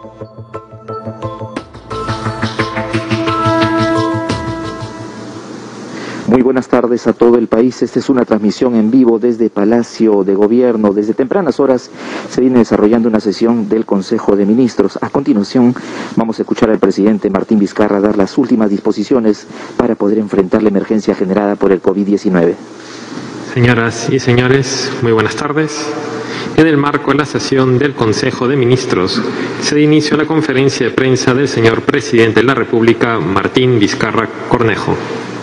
Muy buenas tardes a todo el país. Esta es una transmisión en vivo desde Palacio de Gobierno. Desde tempranas horas se viene desarrollando una sesión del Consejo de Ministros. A continuación vamos a escuchar al presidente Martín Vizcarra dar las últimas disposiciones para poder enfrentar la emergencia generada por el COVID-19. Señoras y señores, muy buenas tardes. En el marco de la sesión del Consejo de Ministros, se inició la conferencia de prensa del señor presidente de la República, Martín Vizcarra Cornejo.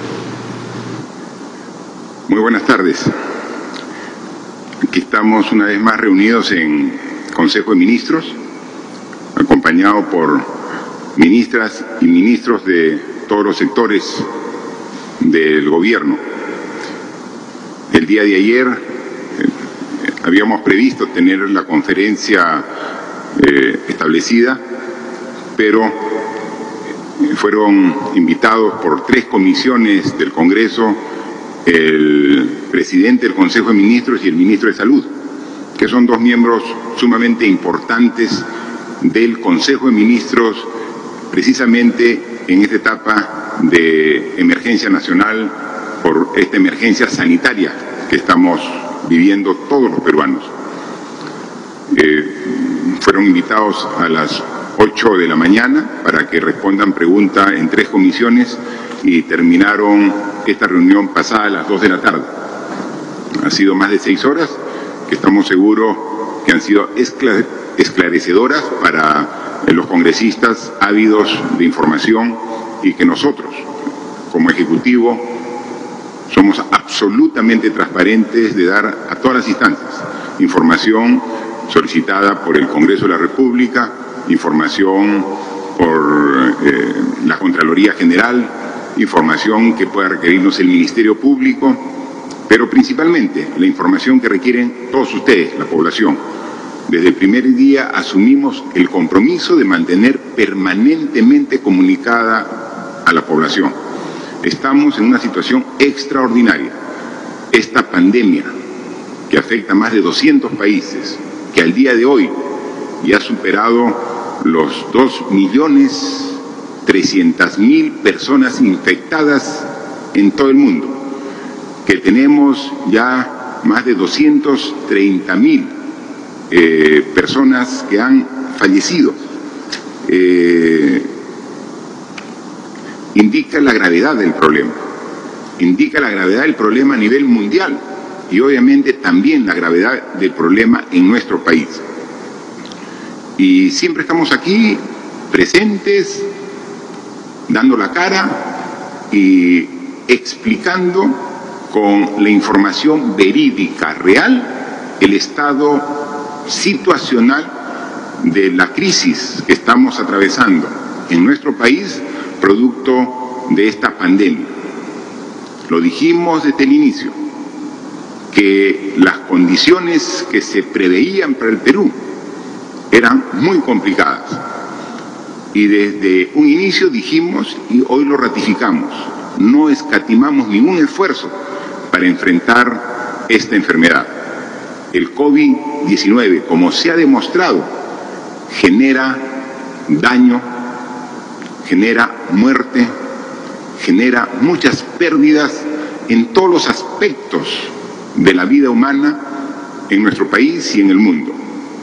Muy buenas tardes. Aquí estamos una vez más reunidos en Consejo de Ministros, acompañado por ministras y ministros de todos los sectores del gobierno. El día de ayer habíamos previsto tener la conferencia establecida, pero fueron invitados por 3 comisiones del Congreso, el presidente del Consejo de Ministros y el ministro de Salud, que son 2 miembros sumamente importantes del Consejo de Ministros, precisamente en esta etapa de emergencia nacional por esta emergencia sanitaria que estamos viviendo todos los peruanos. Fueron invitados a las 8 de la mañana para que respondan preguntas en 3 comisiones y terminaron esta reunión pasada a las 2 de la tarde. Ha sido más de 6 horas que estamos seguros que han sido esclarecedoras para los congresistas ávidos de información y que nosotros, como Ejecutivo, somos absolutamente transparentes de dar a todas las instancias información solicitada por el Congreso de la República, información por la Contraloría General, información que pueda requerirnos el Ministerio Público, pero principalmente la información que requieren todos ustedes, la población. Desde el primer día asumimos el compromiso de mantener permanentemente comunicada a la población. Estamos en una situación extraordinaria. Esta pandemia, que afecta a más de 200 países, que al día de hoy ya ha superado los 2.300.000 personas infectadas en todo el mundo, que tenemos ya más de 230.000 personas que han fallecido, indica la gravedad del problema, indica la gravedad del problema a nivel mundial y obviamente también la gravedad del problema en nuestro país. Y siempre estamos aquí presentes, dando la cara y explicando con la información verídica, real, el estado situacional de la crisis que estamos atravesando en nuestro país producto de esta pandemia. Lo dijimos desde el inicio, que las condiciones que se preveían para el Perú eran muy complicadas. Y desde un inicio dijimos, y hoy lo ratificamos, no escatimamos ningún esfuerzo para enfrentar esta enfermedad. El COVID-19, como se ha demostrado, genera daño, genera muerte, genera muchas pérdidas en todos los aspectos de la vida humana en nuestro país y en el mundo.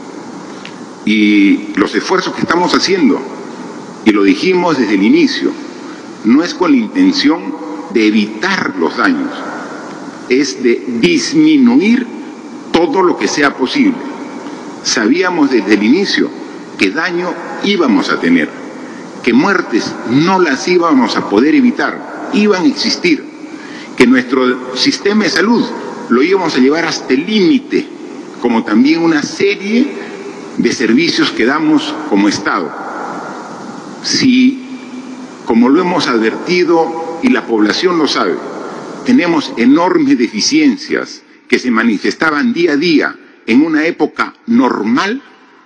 Y los esfuerzos que estamos haciendo, y lo dijimos desde el inicio, no es con la intención de evitar los daños, es de disminuir todo lo que sea posible. Sabíamos desde el inicio que daño íbamos a tener, que muertes no las íbamos a poder evitar, iban a existir, que nuestro sistema de salud lo íbamos a llevar hasta el límite, como también una serie de servicios que damos como Estado. Si, como lo hemos advertido y la población lo sabe, tenemos enormes deficiencias que se manifestaban día a día en una época normal,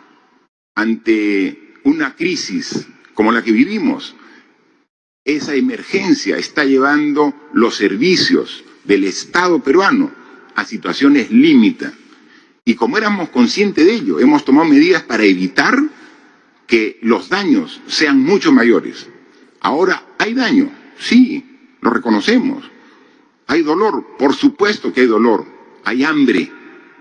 ante una crisis como la que vivimos, esa emergencia está llevando los servicios del Estado peruano a situaciones límite. Y como éramos conscientes de ello, hemos tomado medidas para evitar que los daños sean mucho mayores. Ahora, ¿hay daño? Sí, lo reconocemos. ¿Hay dolor? Por supuesto que hay dolor. Hay hambre.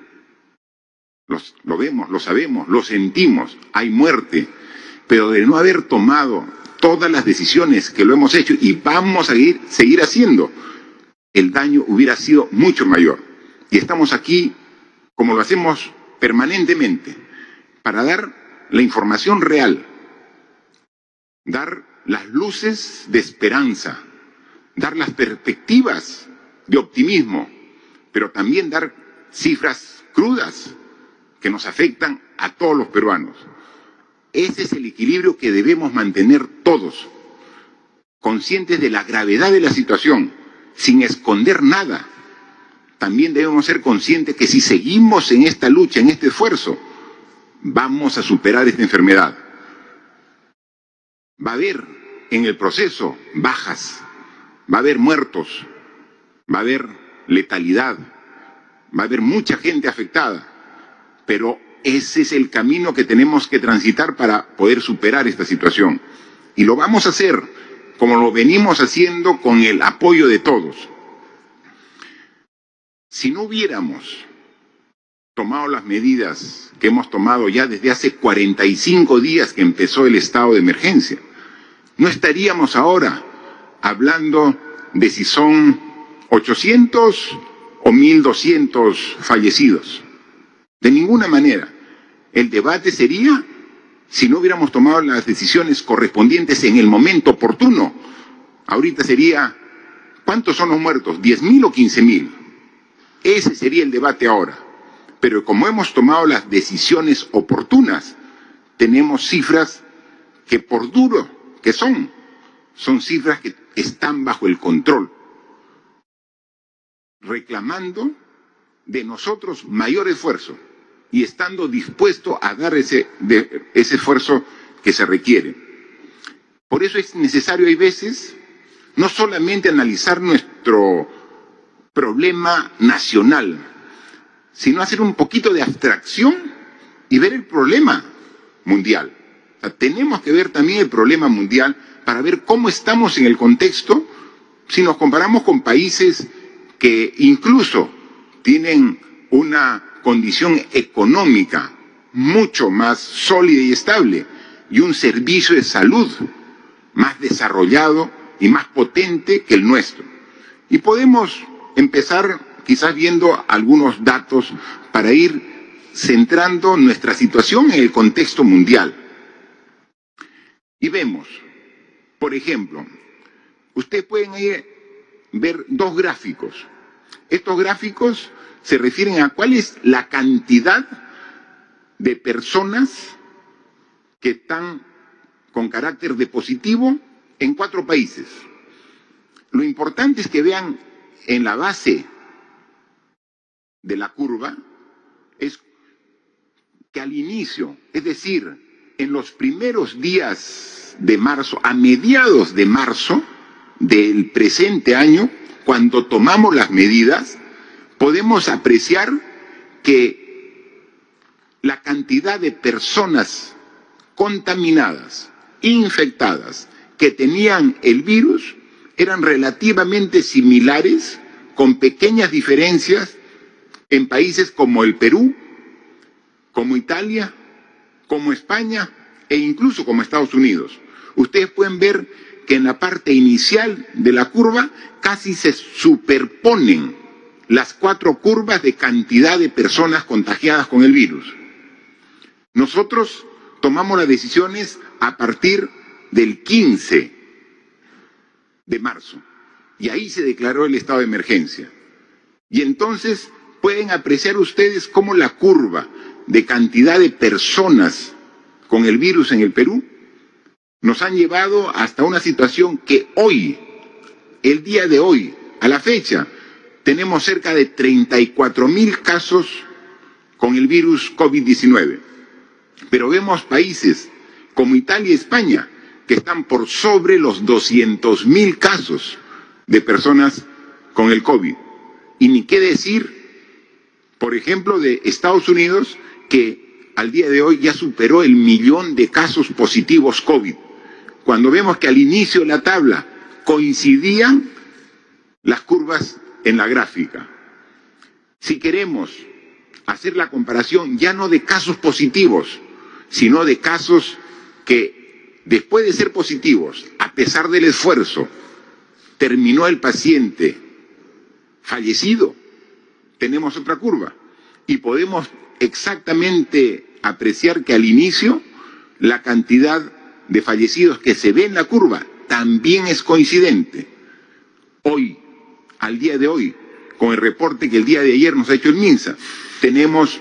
Lo vemos, lo sabemos, lo sentimos. Hay muerte. Pero de no haber tomado todas las decisiones que lo hemos hecho y vamos a seguir haciendo, el daño hubiera sido mucho mayor. Y estamos aquí, como lo hacemos permanentemente, para dar la información real, dar las luces de esperanza, dar las perspectivas de optimismo, pero también dar cifras crudas que nos afectan a todos los peruanos. Ese es el equilibrio que debemos mantener todos, conscientes de la gravedad de la situación, sin esconder nada. También debemos ser conscientes que si seguimos en esta lucha, en este esfuerzo, vamos a superar esta enfermedad. Va a haber en el proceso bajas, va a haber muertos, va a haber letalidad, va a haber mucha gente afectada, pero ese es el camino que tenemos que transitar para poder superar esta situación. Y lo vamos a hacer como lo venimos haciendo con el apoyo de todos. Si no hubiéramos tomado las medidas que hemos tomado ya desde hace 45 días que empezó el estado de emergencia, no estaríamos ahora hablando de si son 800 o 1.200 fallecidos. De ninguna manera. El debate sería si no hubiéramos tomado las decisiones correspondientes en el momento oportuno. Ahorita sería, ¿cuántos son los muertos? ¿10.000 o 15.000? Ese sería el debate ahora. Pero como hemos tomado las decisiones oportunas, tenemos cifras que por duro que son cifras que están bajo el control, reclamando de nosotros mayor esfuerzo y estando dispuesto a dar ese esfuerzo que se requiere. Por eso es necesario, hay veces, no solamente analizar nuestro problema nacional, sino hacer un poquito de abstracción y ver el problema mundial. O sea, tenemos que ver también el problema mundial para ver cómo estamos en el contexto si nos comparamos con países que incluso tienen una condición económica mucho más sólida y estable y un servicio de salud más desarrollado y más potente que el nuestro. Y podemos empezar quizás viendo algunos datos para ir centrando nuestra situación en el contexto mundial. Y vemos, por ejemplo, ustedes pueden ver dos gráficos. Estos gráficos se refieren a cuál es la cantidad de personas que están con carácter de positivo en 4 países. Lo importante es que vean en la base de la curva, es que al inicio, es decir, en los primeros días de marzo, a mediados de marzo del presente año, cuando tomamos las medidas, podemos apreciar que la cantidad de personas contaminadas, infectadas, que tenían el virus, eran relativamente similares, con pequeñas diferencias en países como el Perú, como Italia, como España e incluso como Estados Unidos. Ustedes pueden ver que en la parte inicial de la curva casi se superponen las 4 curvas de cantidad de personas contagiadas con el virus. Nosotros tomamos las decisiones a partir del 15 de marzo y ahí se declaró el estado de emergencia. Y entonces pueden apreciar ustedes cómo la curva de cantidad de personas con el virus en el Perú nos han llevado hasta una situación que hoy, el día de hoy, a la fecha, tenemos cerca de 34.000 casos con el virus COVID-19. Pero vemos países como Italia y España que están por sobre los 200.000 casos de personas con el COVID. Y ni qué decir, por ejemplo, de Estados Unidos, que al día de hoy ya superó el 1.000.000 de casos positivos COVID. Cuando vemos que al inicio de la tabla coincidían las curvas en la gráfica. Si queremos hacer la comparación ya no de casos positivos, sino de casos que después de ser positivos, a pesar del esfuerzo, terminó el paciente fallecido, tenemos otra curva y podemos exactamente apreciar que al inicio la cantidad de fallecidos que se ve en la curva también es coincidente. Hoy, al día de hoy, con el reporte que el día de ayer nos ha hecho el MINSA, tenemos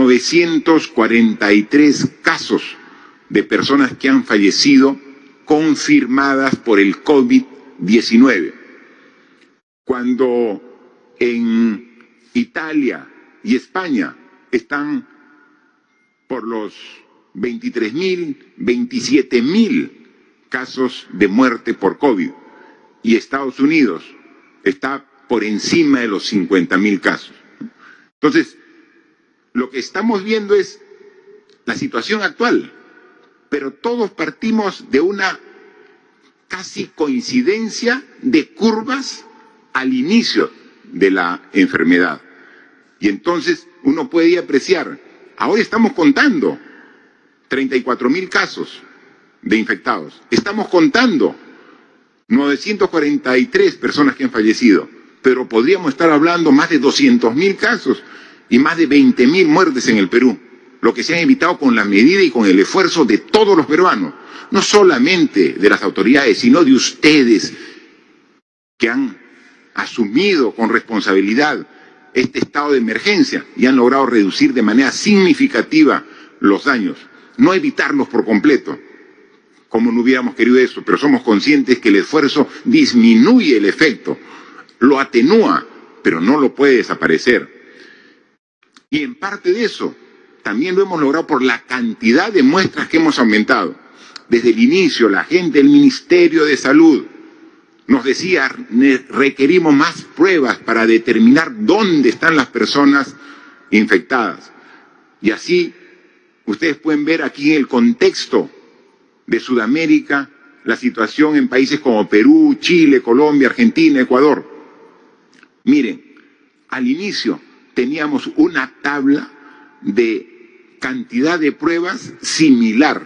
943 casos de personas que han fallecido confirmadas por el COVID-19. Cuando en Italia y España están por los 23.000, 27.000 casos de muerte por COVID y Estados Unidos está por encima de los 50.000 casos. Entonces, lo que estamos viendo es la situación actual, pero todos partimos de una casi coincidencia de curvas al inicio de la enfermedad. Y entonces uno puede apreciar, ahora estamos contando 34.000 casos de infectados, estamos contando 943 personas que han fallecido, pero podríamos estar hablando más de 200.000 casos y más de 20.000 muertes en el Perú, lo que se han evitado con la medida y con el esfuerzo de todos los peruanos, no solamente de las autoridades, sino de ustedes que han asumido con responsabilidad este estado de emergencia y han logrado reducir de manera significativa los daños, no evitarlos por completo, como no hubiéramos querido eso, pero somos conscientes que el esfuerzo disminuye el efecto, lo atenúa, pero no lo puede desaparecer. Y en parte de eso también lo hemos logrado por la cantidad de muestras que hemos aumentado. Desde el inicio, la gente del Ministerio de Salud nos decía, requerimos más pruebas para determinar dónde están las personas infectadas. Y así, ustedes pueden ver aquí en el contexto de Sudamérica, la situación en países como Perú, Chile, Colombia, Argentina, Ecuador. Miren, al inicio teníamos una tabla de cantidad de pruebas similar.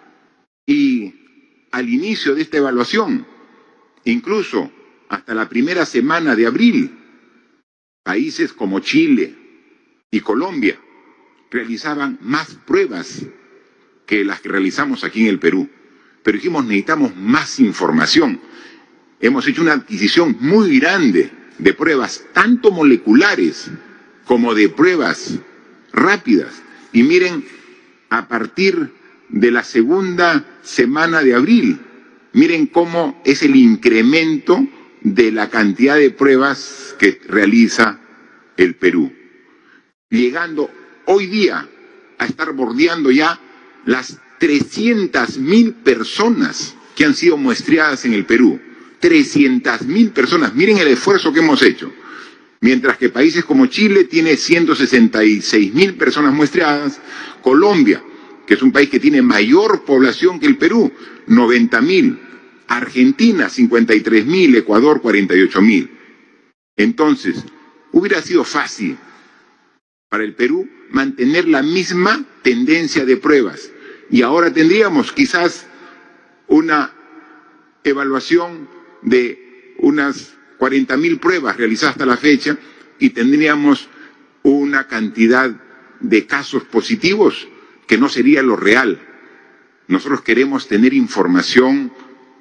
Y al inicio de esta evaluación, incluso hasta la primera semana de abril, países como Chile y Colombia realizaban más pruebas que las que realizamos aquí en el Perú. Pero dijimos, necesitamos más información. Hemos hecho una adquisición muy grande de pruebas, tanto moleculares como de pruebas rápidas. Y miren, a partir de la segunda semana de abril, miren cómo es el incremento de la cantidad de pruebas que realiza el Perú, llegando hoy día a estar bordeando ya las 300.000 personas que han sido muestreadas en el Perú. 300.000 personas, miren el esfuerzo que hemos hecho. Mientras que países como Chile tiene 166.000 personas muestreadas, Colombia, que es un país que tiene mayor población que el Perú, 90.000, Argentina 53.000, Ecuador 48.000. Entonces, hubiera sido fácil para el Perú mantener la misma tendencia de pruebas y ahora tendríamos quizás una evaluación de unas 40.000 pruebas realizadas hasta la fecha y tendríamos una cantidad de casos positivos que no sería lo real. Nosotros queremos tener información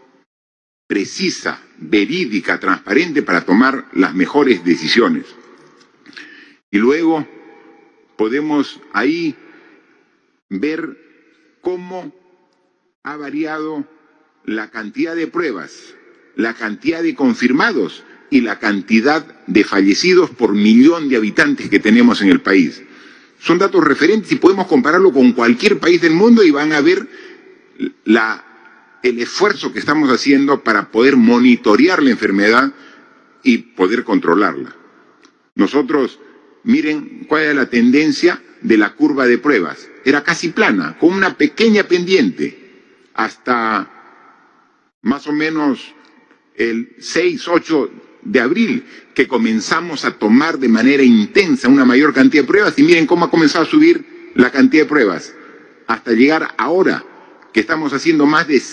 precisa, verídica, transparente para tomar las mejores decisiones. Y luego podemos ahí ver cómo ha variado la cantidad de pruebas, la cantidad de confirmados y la cantidad de fallecidos por millón de habitantes que tenemos en el país. Son datos referentes y podemos compararlo con cualquier país del mundo y van a ver el esfuerzo que estamos haciendo para poder monitorear la enfermedad y poder controlarla. Nosotros, miren cuál es la tendencia de la curva de pruebas. era casi plana, con una pequeña pendiente, hasta más o menos el 6-8 de abril, que comenzamos a tomar de manera intensa una mayor cantidad de pruebas, y miren cómo ha comenzado a subir la cantidad de pruebas, hasta llegar ahora, que estamos haciendo más de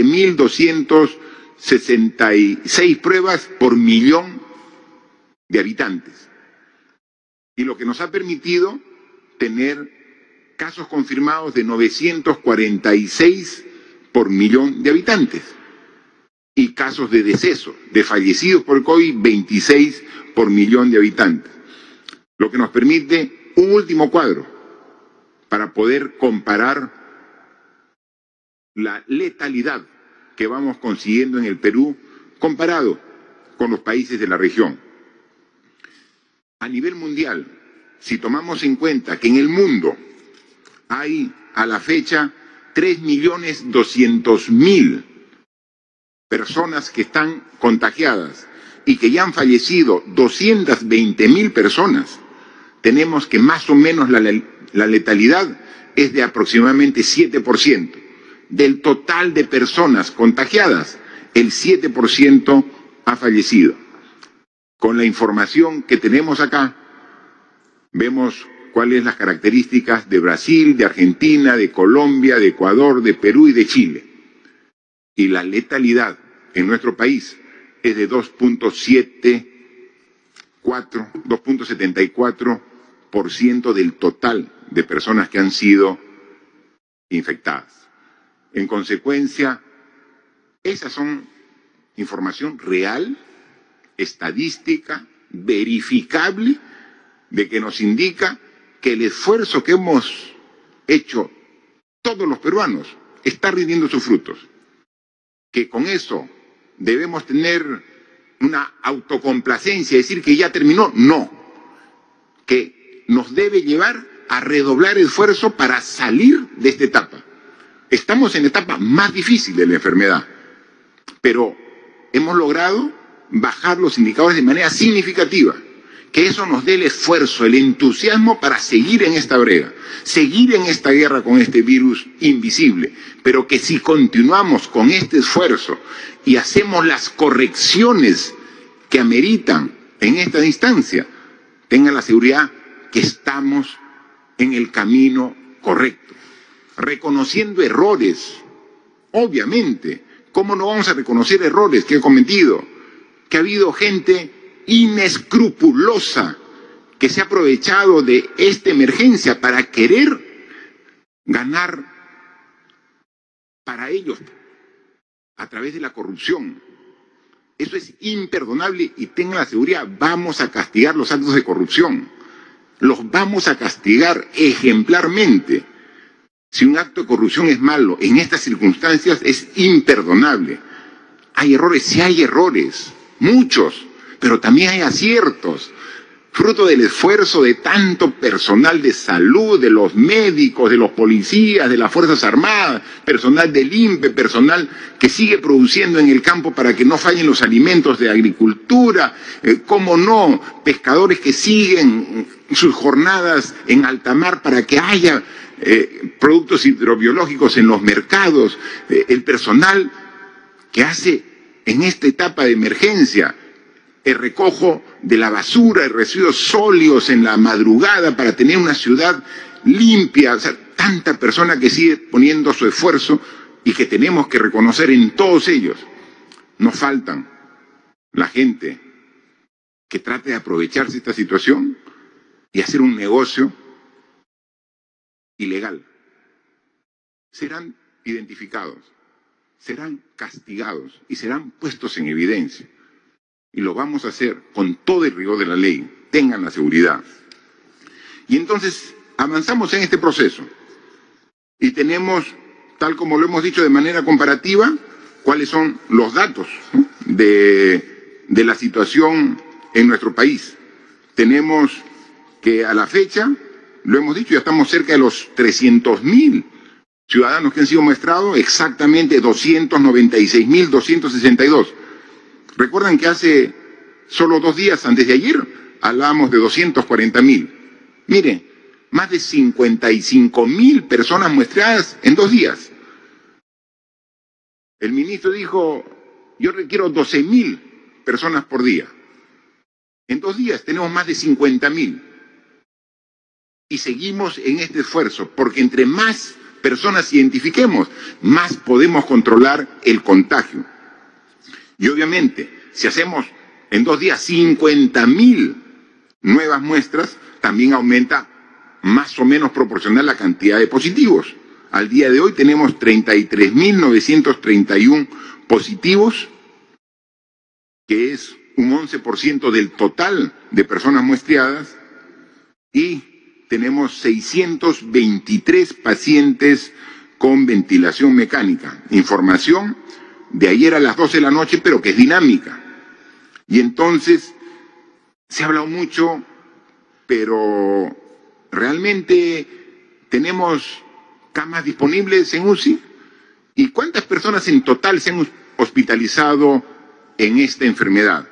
7.266 pruebas por millón de habitantes. Y lo que nos ha permitido tener casos confirmados de 946 por millón de habitantes. Y casos de deceso, de fallecidos por COVID, 26 por millón de habitantes. Lo que nos permite un último cuadro para poder comparar la letalidad que vamos consiguiendo en el Perú comparado con los países de la región. A nivel mundial, si tomamos en cuenta que en el mundo hay a la fecha 3.200.000 personas que están contagiadas y que ya han fallecido 220.000 personas, tenemos que más o menos la letalidad es de aproximadamente 7%. Del total de personas contagiadas, el 7% ha fallecido. Con la información que tenemos acá, vemos cuáles son las características de Brasil, de Argentina, de Colombia, de Ecuador, de Perú y de Chile. Y la letalidad en nuestro país es de 2.74% del total de personas que han sido infectadas. En consecuencia, esas son información real, estadística, verificable, de que nos indica que el esfuerzo que hemos hecho todos los peruanos está rindiendo sus frutos. Que con eso debemos tener una autocomplacencia, decir que ya terminó, no. Que nos debe llevar a redoblar esfuerzo para salir de esta etapa. Estamos en la etapa más difícil de la enfermedad, pero hemos logrado bajar los indicadores de manera significativa. Que eso nos dé el esfuerzo, el entusiasmo para seguir en esta brega, seguir en esta guerra con este virus invisible, pero que si continuamos con este esfuerzo y hacemos las correcciones que ameritan en esta instancia, tengan la seguridad que estamos en el camino correcto, reconociendo errores, obviamente. ¿Cómo no vamos a reconocer errores que he cometido? Que ha habido gente inescrupulosa que se ha aprovechado de esta emergencia para querer ganar para ellos a través de la corrupción. Eso es imperdonable y tengan la seguridad, vamos a castigar los actos de corrupción. Los vamos a castigar ejemplarmente. Si un acto de corrupción es malo en estas circunstancias, es imperdonable. Hay errores, sí hay errores, muchos, pero también hay aciertos, fruto del esfuerzo de tanto personal de salud, de los médicos, de los policías, de las Fuerzas Armadas, personal del INPE, personal que sigue produciendo en el campo para que no fallen los alimentos de agricultura, cómo no, pescadores que siguen sus jornadas en alta mar para que haya productos hidrobiológicos en los mercados, el personal que hace en esta etapa de emergencia el recojo de la basura, de residuos sólidos en la madrugada para tener una ciudad limpia. O sea, tanta persona que sigue poniendo su esfuerzo y que tenemos que reconocer en todos ellos. Nos faltan la gente que trate de aprovecharse de esta situación y hacer un negocio ilegal. Serán identificados, serán castigados y serán puestos en evidencia. Y lo vamos a hacer con todo el rigor de la ley, tengan la seguridad. Y entonces avanzamos en este proceso y tenemos, tal como lo hemos dicho de manera comparativa, cuáles son los datos, ¿no?, de la situación en nuestro país. Tenemos que a la fecha, lo hemos dicho, ya estamos cerca de los 300.000 ciudadanos que han sido muestrados, exactamente 296.262. Recuerdan que hace solo 2 días, antes de ayer, hablábamos de 240.000. Miren, más de 55.000 personas muestreadas en 2 días. El ministro dijo, yo requiero 12.000 personas por día. En 2 días tenemos más de 50.000. Y seguimos en este esfuerzo, porque entre más personas identifiquemos, más podemos controlar el contagio. Y obviamente, si hacemos en 2 días 50.000 nuevas muestras, también aumenta más o menos proporcional la cantidad de positivos. Al día de hoy tenemos 33.931 positivos, que es un 11% del total de personas muestreadas, y tenemos 623 pacientes con ventilación mecánica. Información de ayer a las 12 de la noche, pero que es dinámica. Y entonces, se ha hablado mucho, pero ¿realmente tenemos camas disponibles en UCI? ¿Y cuántas personas en total se han hospitalizado en esta enfermedad?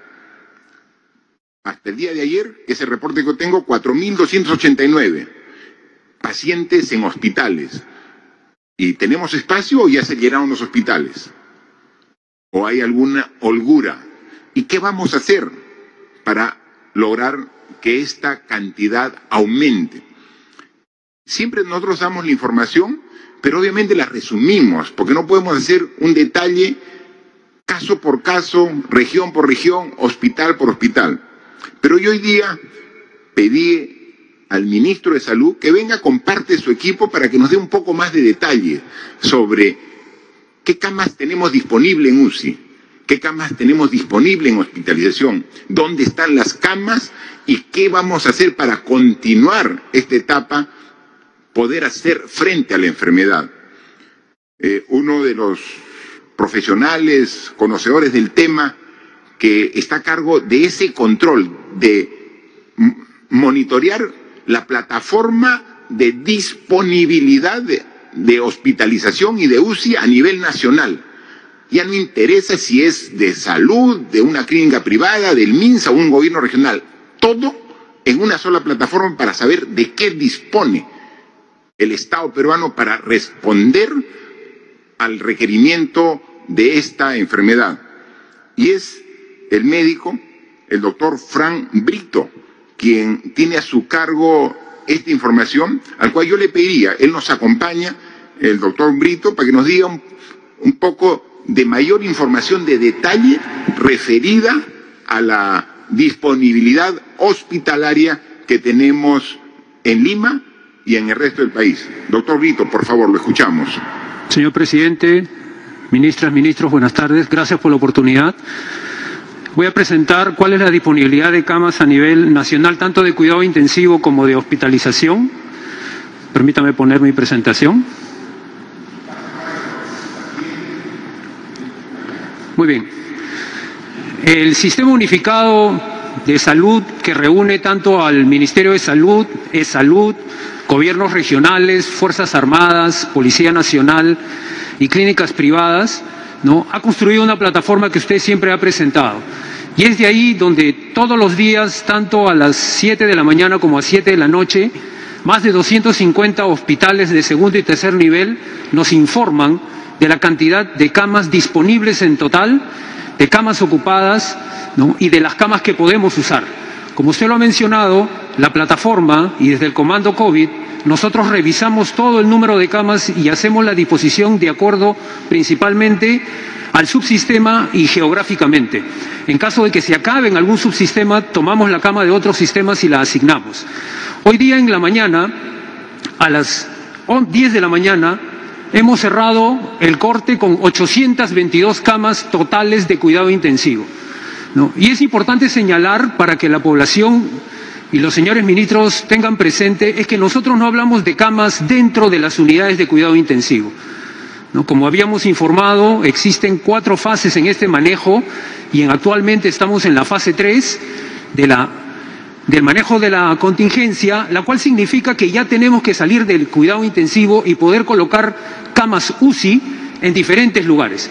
Hasta el día de ayer, ese reporte que tengo, 4.289 pacientes en hospitales. ¿Y tenemos espacio o ya se llenaron los hospitales? ¿O hay alguna holgura? ¿Y qué vamos a hacer para lograr que esta cantidad aumente? Siempre nosotros damos la información, pero obviamente la resumimos, porque no podemos hacer un detalle caso por caso, región por región, hospital por hospital. Pero yo hoy día pedí al ministro de Salud que venga con parte de su equipo para que nos dé un poco más de detalle sobre qué camas tenemos disponible en UCI, qué camas tenemos disponible en hospitalización, dónde están las camas y qué vamos a hacer para continuar esta etapa, poder hacer frente a la enfermedad. Uno de los profesionales, conocedores del tema, que está a cargo de ese control, de monitorear la plataforma de disponibilidad de hospitalización y de UCI a nivel nacional. Ya no interesa si es de salud, de una clínica privada, del MINSA o un gobierno regional. Todo en una sola plataforma para saber de qué dispone el Estado peruano para responder al requerimiento de esta enfermedad. Y es el médico, el doctor Frank Brito, quien tiene a su cargo esta información, al cual yo le pediría, él nos acompaña, el doctor Brito, para que nos diga un poco de mayor información de detalle referida a la disponibilidad hospitalaria que tenemos en Lima y en el resto del país. Doctor Brito, por favor, lo escuchamos. Señor presidente, ministras, ministros, buenas tardes. Gracias por la oportunidad. Voy a presentar cuál es la disponibilidad de camas a nivel nacional, tanto de cuidado intensivo como de hospitalización. Permítame poner mi presentación. Muy bien. El Sistema Unificado de Salud, que reúne tanto al Ministerio de Salud, E-Salud, gobiernos regionales, Fuerzas Armadas, Policía Nacional y clínicas privadas, ¿no?, ha construido una plataforma que usted siempre ha presentado. Y es de ahí donde todos los días, tanto a las 7 de la mañana como a 7 de la noche, más de 250 hospitales de segundo y tercer nivel nos informan de la cantidad de camas disponibles en total, de camas ocupadas, ¿no?, y de las camas que podemos usar. Como usted lo ha mencionado, la plataforma y desde el Comando COVID, nosotros revisamos todo el número de camas y hacemos la disposición de acuerdo principalmente al subsistema y geográficamente. En caso de que se acabe en algún subsistema, tomamos la cama de otros sistemas y la asignamos. Hoy día en la mañana, a las 10 de la mañana, hemos cerrado el corte con 822 camas totales de cuidado intensivo, ¿no? Y es importante señalar, para que la población y los señores ministros tengan presente, es que nosotros no hablamos de camas dentro de las unidades de cuidado intensivo, ¿no? Como habíamos informado, existen 4 fases en este manejo y actualmente estamos en la fase 3 del manejo de la contingencia, la cual significa que ya tenemos que salir del cuidado intensivo y poder colocar camas UCI en diferentes lugares.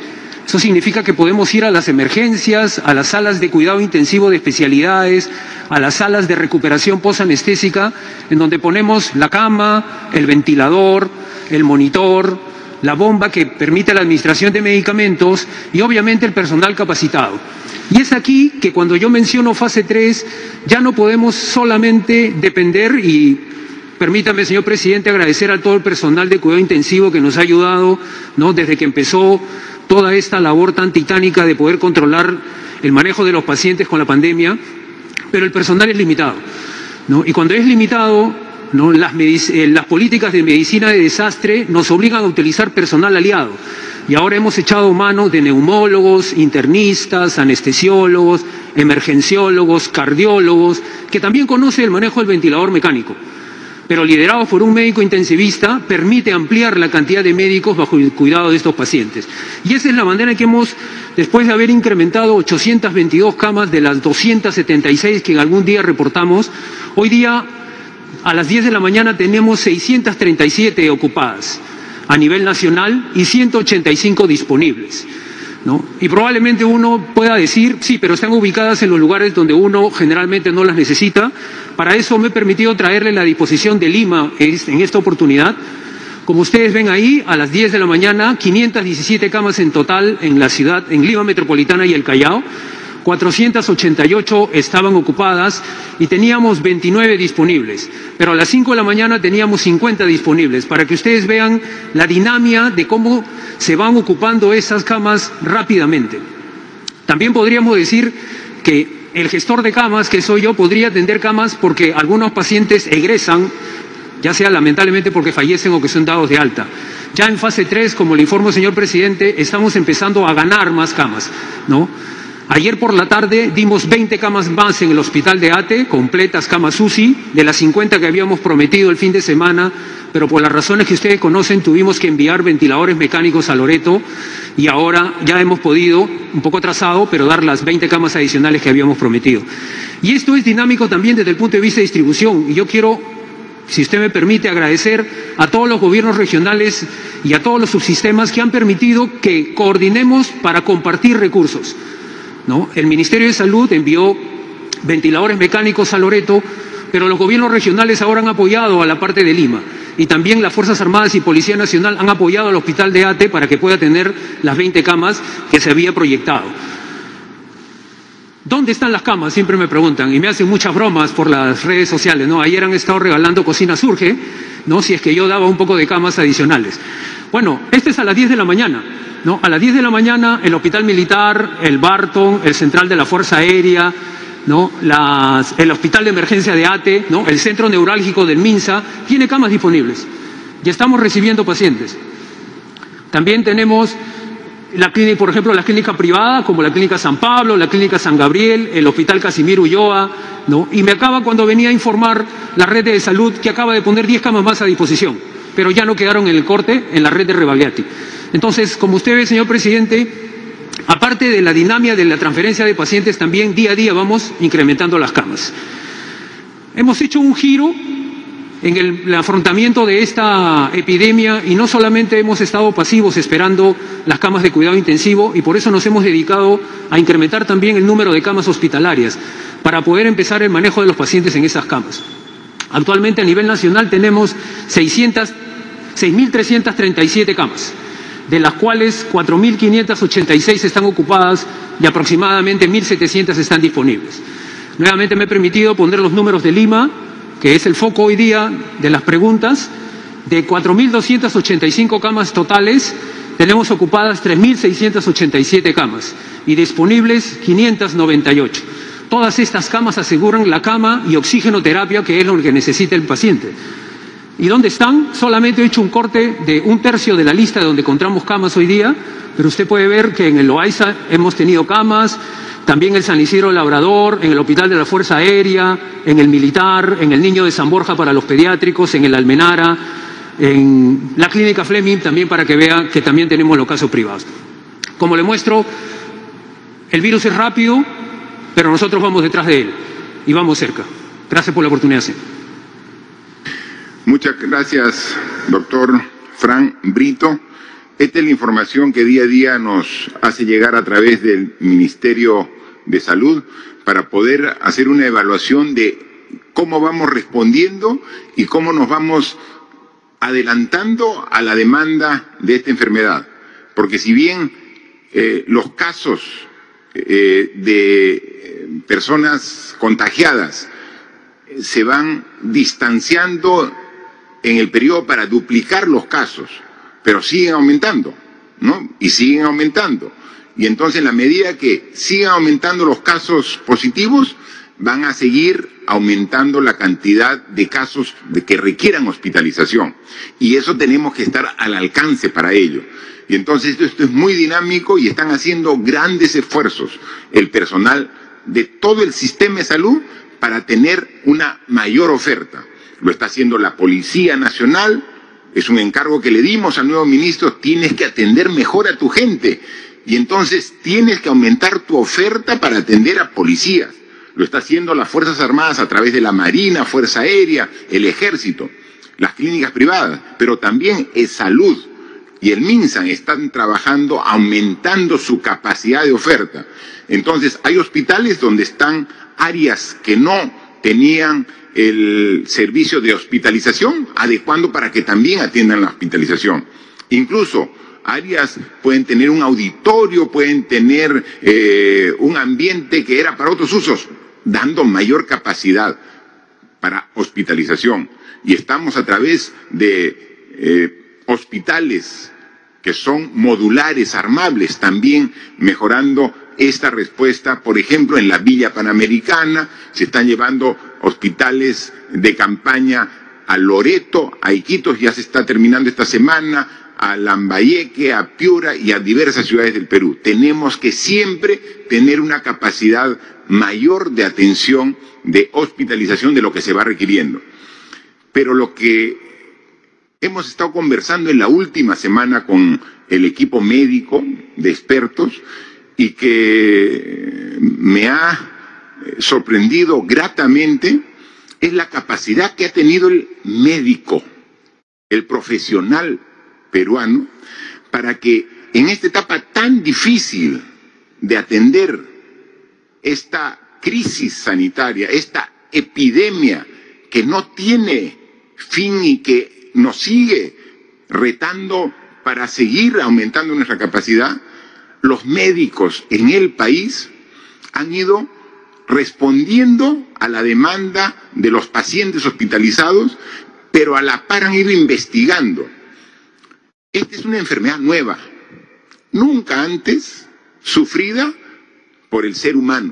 Eso significa que podemos ir a las emergencias, a las salas de cuidado intensivo de especialidades, a las salas de recuperación posanestésica, en donde ponemos la cama, el ventilador, el monitor, la bomba que permite la administración de medicamentos y obviamente el personal capacitado. Y es aquí que cuando yo menciono fase 3 ya no podemos solamente depender, y permítame, señor presidente, agradecer a todo el personal de cuidado intensivo que nos ha ayudado, ¿no?, desde que empezó toda esta labor tan titánica de poder controlar el manejo de los pacientes con la pandemia, pero el personal es limitado, ¿no? Y cuando es limitado, ¿no?, las políticas de medicina de desastre nos obligan a utilizar personal aliado. Y ahora hemos echado mano de neumólogos, internistas, anestesiólogos, emergenciólogos, cardiólogos, que también conocen el manejo del ventilador mecánico. Pero liderados por un médico intensivista, permite ampliar la cantidad de médicos bajo el cuidado de estos pacientes. Y esa es la manera en que hemos, después de haber incrementado 822 camas de las 276 que algún día reportamos, hoy día a las 10 de la mañana tenemos 637 ocupadas a nivel nacional y 185 disponibles, ¿no? Y probablemente uno pueda decir, sí, pero están ubicadas en los lugares donde uno generalmente no las necesita. Para eso me he permitido traerle la disposición de Lima en esta oportunidad. Como ustedes ven ahí, a las 10 de la mañana, 517 camas en total en la ciudad, en Lima Metropolitana y el Callao. 488 estaban ocupadas y teníamos 29 disponibles. Pero a las 5 de la mañana teníamos 50 disponibles, para que ustedes vean la dinámica de cómo se van ocupando esas camas rápidamente. También podríamos decir que el gestor de camas, que soy yo, podría atender camas porque algunos pacientes egresan, ya sea lamentablemente porque fallecen o que son dados de alta. Ya en fase 3, como le informo, señor presidente, estamos empezando a ganar más camas, ¿no? Ayer por la tarde dimos 20 camas más en el hospital de Ate, completas camas UCI, de las 50 que habíamos prometido el fin de semana, pero por las razones que ustedes conocen tuvimos que enviar ventiladores mecánicos a Loreto y ahora ya hemos podido, un poco atrasado, pero dar las 20 camas adicionales que habíamos prometido. Y esto es dinámico también desde el punto de vista de distribución, y yo quiero, si usted me permite, agradecer a todos los gobiernos regionales y a todos los subsistemas que han permitido que coordinemos para compartir recursos, ¿no? El Ministerio de Salud envió ventiladores mecánicos a Loreto, pero los gobiernos regionales ahora han apoyado a la parte de Lima, y también las Fuerzas Armadas y Policía Nacional han apoyado al hospital de Ate para que pueda tener las 20 camas que se había proyectado. ¿Dónde están las camas? Siempre me preguntan y me hacen muchas bromas por las redes sociales, ¿no? Ayer han estado regalando Cocina Surge, ¿no?, si es que yo daba un poco de camas adicionales. Bueno, este es a las 10 de la mañana. ¿No? A las 10 de la mañana el Hospital Militar, el Barton, el Central de la Fuerza Aérea, ¿no?, el Hospital de Emergencia de Ate, ¿no?, el Centro Neurálgico del MINSA, tiene camas disponibles y estamos recibiendo pacientes. También tenemos la clínica, por ejemplo, la clínica privada como la Clínica San Pablo, la Clínica San Gabriel, el Hospital Casimiro Ulloa, ¿no? Y me acaba cuando venía a informar la red de salud que acaba de poner 10 camas más a disposición, pero ya no quedaron en el corte en la red de Rebagliati. Entonces, como usted ve, señor presidente, aparte de la dinámica de la transferencia de pacientes, también día a día vamos incrementando las camas. Hemos hecho un giro en el afrontamiento de esta epidemia y no solamente hemos estado pasivos esperando las camas de cuidado intensivo, y por eso nos hemos dedicado a incrementar también el número de camas hospitalarias para poder empezar el manejo de los pacientes en esas camas. Actualmente a nivel nacional tenemos 6.337 camas, de las cuales 4.586 están ocupadas y aproximadamente 1.700 están disponibles. Nuevamente me he permitido poner los números de Lima, que es el foco hoy día de las preguntas. De 4.285 camas totales, tenemos ocupadas 3.687 camas y disponibles 598. Todas estas camas aseguran la cama y oxigenoterapia, que es lo que necesita el paciente. ¿Y dónde están? Solamente he hecho un corte de 1/3 de la lista de donde encontramos camas hoy día, pero usted puede ver que en el Loaiza hemos tenido camas, también en el San Isidro Labrador, en el Hospital de la Fuerza Aérea, en el Militar, en el Niño de San Borja para los pediátricos, en el Almenara, en la Clínica Fleming, también para que vea que también tenemos los casos privados. Como le muestro, el virus es rápido, pero nosotros vamos detrás de él y vamos cerca. Gracias por la oportunidad, señor. Muchas gracias, doctor Fran Brito. Esta es la información que día a día nos hace llegar a través del Ministerio de Salud para poder hacer una evaluación de cómo vamos respondiendo y cómo nos vamos adelantando a la demanda de esta enfermedad. Porque si bien los casos de personas contagiadas se van distanciando en el periodo para duplicar los casos, pero siguen aumentando, ¿no? Y siguen aumentando. Y entonces, en la medida que sigan aumentando los casos positivos, van a seguir aumentando la cantidad de casos que requieran hospitalización. Y eso tenemos que estar al alcance para ello. Y entonces esto es muy dinámico y están haciendo grandes esfuerzos el personal de todo el sistema de salud para tener una mayor oferta. Lo está haciendo la Policía Nacional, es un encargo que le dimos al nuevo ministro, tienes que atender mejor a tu gente y entonces tienes que aumentar tu oferta para atender a policías. Lo está haciendo las Fuerzas Armadas a través de la Marina, Fuerza Aérea, el Ejército, las clínicas privadas, pero también es Salud y el MINSA están trabajando aumentando su capacidad de oferta. Entonces hay hospitales donde están áreas que no tenían el servicio de hospitalización, adecuando para que también atiendan la hospitalización. Incluso áreas pueden tener un auditorio, pueden tener un ambiente que era para otros usos, dando mayor capacidad para hospitalización. Y estamos a través de hospitales que son modulares, armables, también mejorando esta respuesta. Por ejemplo, en la Villa Panamericana se están llevando hospitales de campaña a Loreto, a Iquitos, ya se está terminando esta semana, a Lambayeque, a Piura y a diversas ciudades del Perú. Tenemos que siempre tener una capacidad mayor de atención, de hospitalización de lo que se va requiriendo. Pero lo que hemos estado conversando en la última semana con el equipo médico de expertos y que me ha sorprendido gratamente es la capacidad que ha tenido el médico, el profesional peruano, para que en esta etapa tan difícil de atender esta crisis sanitaria, esta epidemia que no tiene fin y que nos sigue retando para seguir aumentando nuestra capacidad, los médicos en el país han ido respondiendo a la demanda de los pacientes hospitalizados, pero a la par han ido investigando. Esta es una enfermedad nueva, nunca antes sufrida por el ser humano.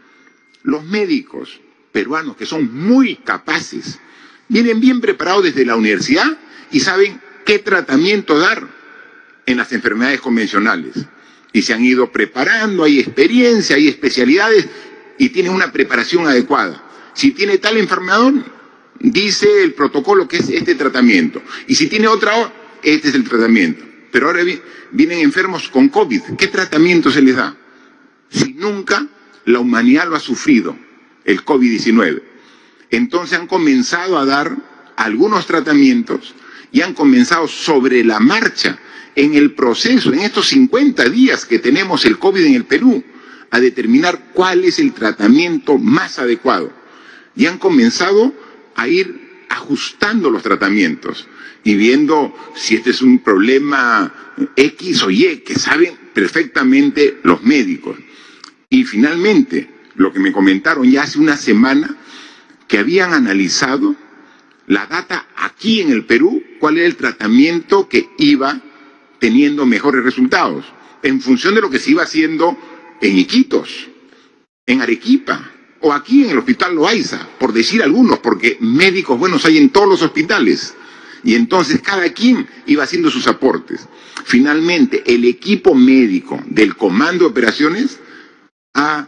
Los médicos peruanos, que son muy capaces, vienen bien preparados desde la universidad y saben qué tratamiento dar en las enfermedades convencionales. Y se han ido preparando, hay experiencia, hay especialidades y tienen una preparación adecuada. Si tiene tal enfermedad, dice el protocolo que es este tratamiento. Y si tiene otra, este es el tratamiento. Pero ahora vienen enfermos con COVID. ¿Qué tratamiento se les da? Si nunca la humanidad lo ha sufrido, el COVID-19. Entonces han comenzado a dar algunos tratamientos y han comenzado sobre la marcha, en el proceso, en estos 50 días que tenemos el COVID en el Perú, a determinar cuál es el tratamiento más adecuado. Y han comenzado a ir ajustando los tratamientos y viendo si este es un problema X o Y, que saben perfectamente los médicos. Y finalmente, lo que me comentaron ya hace una semana, que habían analizado la data aquí en el Perú, cuál era el tratamiento que iba teniendo mejores resultados, en función de lo que se iba haciendo en Iquitos, en Arequipa, o aquí en el Hospital Loaiza, por decir algunos, porque médicos buenos hay en todos los hospitales, y entonces cada quien iba haciendo sus aportes. Finalmente, el equipo médico del Comando de Operaciones ha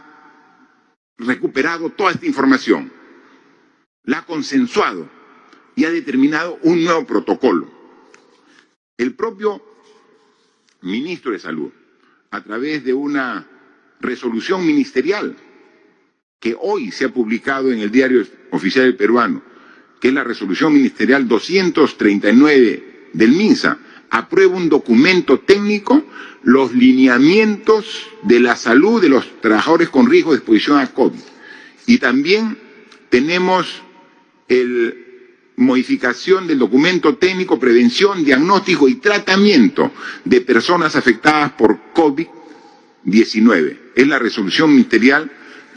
recuperado toda esta información, la ha consensuado y ha determinado un nuevo protocolo. El propio ministro de Salud, a través de una resolución ministerial que hoy se ha publicado en el Diario Oficial del Peruano, que es la resolución ministerial 239 del MINSA, aprueba un documento técnico, los lineamientos de la salud de los trabajadores con riesgo de exposición a COVID. Y también tenemos la modificación del documento técnico, prevención, diagnóstico y tratamiento de personas afectadas por COVID-19. Es la resolución ministerial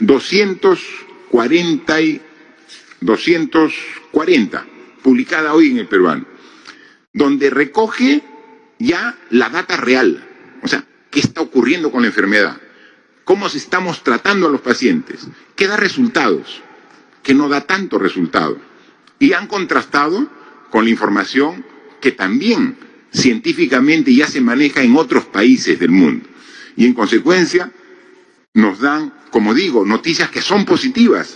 240, publicada hoy en El Peruano, donde recoge ya la data real, o sea, qué está ocurriendo con la enfermedad, cómo se estamos tratando a los pacientes, qué da resultados, qué no da tanto resultado, y han contrastado con la información que también científicamente ya se maneja en otros países del mundo, y en consecuencia nos dan, como digo, noticias que son positivas,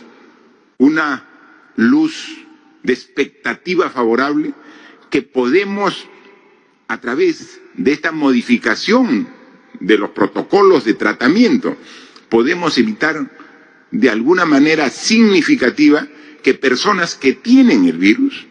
una luz de expectativa favorable que podemos, a través de esta modificación de los protocolos de tratamiento, podemos evitar de alguna manera significativa que personas que tienen el virus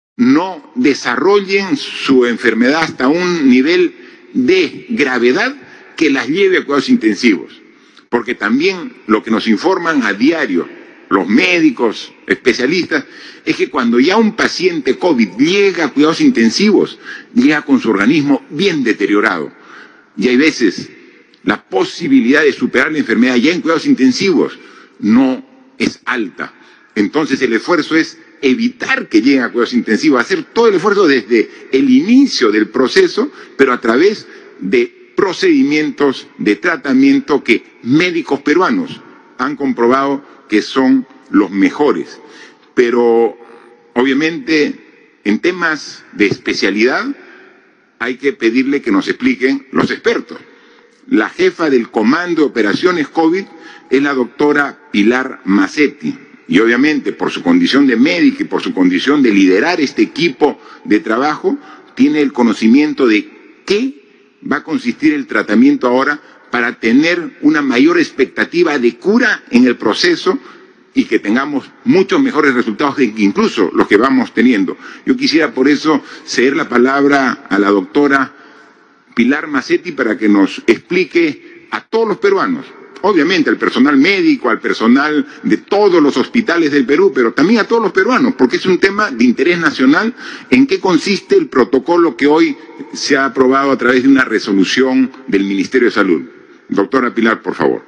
no desarrollen su enfermedad hasta un nivel de gravedad que las lleve a cuidados intensivos. Porque también lo que nos informan a diario los médicos, especialistas, es que cuando ya un paciente COVID llega a cuidados intensivos, llega con su organismo bien deteriorado. Y hay veces la posibilidad de superar la enfermedad ya en cuidados intensivos no es alta. Entonces el esfuerzo es evitar que lleguen a cuidados intensivos, hacer todo el esfuerzo desde el inicio del proceso, pero a través de procedimientos de tratamiento que médicos peruanos han comprobado que son los mejores. Pero obviamente en temas de especialidad hay que pedirle que nos expliquen los expertos. La jefa del Comando de Operaciones COVID es la doctora Pilar Mazzetti, y obviamente por su condición de médica y por su condición de liderar este equipo de trabajo, tiene el conocimiento de qué va a consistir el tratamiento ahora para tener una mayor expectativa de cura en el proceso y que tengamos muchos mejores resultados que incluso los que vamos teniendo. Yo quisiera por eso ceder la palabra a la doctora Pilar Mazzetti para que nos explique a todos los peruanos, obviamente al personal médico, al personal de todos los hospitales del Perú, pero también a todos los peruanos, porque es un tema de interés nacional, en qué consiste el protocolo que hoy se ha aprobado a través de una resolución del Ministerio de Salud. Doctora Pilar, por favor.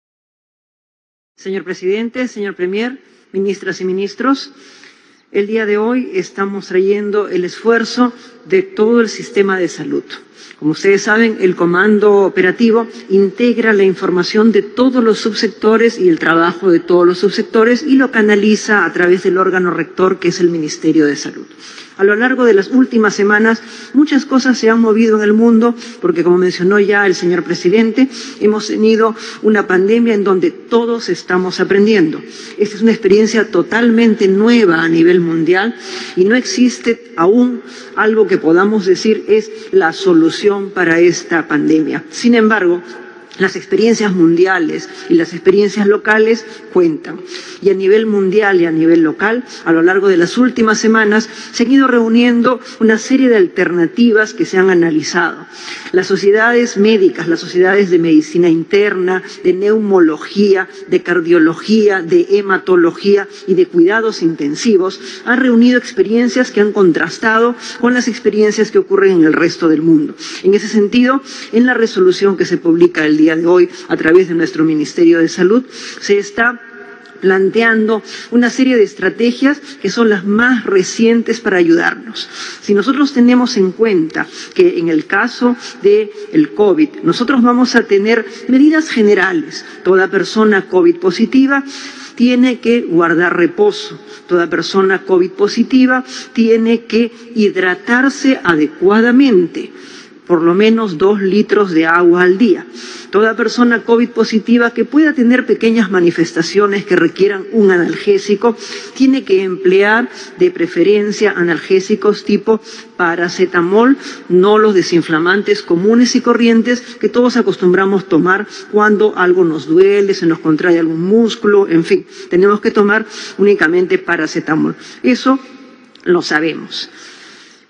Señor presidente, señor premier, ministras y ministros, el día de hoy estamos trayendo el esfuerzo de todo el sistema de salud. Como ustedes saben, el comando operativo integra la información de todos los subsectores y el trabajo de todos los subsectores y lo canaliza a través del órgano rector que es el Ministerio de Salud. A lo largo de las últimas semanas, muchas cosas se han movido en el mundo, porque como mencionó ya el señor presidente, hemos tenido una pandemia en donde todos estamos aprendiendo. Esta es una experiencia totalmente nueva a nivel mundial y no existe aún algo que podamos decir es la solución para esta pandemia. Sin embargo, las experiencias mundiales y las experiencias locales cuentan. Y a nivel mundial y a nivel local, a lo largo de las últimas semanas, se han ido reuniendo una serie de alternativas que se han analizado. Las sociedades médicas, las sociedades de medicina interna, de neumología, de cardiología, de hematología y de cuidados intensivos han reunido experiencias que han contrastado con las experiencias que ocurren en el resto del mundo. En ese sentido, en la resolución que se publica el día de hoy a través de nuestro Ministerio de Salud, se está planteando una serie de estrategias que son las más recientes para ayudarnos. Si nosotros tenemos en cuenta que en el caso del COVID, nosotros vamos a tener medidas generales. Toda persona COVID positiva tiene que guardar reposo. Toda persona COVID positiva tiene que hidratarse adecuadamente, por lo menos 2 litros de agua al día. Toda persona COVID positiva que pueda tener pequeñas manifestaciones que requieran un analgésico, tiene que emplear de preferencia analgésicos tipo paracetamol, no los desinflamantes comunes y corrientes que todos acostumbramos tomar cuando algo nos duele, se nos contrae algún músculo, en fin, tenemos que tomar únicamente paracetamol. Eso lo sabemos.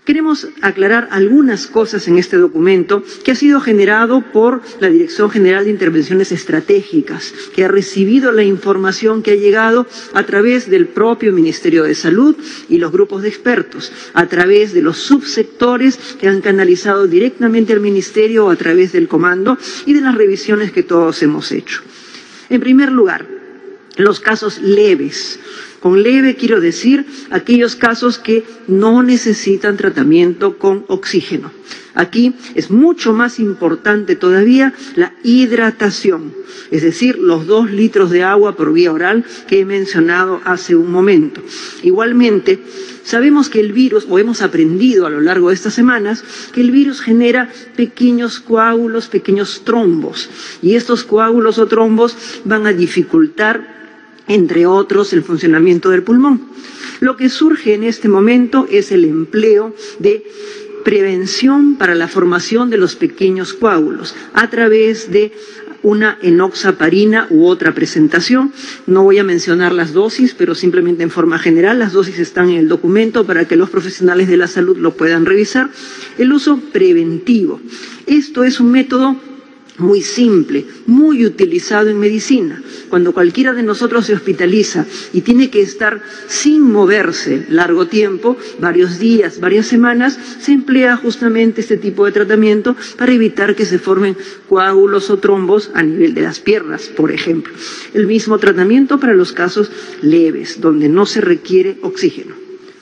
Queremos aclarar algunas cosas en este documento que ha sido generado por la Dirección General de Intervenciones Estratégicas, que ha recibido la información que ha llegado a través del propio Ministerio de Salud y los grupos de expertos, a través de los subsectores que han canalizado directamente al Ministerio o a través del Comando y de las revisiones que todos hemos hecho. En primer lugar, los casos leves. Con leve quiero decir aquellos casos que no necesitan tratamiento con oxígeno. Aquí es mucho más importante todavía la hidratación, es decir, los 2 litros de agua por vía oral que he mencionado hace un momento. Igualmente, sabemos que el virus, o hemos aprendido a lo largo de estas semanas, que el virus genera pequeños coágulos, pequeños trombos, y estos coágulos o trombos van a dificultar, entre otros, el funcionamiento del pulmón. Lo que surge en este momento es el empleo de prevención para la formación de los pequeños coágulos a través de una enoxaparina u otra presentación. No voy a mencionar las dosis, pero simplemente en forma general, las dosis están en el documento para que los profesionales de la salud lo puedan revisar. El uso preventivo. Esto es un método muy simple, muy utilizado en medicina. Cuando cualquiera de nosotros se hospitaliza y tiene que estar sin moverse largo tiempo, varios días, varias semanas, se emplea justamente este tipo de tratamiento para evitar que se formen coágulos o trombos a nivel de las piernas, por ejemplo. El mismo tratamiento para los casos leves, donde no se requiere oxígeno.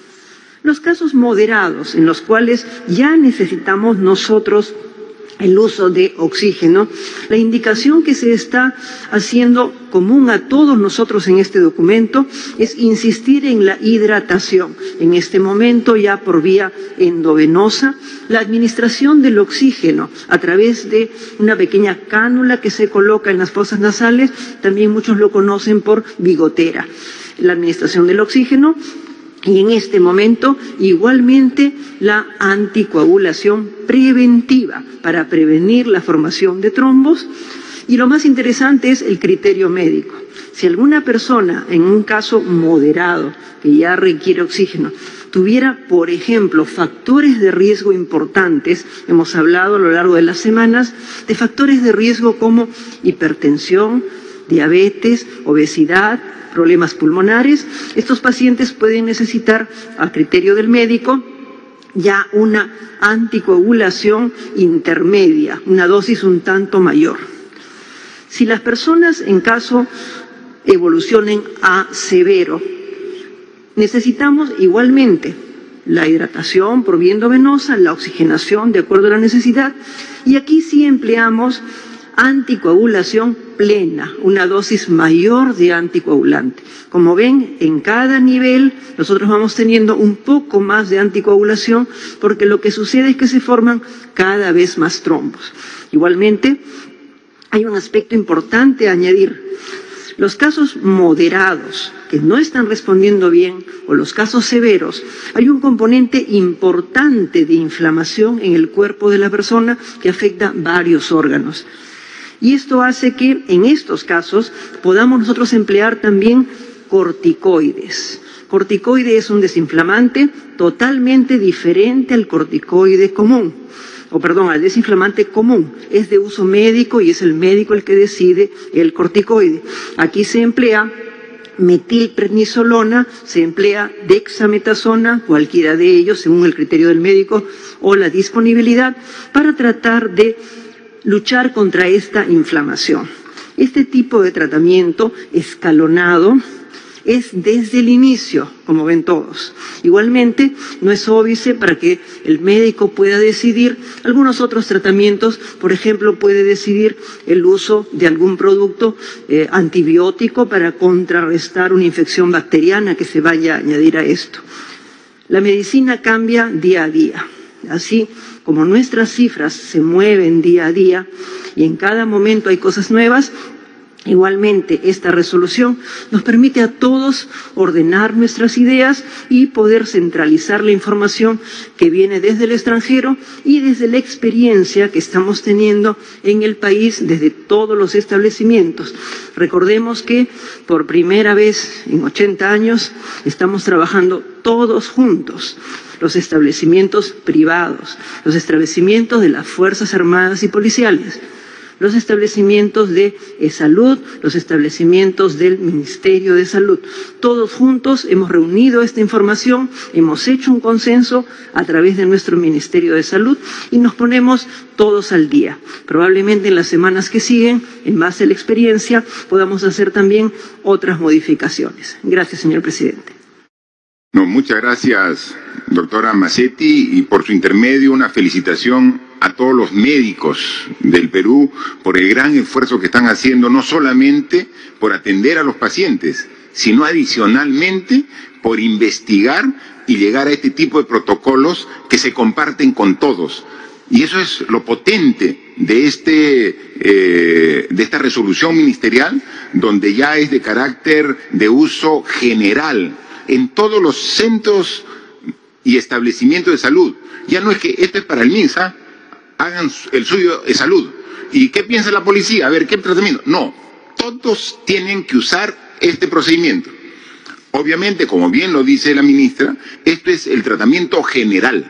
Los casos moderados, en los cuales ya necesitamos nosotros el uso de oxígeno, la indicación que se está haciendo común a todos nosotros en este documento es insistir en la hidratación. En este momento, ya por vía endovenosa, la administración del oxígeno a través de una pequeña cánula que se coloca en las fosas nasales, también muchos lo conocen por bigotera. La administración del oxígeno. Y en este momento, igualmente, la anticoagulación preventiva para prevenir la formación de trombos. Y lo más interesante es el criterio médico. Si alguna persona, en un caso moderado, que ya requiere oxígeno, tuviera, por ejemplo, factores de riesgo importantes, hemos hablado a lo largo de las semanas de factores de riesgo como hipertensión, diabetes, obesidad, problemas pulmonares, estos pacientes pueden necesitar, a criterio del médico, ya una anticoagulación intermedia, una dosis un tanto mayor. Si las personas, en caso evolucionen a severo, necesitamos igualmente la hidratación por vía endovenosa, la oxigenación de acuerdo a la necesidad, y aquí sí empleamos anticoagulación plena, una dosis mayor de anticoagulante. Como ven, en cada nivel nosotros vamos teniendo un poco más de anticoagulación porque lo que sucede es que se forman cada vez más trombos. Igualmente, hay un aspecto importante a añadir. Los casos moderados, que no están respondiendo bien, o los casos severos, hay un componente importante de inflamación en el cuerpo de la persona que afecta varios órganos. Y esto hace que en estos casos podamos nosotros emplear también corticoides. Corticoide es un desinflamante totalmente diferente al corticoide común, al desinflamante común. Es de uso médico y es el médico el que decide el corticoide. Aquí se emplea metilprednisolona, se emplea dexametasona, cualquiera de ellos según el criterio del médico o la disponibilidad, para tratar de luchar contra esta inflamación. Este tipo de tratamiento escalonado es desde el inicio, como ven todos. Igualmente, no es óbice para que el médico pueda decidir algunos otros tratamientos. Por ejemplo, puede decidir el uso de algún producto antibiótico para contrarrestar una infección bacteriana que se vaya a añadir a esto. La medicina cambia día a día. Así como nuestras cifras se mueven día a día y en cada momento hay cosas nuevas, igualmente esta resolución nos permite a todos ordenar nuestras ideas y poder centralizar la información que viene desde el extranjero y desde la experiencia que estamos teniendo en el país desde todos los establecimientos. Recordemos que por primera vez en 80 años estamos trabajando todos juntos. los establecimientos privados, los establecimientos de las Fuerzas Armadas y Policiales, los establecimientos de salud, los establecimientos del Ministerio de Salud. Todos juntos hemos reunido esta información, hemos hecho un consenso a través de nuestro Ministerio de Salud y nos ponemos todos al día. Probablemente en las semanas que siguen, en base a la experiencia, podamos hacer también otras modificaciones. Gracias, señor presidente. No, muchas gracias, doctora Mazzetti, y por su intermedio una felicitación a todos los médicos del Perú por el gran esfuerzo que están haciendo, no solamente por atender a los pacientes, sino adicionalmente por investigar y llegar a este tipo de protocolos que se comparten con todos. Y eso es lo potente de esta resolución ministerial, donde ya es de carácter de uso general en todos los centros y establecimientos de salud. Ya no es que esto es para el MINSA, hagan el suyo de salud. ¿Y qué piensa la policía? A ver, ¿qué tratamiento? No, todos tienen que usar este procedimiento. Obviamente, como bien lo dice la ministra, esto es el tratamiento general.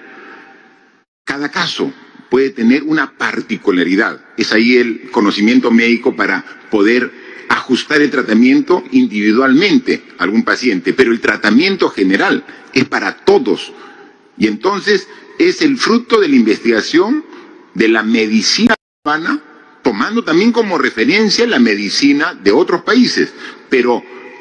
Cada caso puede tener una particularidad. Es ahí el conocimiento médico para poder ajustar el tratamiento individualmente a algún paciente, pero el tratamiento general es para todos. Y entonces es el fruto de la investigación de la medicina peruana, tomando también como referencia la medicina de otros países, pero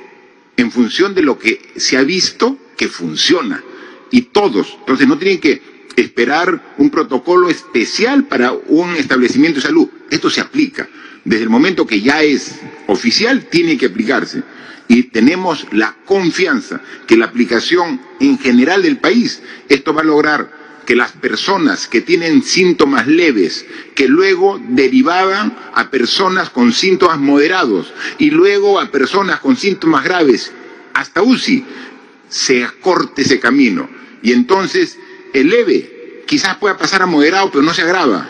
en función de lo que se ha visto que funciona. Y todos, entonces no tienen que esperar un protocolo especial para un establecimiento de salud. Esto se aplica. Desde el momento que ya es oficial, tiene que aplicarse. Y tenemos la confianza que la aplicación en general del país, esto va a lograr que las personas que tienen síntomas leves, que luego derivaban a personas con síntomas moderados y luego a personas con síntomas graves, hasta UCI, se acorte ese camino. Y entonces el leve quizás pueda pasar a moderado, pero no se agrava.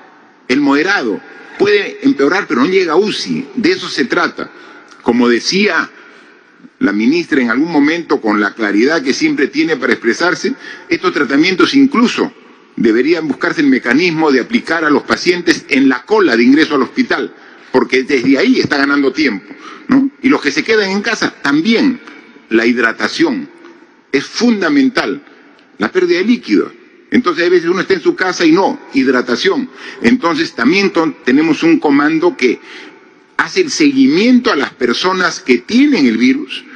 El moderado puede empeorar, pero no llega a UCI. De eso se trata. Como decía la ministra en algún momento, con la claridad que siempre tiene para expresarse, estos tratamientos incluso deberían buscarse el mecanismo de aplicar a los pacientes en la cola de ingreso al hospital, porque desde ahí está ganando tiempo, ¿no? Y los que se quedan en casa también. La hidratación es fundamental, la pérdida de líquidos. Entonces a veces uno está en su casa y no, hidratación. Entonces también tenemos un comando que hace el seguimiento a las personas que tienen el virus,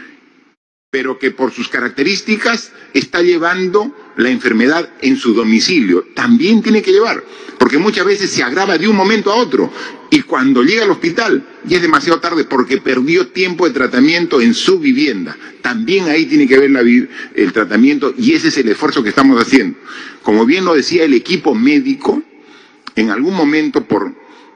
pero que por sus características está llevando la enfermedad en su domicilio. También tiene que llevar, porque muchas veces se agrava de un momento a otro y cuando llega al hospital ya es demasiado tarde porque perdió tiempo de tratamiento en su vivienda. También ahí tiene que ver el tratamiento y ese es el esfuerzo que estamos haciendo. Como bien lo decía el equipo médico, en algún momento por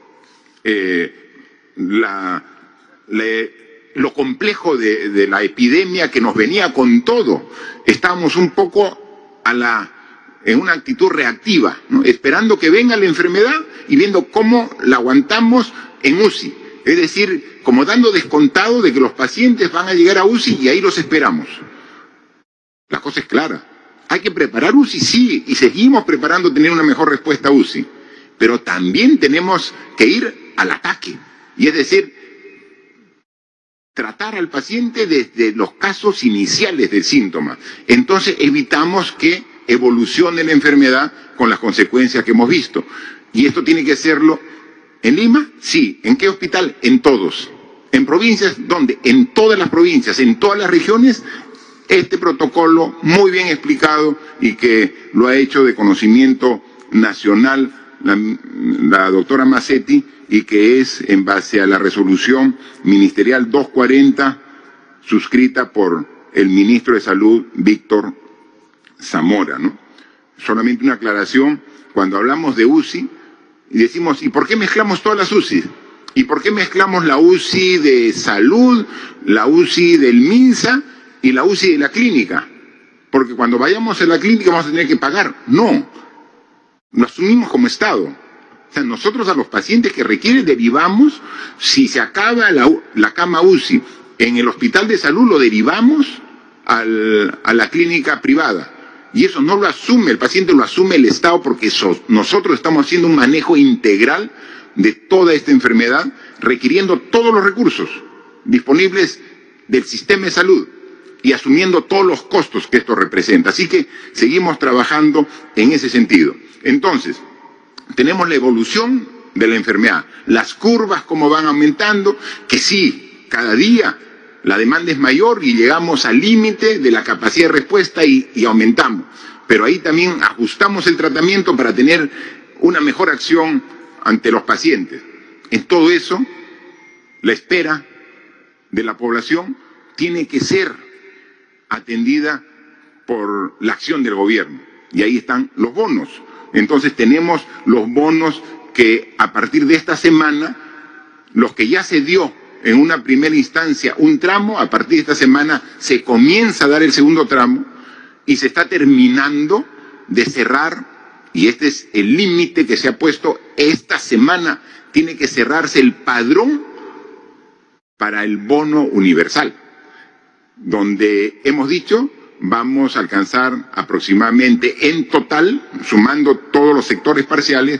lo complejo de la epidemia que nos venía con todo, estábamos un poco en una actitud reactiva, ¿no? Esperando que venga la enfermedad y viendo cómo la aguantamos en UCI. Es decir, como dando descontado de que los pacientes van a llegar a UCI y ahí los esperamos. La cosa es clara. Hay que preparar UCI, sí, y seguimos preparando tener una mejor respuesta a UCI. Pero también tenemos que ir al ataque. Y es decir, tratar al paciente desde los casos iniciales del síntoma. Entonces evitamos que evolucione la enfermedad con las consecuencias que hemos visto. Y esto tiene que hacerlo en Lima, sí. ¿En qué hospital? En todos. En provincias, ¿dónde? En todas las provincias, en todas las regiones, este protocolo muy bien explicado y que lo ha hecho de conocimiento nacional la doctora Mazzetti, y que es en base a la resolución ministerial 240 suscrita por el ministro de Salud, Víctor Zamora, ¿no? Solamente una aclaración, cuando hablamos de UCI, y decimos, ¿y por qué mezclamos todas las UCI? ¿Y por qué mezclamos la UCI de salud, la UCI del MINSA y la UCI de la clínica? Porque cuando vayamos a la clínica vamos a tener que pagar. No, lo asumimos como Estado. O sea, nosotros a los pacientes que requieren derivamos, si se acaba la cama UCI en el hospital de salud, lo derivamos a la clínica privada. Y eso no lo asume el paciente, lo asume el Estado, porque nosotros estamos haciendo un manejo integral de toda esta enfermedad, requiriendo todos los recursos disponibles del sistema de salud y asumiendo todos los costos que esto representa. Así que seguimos trabajando en ese sentido. Entonces, tenemos la evolución de la enfermedad, las curvas como van aumentando, que sí, cada día la demanda es mayor y llegamos al límite de la capacidad de respuesta y aumentamos. Pero ahí también ajustamos el tratamiento para tener una mejor acción ante los pacientes. En todo eso, la espera de la población tiene que ser atendida por la acción del gobierno. Y ahí están los bonos. Entonces tenemos los bonos que a partir de esta semana, los que ya se dio en una primera instancia un tramo, a partir de esta semana se comienza a dar el segundo tramo y se está terminando de cerrar, y este es el límite que se ha puesto, esta semana tiene que cerrarse el padrón para el bono universal, donde hemos dicho vamos a alcanzar aproximadamente en total, sumando todos los sectores parciales,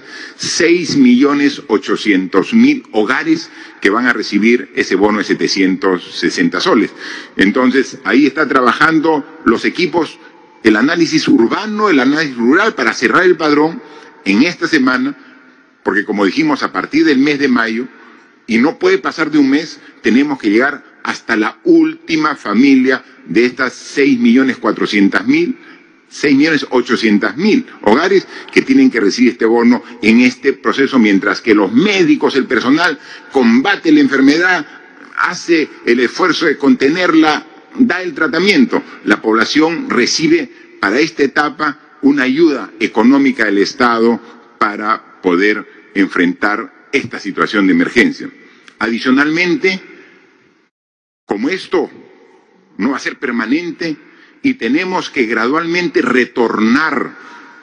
6.800.000 hogares que van a recibir ese bono de 760 soles. Entonces, ahí está trabajando los equipos, el análisis urbano, el análisis rural, para cerrar el padrón en esta semana, porque como dijimos, a partir del mes de mayo, y no puede pasar de un mes, tenemos que llegar hasta la última familia de estas 6.400.000, 6.800.000 hogares que tienen que recibir este bono en este proceso, mientras que los médicos, el personal, combate la enfermedad, hace el esfuerzo de contenerla, da el tratamiento. La población recibe para esta etapa una ayuda económica del Estado para poder enfrentar esta situación de emergencia. Adicionalmente, como esto no va a ser permanente y tenemos que gradualmente retornar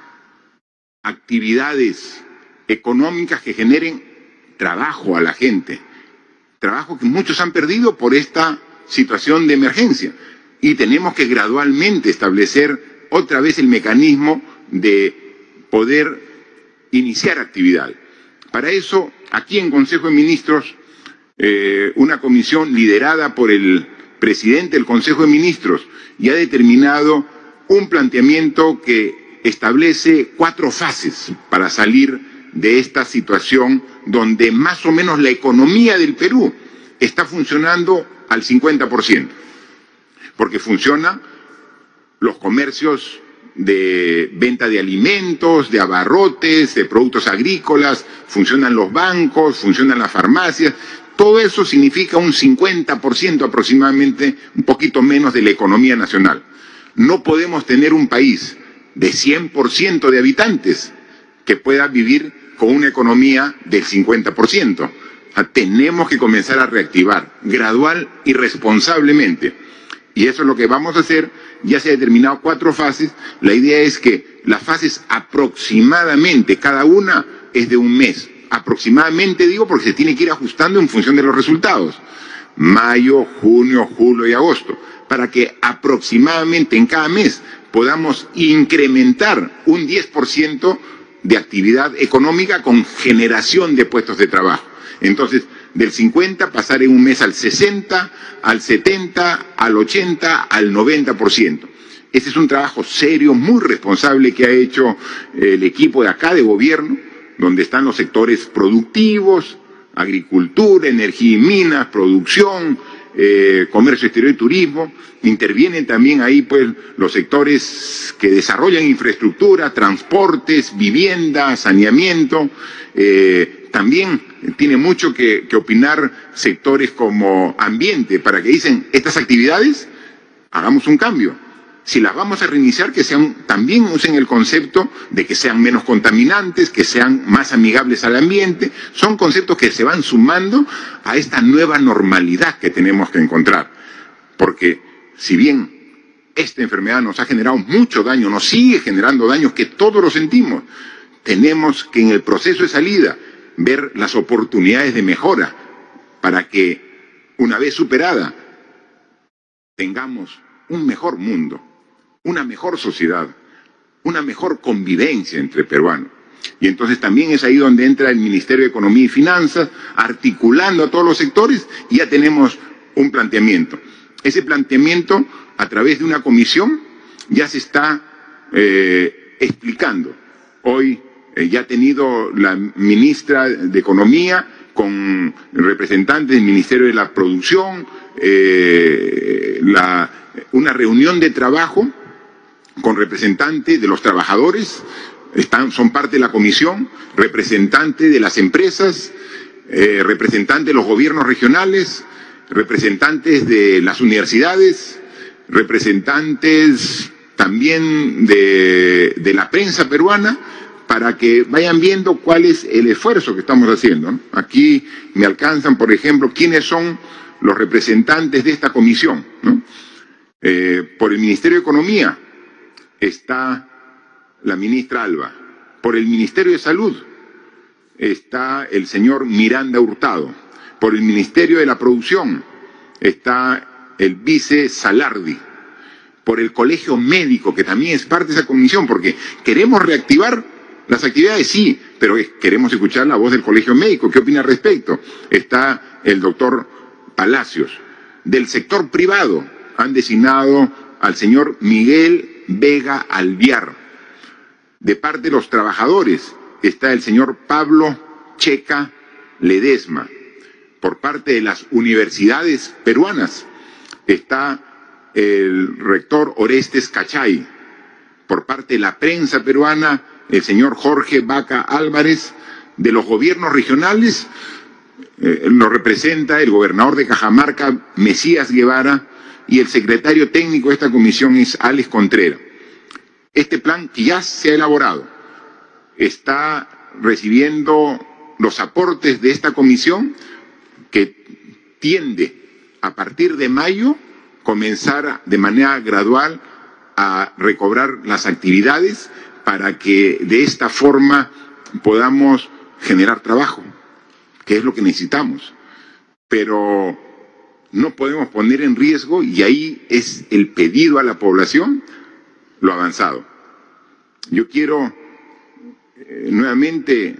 actividades económicas que generen trabajo a la gente, trabajo que muchos han perdido por esta situación de emergencia, y tenemos que gradualmente establecer otra vez el mecanismo de poder iniciar actividad. Para eso, aquí en Consejo de Ministros, una comisión liderada por el presidente del Consejo de Ministros ya ha determinado un planteamiento que establece 4 fases para salir de esta situación donde más o menos la economía del Perú está funcionando al 50%, porque funcionan los comercios de venta de alimentos, de abarrotes, de productos agrícolas, funcionan los bancos, funcionan las farmacias. Todo eso significa un 50% aproximadamente, un poquito menos de la economía nacional. No podemos tener un país de 100% de habitantes que pueda vivir con una economía del 50%. Tenemos que comenzar a reactivar gradual y responsablemente. Y eso es lo que vamos a hacer. Ya se han determinado 4 fases. La idea es que las fases aproximadamente, cada una es de un mes. Aproximadamente digo porque se tiene que ir ajustando en función de los resultados. Mayo, junio, julio y agosto. Para que aproximadamente en cada mes podamos incrementar un 10% de actividad económica con generación de puestos de trabajo. Entonces, del 50 pasar en un mes al 60, al 70, al 80, al 90%. Ese es un trabajo serio, muy responsable que ha hecho el equipo de acá de gobierno, donde están los sectores productivos, agricultura, energía y minas, producción, comercio exterior y turismo. Intervienen también ahí pues los sectores que desarrollan infraestructura, transportes, vivienda, saneamiento. También tiene mucho que opinar sectores como ambiente, para que dicen, estas actividades, hagamos un cambio. Si las vamos a reiniciar, que sean, también usen el concepto de que sean menos contaminantes, que sean más amigables al ambiente. Son conceptos que se van sumando a esta nueva normalidad que tenemos que encontrar. Porque si bien esta enfermedad nos ha generado mucho daño, nos sigue generando daños que todos lo sentimos, tenemos que en el proceso de salida ver las oportunidades de mejora para que, una vez superada, tengamos un mejor mundo, una mejor sociedad, una mejor convivencia entre peruanos. Y entonces también es ahí donde entra el Ministerio de Economía y Finanzas, articulando a todos los sectores, y ya tenemos un planteamiento. Ese planteamiento, a través de una comisión, ya se está explicando. Hoy ya ha tenido la ministra de Economía con representantes del Ministerio de la Producción, una reunión de trabajo con representantes de los trabajadores, son parte de la comisión, representantes de las empresas, representantes de los gobiernos regionales, representantes de las universidades, representantes también de la prensa peruana, para que vayan viendo cuál es el esfuerzo que estamos haciendo, ¿no? Aquí me alcanzan, por ejemplo, quiénes son los representantes de esta comisión, ¿no? Por el Ministerio de Economía está la ministra Alba. Por el Ministerio de Salud está el señor Miranda Hurtado. Por el Ministerio de la Producción está el vice Salardi. Por el Colegio Médico, que también es parte de esa comisión, porque queremos reactivar las actividades, sí, pero queremos escuchar la voz del Colegio Médico. ¿Qué opina al respecto? Está el doctor Palacios. Del sector privado han designado al señor Miguel Vega Alviar. De parte de los trabajadores está el señor Pablo Checa Ledesma. Por parte de las universidades peruanas está el rector Orestes Cachay. Por parte de la prensa peruana, el señor Jorge Vaca Álvarez. De los gobiernos regionales lo representa el gobernador de Cajamarca, Mesías Guevara, y el secretario técnico de esta comisión es Alex Contreras. Este plan que ya se ha elaborado está recibiendo los aportes de esta comisión, que tiende a partir de mayo comenzar de manera gradual a recobrar las actividades, para que de esta forma podamos generar trabajo, que es lo que necesitamos. Pero no podemos poner en riesgo, y ahí es el pedido a la población, lo avanzado. Yo quiero nuevamente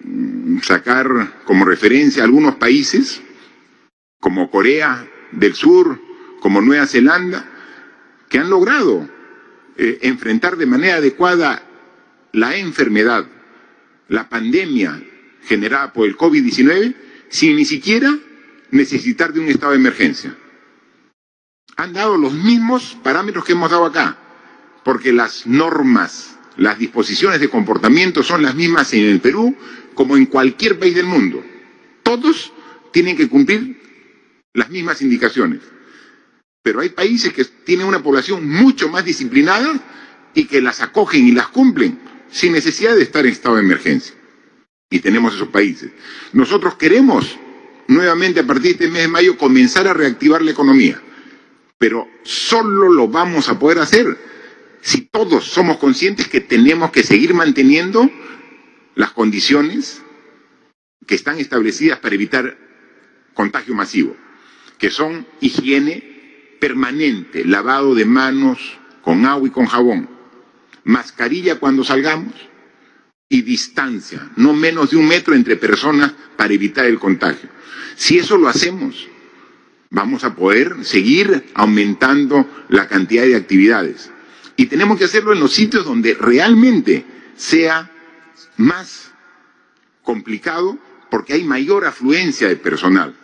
sacar como referencia algunos países, como Corea del Sur, como Nueva Zelanda, que han logrado enfrentar de manera adecuada la enfermedad, la pandemia generada por el COVID-19, sin ni siquiera necesitar de un estado de emergencia. Han dado los mismos parámetros que hemos dado acá, porque las normas, las disposiciones de comportamiento son las mismas en el Perú como en cualquier país del mundo. Todos tienen que cumplir las mismas indicaciones. Pero hay países que tienen una población mucho más disciplinada y que las acogen y las cumplen sin necesidad de estar en estado de emergencia. Y tenemos esos países. Nosotros queremos nuevamente a partir de este mes de mayo comenzar a reactivar la economía. Pero solo lo vamos a poder hacer si todos somos conscientes que tenemos que seguir manteniendo las condiciones que están establecidas para evitar contagio masivo, que son higiene permanente, lavado de manos con agua y con jabón, mascarilla cuando salgamos y distancia, no menos de 1 metro entre personas para evitar el contagio. Si eso lo hacemos, vamos a poder seguir aumentando la cantidad de actividades. Y tenemos que hacerlo en los sitios donde realmente sea más complicado, porque hay mayor afluencia de personal.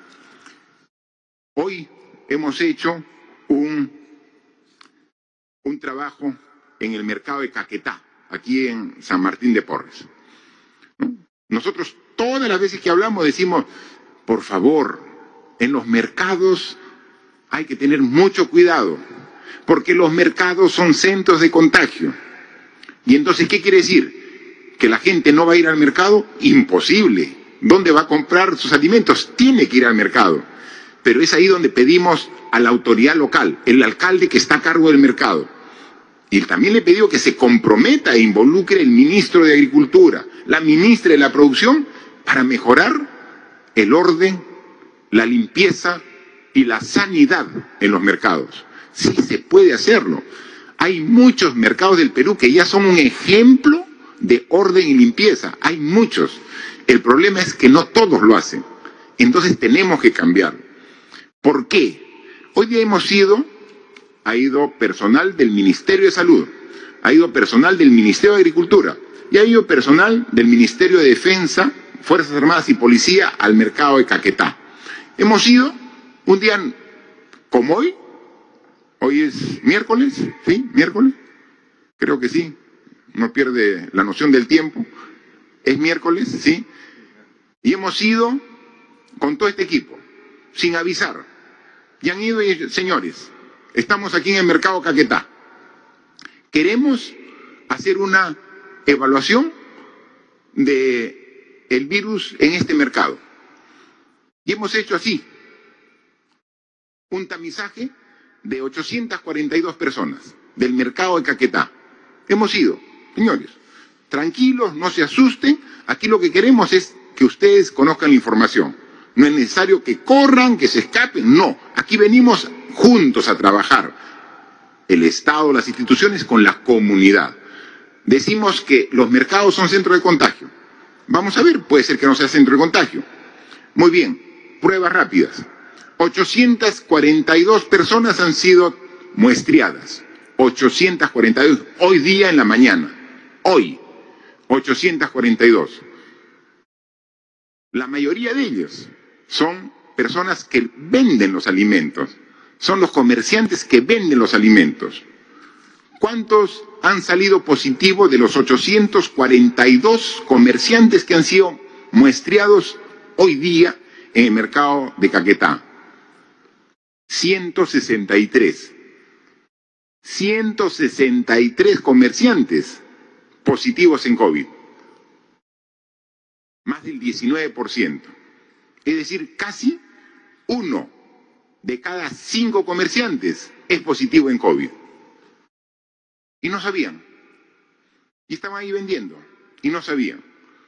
Hoy hemos hecho un trabajo en el mercado de Caquetá, aquí en San Martín de Porres, ¿no? Nosotros todas las veces que hablamos decimos, por favor, en los mercados hay que tener mucho cuidado, porque los mercados son centros de contagio. Y entonces, ¿qué quiere decir? ¿Que la gente no va a ir al mercado? Imposible. ¿Dónde va a comprar sus alimentos? Tiene que ir al mercado. Pero es ahí donde pedimos a la autoridad local, el alcalde que está a cargo del mercado. Y también le pedimos que se comprometa e involucre el ministro de Agricultura, la ministra de la Producción, para mejorar el orden, la limpieza y la sanidad en los mercados. Sí se puede hacerlo. Hay muchos mercados del Perú que ya son un ejemplo de orden y limpieza. Hay muchos. El problema es que no todos lo hacen. Entonces tenemos que cambiar. ¿Por qué? Hoy día ha ido personal del Ministerio de Salud, ha ido personal del Ministerio de Agricultura y ha ido personal del Ministerio de Defensa, Fuerzas Armadas y Policía al mercado de Caquetá. Hemos ido un día como hoy es miércoles, ¿sí? ¿Miércoles? Creo que sí, no pierde la noción del tiempo. Es miércoles, ¿sí? Y hemos ido con todo este equipo, sin avisar. Y han ido y dicho, señores, estamos aquí en el mercado Caquetá. Queremos hacer una evaluación del virus en este mercado. Y hemos hecho así, un tamizaje de 842 personas del mercado de Caquetá. Hemos ido, señores, tranquilos, no se asusten, aquí lo que queremos es que ustedes conozcan la información. No es necesario que corran, que se escapen, no. Aquí venimos juntos a trabajar. El Estado, las instituciones con la comunidad. Decimos que los mercados son centro de contagio. Vamos a ver, puede ser que no sea centro de contagio. Muy bien, pruebas rápidas. 842 personas han sido muestreadas. 842, hoy día en la mañana. Hoy, 842. La mayoría de ellos son personas que venden los alimentos, son los comerciantes que venden los alimentos. ¿Cuántos han salido positivos de los 842 comerciantes que han sido muestreados hoy día en el mercado de Caquetá? 163. 163 comerciantes positivos en COVID. Más del 19%. Es decir, casi 1 de cada 5 comerciantes es positivo en COVID. Y no sabían. Y estaban ahí vendiendo. Y no sabían.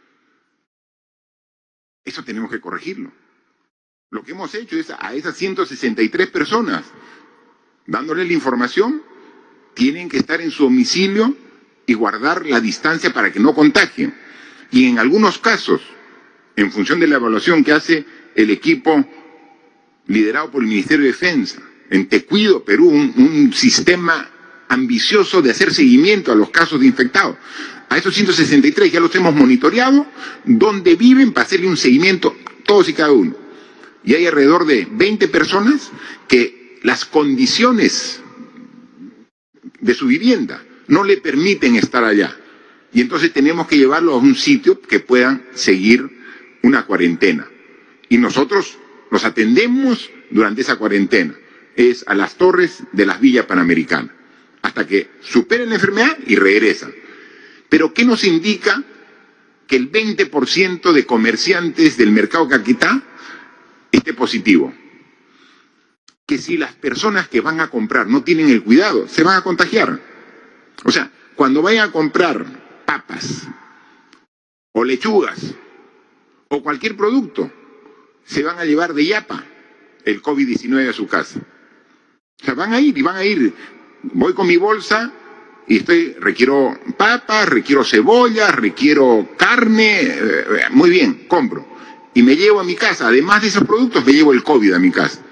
Eso tenemos que corregirlo. Lo que hemos hecho es a esas 163 personas, dándoles la información, tienen que estar en su domicilio y guardar la distancia para que no contagien. Y en algunos casos, en función de la evaluación que hace el equipo liderado por el Ministerio de Defensa, en Tecuido, Perú, un sistema ambicioso de hacer seguimiento a los casos de infectados. A esos 163 ya los hemos monitoreado, donde viven para hacerle un seguimiento todos y cada uno. Y hay alrededor de 20 personas que las condiciones de su vivienda no le permiten estar allá. Y entonces tenemos que llevarlo a un sitio que puedan seguir una cuarentena. Y nosotros los atendemos durante esa cuarentena. Es a las torres de las Villas Panamericanas. Hasta que superen la enfermedad y regresan. Pero ¿qué nos indica que el 20% de comerciantes del mercado Caquetá esté positivo? Que si las personas que van a comprar no tienen el cuidado, se van a contagiar. O sea, cuando vayan a comprar papas o lechugas o cualquier producto, se van a llevar de yapa el COVID-19 a su casa. O sea, van a ir. Voy con mi bolsa y requiero papas, requiero cebolla, requiero carne, muy bien, compro. Y me llevo a mi casa, además de esos productos, me llevo el COVID a mi casa.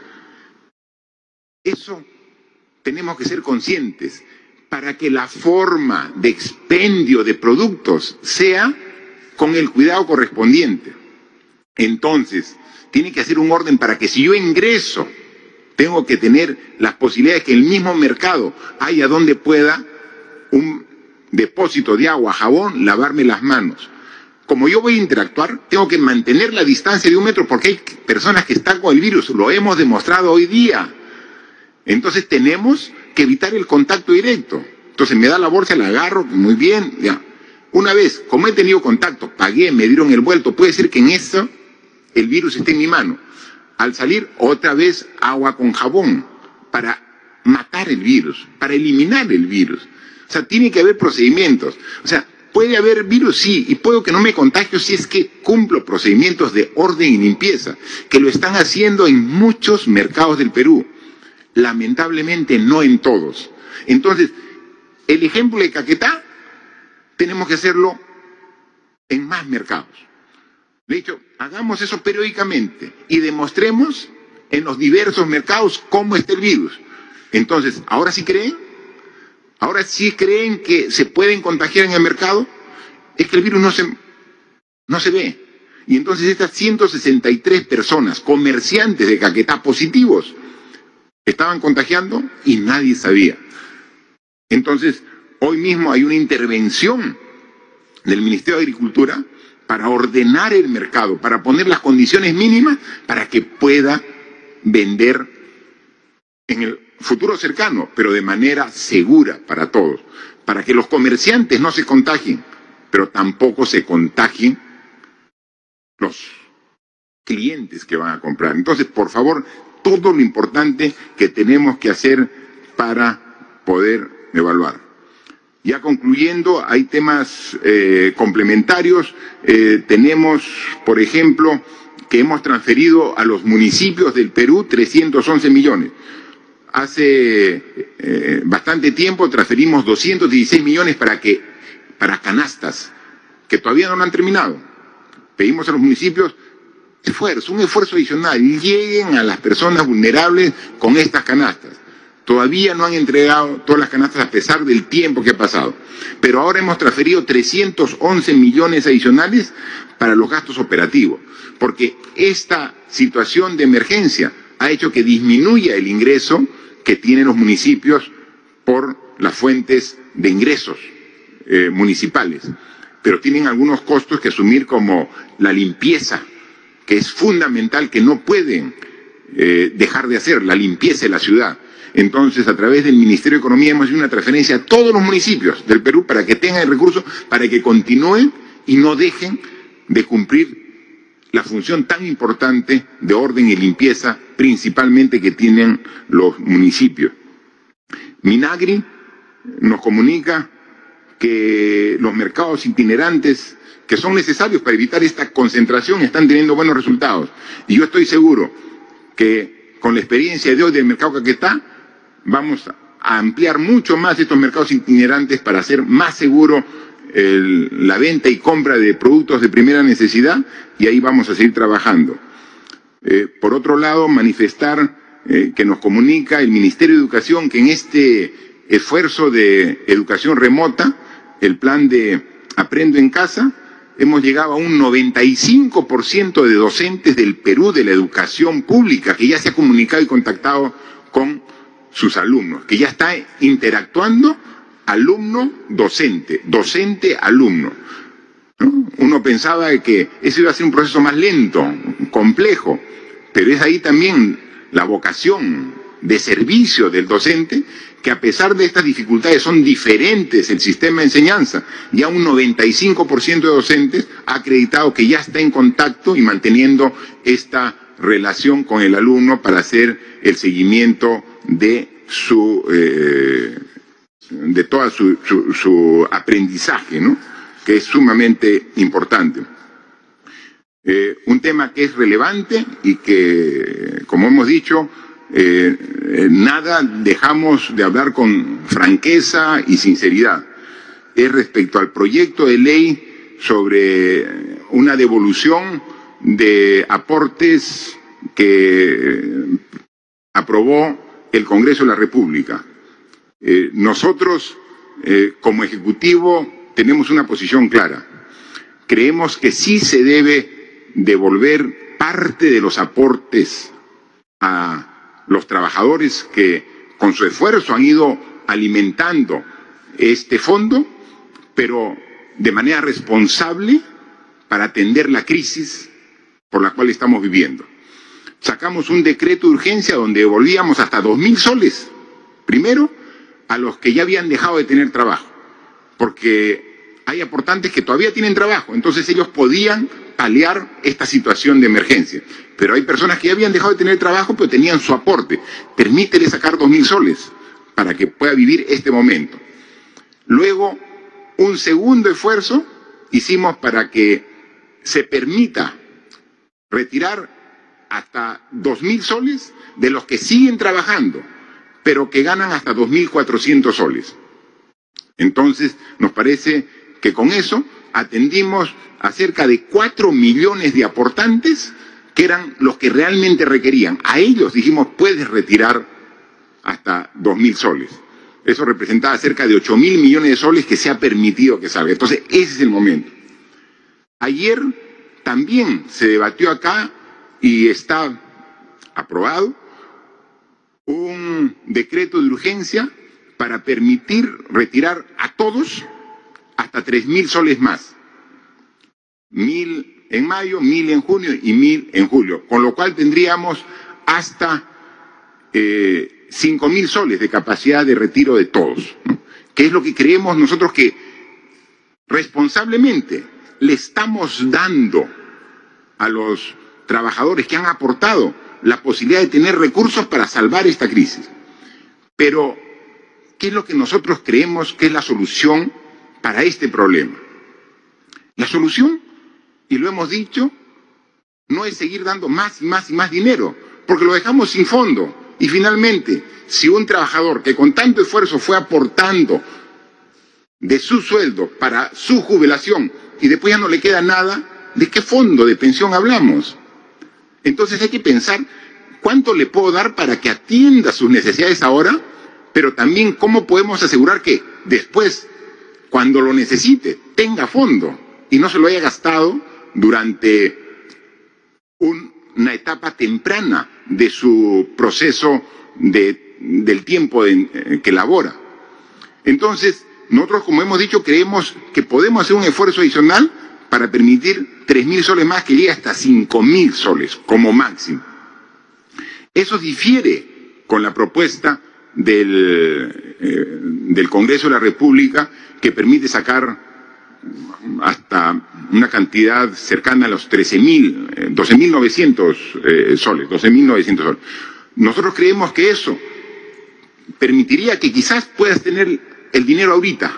Eso tenemos que ser conscientes para que la forma de expendio de productos sea con el cuidado correspondiente. Entonces, tiene que hacer un orden para que si yo ingreso, tengo que tener las posibilidades que el mismo mercado haya donde pueda un depósito de agua, jabón, lavarme las manos. Como yo voy a interactuar, tengo que mantener la distancia de 1 metro porque hay personas que están con el virus, lo hemos demostrado hoy día. Entonces tenemos que evitar el contacto directo. Entonces me da la bolsa, la agarro, muy bien, ya. Una vez, como he tenido contacto, pagué, me dieron el vuelto, puede ser que en eso el virus esté en mi mano. Al salir, otra vez agua con jabón para matar el virus, para eliminar el virus. O sea, tiene que haber procedimientos. O sea, puede haber virus, sí, y puedo que no me contagio si es que cumplo procedimientos de orden y limpieza, que lo están haciendo en muchos mercados del Perú. Lamentablemente no en todos. Entonces, el ejemplo de Caquetá tenemos que hacerlo en más mercados. De hecho, hagamos eso periódicamente y demostremos en los diversos mercados cómo está el virus. Entonces, ¿ahora sí creen? ¿Ahora sí creen que se pueden contagiar en el mercado? Es que el virus no se ve. Y entonces estas 163 personas, comerciantes de Caquetá positivos, estaban contagiando y nadie sabía. Entonces, hoy mismo hay una intervención del Ministerio de Agricultura para ordenar el mercado, para poner las condiciones mínimas para que pueda vender en el futuro cercano, pero de manera segura para todos, para que los comerciantes no se contagien, pero tampoco se contagien los clientes que van a comprar. Entonces, por favor, todo lo importante que tenemos que hacer para poder evaluar. Ya concluyendo, hay temas complementarios. Tenemos, por ejemplo, que hemos transferido a los municipios del Perú 311 millones. Hace bastante tiempo transferimos 216 millones para canastas, que todavía no lo han terminado. Pedimos a los municipios un esfuerzo adicional, lleguen a las personas vulnerables con estas canastas. Todavía no han entregado todas las canastas a pesar del tiempo que ha pasado. Pero ahora hemos transferido 311 millones adicionales para los gastos operativos, porque esta situación de emergencia ha hecho que disminuya el ingreso que tienen los municipios por las fuentes de ingresos municipales. Pero tienen algunos costos que asumir, como la limpieza, que es fundamental, que no pueden dejar de hacer, la limpieza de la ciudad. Entonces, a través del Ministerio de Economía hemos hecho una transferencia a todos los municipios del Perú para que tengan el recurso, para que continúen y no dejen de cumplir la función tan importante de orden y limpieza, principalmente que tienen los municipios. Minagri nos comunica que los mercados itinerantes que son necesarios para evitar esta concentración están teniendo buenos resultados. Y yo estoy seguro que con la experiencia de hoy del mercado Caquetá vamos a ampliar mucho más estos mercados itinerantes para hacer más seguro la venta y compra de productos de primera necesidad, y ahí vamos a seguir trabajando. Por otro lado, manifestar que nos comunica el Ministerio de Educación que en este esfuerzo de educación remota, el plan de Aprendo en Casa, hemos llegado a un 95% de docentes del Perú de la educación pública que ya se ha comunicado y contactado con sus alumnos, que ya está interactuando alumno-docente, docente-alumno, ¿no? Uno pensaba que eso iba a ser un proceso más lento, complejo, pero es ahí también la vocación de servicio del docente, que a pesar de estas dificultades son diferentes el sistema de enseñanza. Ya un 95% de docentes ha acreditado que ya está en contacto y manteniendo esta relación con el alumno para hacer el seguimiento de todo su aprendizaje, ¿no? Que es sumamente importante. Un tema que es relevante y que, como hemos dicho, nada dejamos de hablar con franqueza y sinceridad. Es respecto al proyecto de ley sobre una devolución de aportes que aprobó el Congreso de la República. Nosotros, como Ejecutivo, tenemos una posición clara. Creemos que sí se debe devolver parte de los aportes a los trabajadores que con su esfuerzo han ido alimentando este fondo, pero de manera responsable para atender la crisis por la cual estamos viviendo. Sacamos un decreto de urgencia donde devolvíamos hasta 2.000 soles, primero, a los que ya habían dejado de tener trabajo, porque hay aportantes que todavía tienen trabajo, entonces ellos podían paliar esta situación de emergencia. Pero hay personas que ya habían dejado de tener trabajo, pero tenían su aporte. Permítele sacar 2.000 soles para que pueda vivir este momento. Luego, un segundo esfuerzo hicimos para que se permita retirar hasta 2.000 soles de los que siguen trabajando, pero que ganan hasta 2.400 soles. Entonces, nos parece que con eso atendimos a cerca de 4 millones de aportantes que eran los que realmente requerían. A ellos dijimos, puedes retirar hasta 2.000 soles. Eso representaba cerca de 8.000 millones de soles que se ha permitido que salga. Entonces, ese es el momento. Ayer también se debatió acá y está aprobado un decreto de urgencia para permitir retirar a todos hasta 3.000 soles más. 1.000 en mayo, 1.000 en junio y 1.000 en julio. Con lo cual tendríamos hasta 5.000 soles de capacidad de retiro de todos, ¿no? Que es lo que creemos nosotros que responsablemente le estamos dando a los trabajadores que han aportado la posibilidad de tener recursos para salvar esta crisis. Pero, ¿qué es lo que nosotros creemos que es la solución para este problema? La solución, y lo hemos dicho, no es seguir dando más y más y más dinero, porque lo dejamos sin fondo. Y finalmente, si un trabajador que con tanto esfuerzo fue aportando de su sueldo para su jubilación y después ya no le queda nada, ¿de qué fondo de pensión hablamos? Entonces hay que pensar cuánto le puedo dar para que atienda sus necesidades ahora, pero también cómo podemos asegurar que después, cuando lo necesite, tenga fondo y no se lo haya gastado durante una etapa temprana de su proceso del tiempo que labora. Entonces, nosotros, como hemos dicho, creemos que podemos hacer un esfuerzo adicional para permitir 3.000 soles más, que llegue hasta 5.000 soles como máximo. Eso difiere con la propuesta del Congreso de la República, que permite sacar hasta una cantidad cercana a los 12.900 soles, 12.900 soles. Nosotros creemos que eso permitiría que quizás puedas tener el dinero ahorita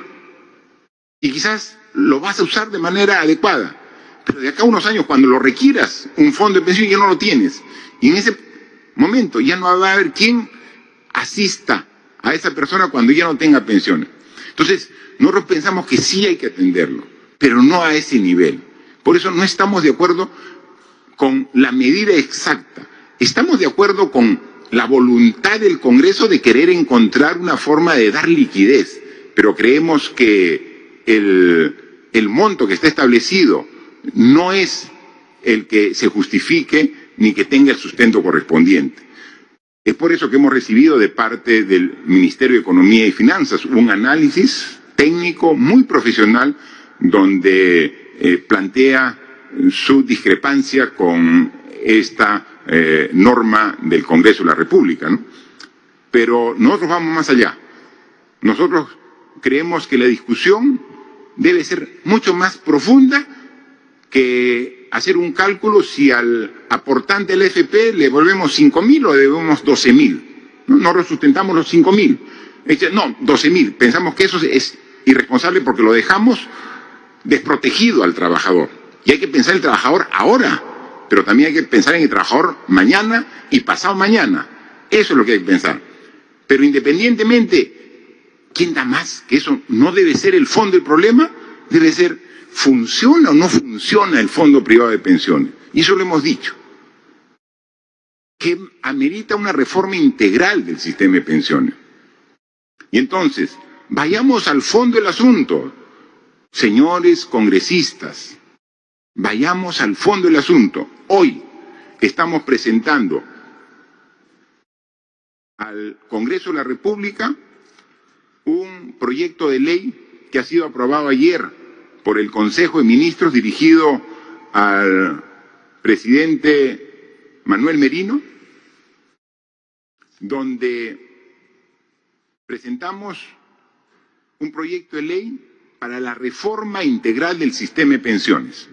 y quizás lo vas a usar de manera adecuada, pero de acá a unos años, cuando lo requieras, un fondo de pensión ya no lo tienes, y en ese momento ya no va a haber quien asista a esa persona cuando ya no tenga pensiones. Entonces, nosotros pensamos que sí hay que atenderlo, pero no a ese nivel. Por eso no estamos de acuerdo con la medida exacta. Estamos de acuerdo con la voluntad del Congreso de querer encontrar una forma de dar liquidez, pero creemos que el monto que está establecido no es el que se justifique ni que tenga el sustento correspondiente. Es por eso que hemos recibido de parte del Ministerio de Economía y Finanzas un análisis técnico muy profesional donde plantea su discrepancia con esta norma del Congreso de la República, ¿no? Pero nosotros vamos más allá. Nosotros creemos que la discusión debe ser mucho más profunda que hacer un cálculo si al aportante del FP le devolvemos 5.000 o le devolvemos 12.000. No sustentamos los 5.000. No, 12.000. Pensamos que eso es irresponsable porque lo dejamos desprotegido al trabajador. Y hay que pensar en el trabajador ahora, pero también hay que pensar en el trabajador mañana y pasado mañana. Eso es lo que hay que pensar. Pero independientemente, ¿quién da más? Que eso no debe ser el fondo del problema, debe ser, ¿funciona o no funciona el fondo privado de pensiones? Y eso lo hemos dicho, que amerita una reforma integral del sistema de pensiones. Y entonces, vayamos al fondo del asunto, señores congresistas, vayamos al fondo del asunto. Hoy estamos presentando al Congreso de la República un proyecto de ley que ha sido aprobado ayer por el Consejo de Ministros dirigido al presidente Manuel Merino, donde presentamos un proyecto de ley para la reforma integral del sistema de pensiones.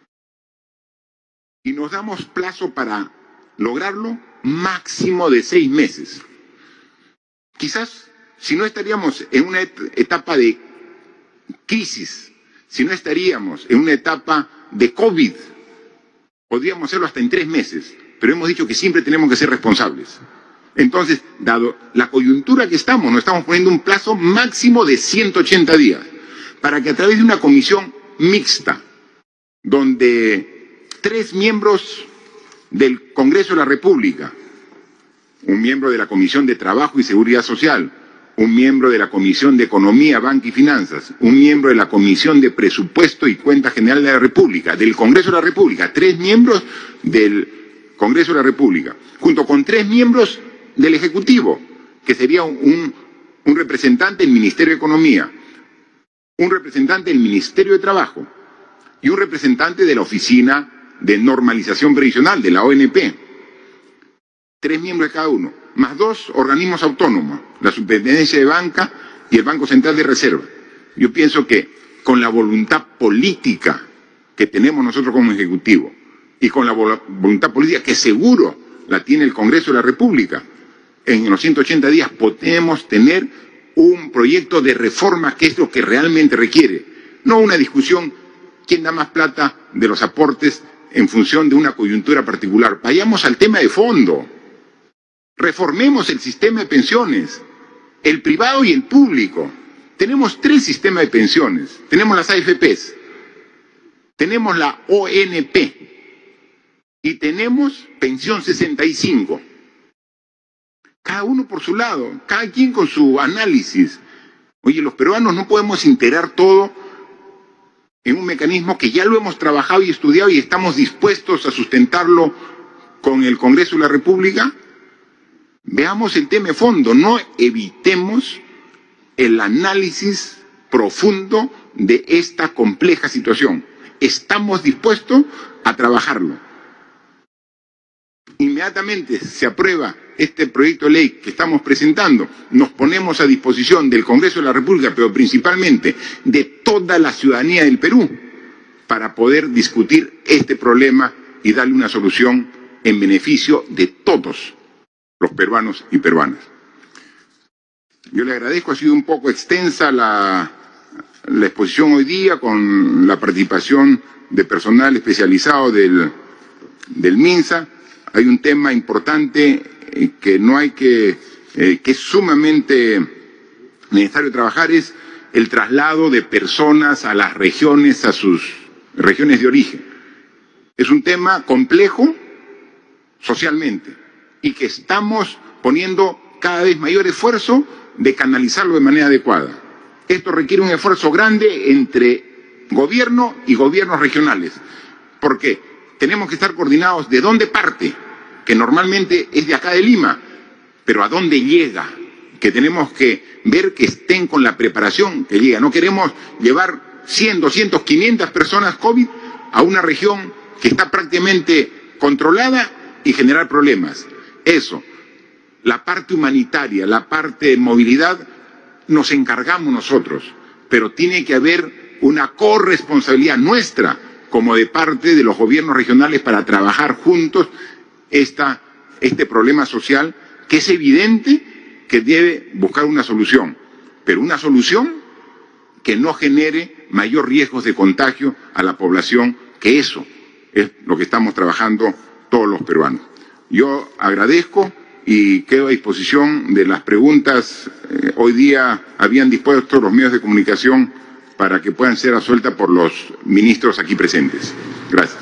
Y nos damos plazo para lograrlo máximo de 6 meses. Quizás, si no estaríamos en una etapa de crisis, si no estaríamos en una etapa de COVID, podríamos hacerlo hasta en 3 meses, pero hemos dicho que siempre tenemos que ser responsables. Entonces, dado la coyuntura que estamos, nos estamos poniendo un plazo máximo de 180 días para que a través de una comisión mixta, donde 3 miembros del Congreso de la República, un miembro de la Comisión de Trabajo y Seguridad Social, un miembro de la Comisión de Economía, Banca y Finanzas, un miembro de la Comisión de Presupuesto y Cuenta General de la República, del Congreso de la República, 3 miembros del Congreso de la República, junto con 3 miembros del Ejecutivo, que sería un representante del Ministerio de Economía, un representante del Ministerio de Trabajo y un representante de la Oficina de Normalización Previsional, de la ONP. 3 miembros de cada uno, más 2 organismos autónomos, la Superintendencia de Banca y el Banco Central de Reserva. Yo pienso que con la voluntad política que tenemos nosotros como Ejecutivo y con la voluntad política que seguro la tiene el Congreso de la República, en los 180 días podemos tener un proyecto de reforma que es lo que realmente requiere, no una discusión quién da más plata de los aportes en función de una coyuntura particular. Vayamos al tema de fondo. Reformemos el sistema de pensiones, el privado y el público. Tenemos 3 sistemas de pensiones. Tenemos las AFPs, tenemos la ONP y tenemos Pensión 65. Cada uno por su lado, cada quien con su análisis. Oye, los peruanos no podemos integrar todo en un mecanismo que ya lo hemos trabajado y estudiado y estamos dispuestos a sustentarlo con el Congreso de la República. Veamos el tema de fondo, no evitemos el análisis profundo de esta compleja situación. Estamos dispuestos a trabajarlo. Inmediatamente se aprueba este proyecto de ley que estamos presentando, nos ponemos a disposición del Congreso de la República, pero principalmente de toda la ciudadanía del Perú, para poder discutir este problema y darle una solución en beneficio de todos los peruanos y peruanas. Yo le agradezco, ha sido un poco extensa la exposición hoy día con la participación de personal especializado del MINSA. Hay un tema importante que no hay que es sumamente necesario trabajar, es el traslado de personas a las regiones, a sus regiones de origen. Es un tema complejo socialmente y que estamos poniendo cada vez mayor esfuerzo de canalizarlo de manera adecuada. Esto requiere un esfuerzo grande entre gobierno y gobiernos regionales, porque tenemos que estar coordinados de dónde parte, que normalmente es de acá de Lima, pero a dónde llega, que tenemos que ver que estén con la preparación que llega. No queremos llevar 100, 200, 500 personas COVID a una región que está prácticamente controlada y generar problemas. Eso, la parte humanitaria, la parte de movilidad, nos encargamos nosotros, pero tiene que haber una corresponsabilidad nuestra como de parte de los gobiernos regionales para trabajar juntos este problema social que es evidente que debe buscar una solución, pero una solución que no genere mayor riesgos de contagio a la población, que eso es lo que estamos trabajando todos los peruanos. Yo agradezco y quedo a disposición de las preguntas. Hoy día habían dispuesto los medios de comunicación para que puedan ser resueltas por los ministros aquí presentes. Gracias.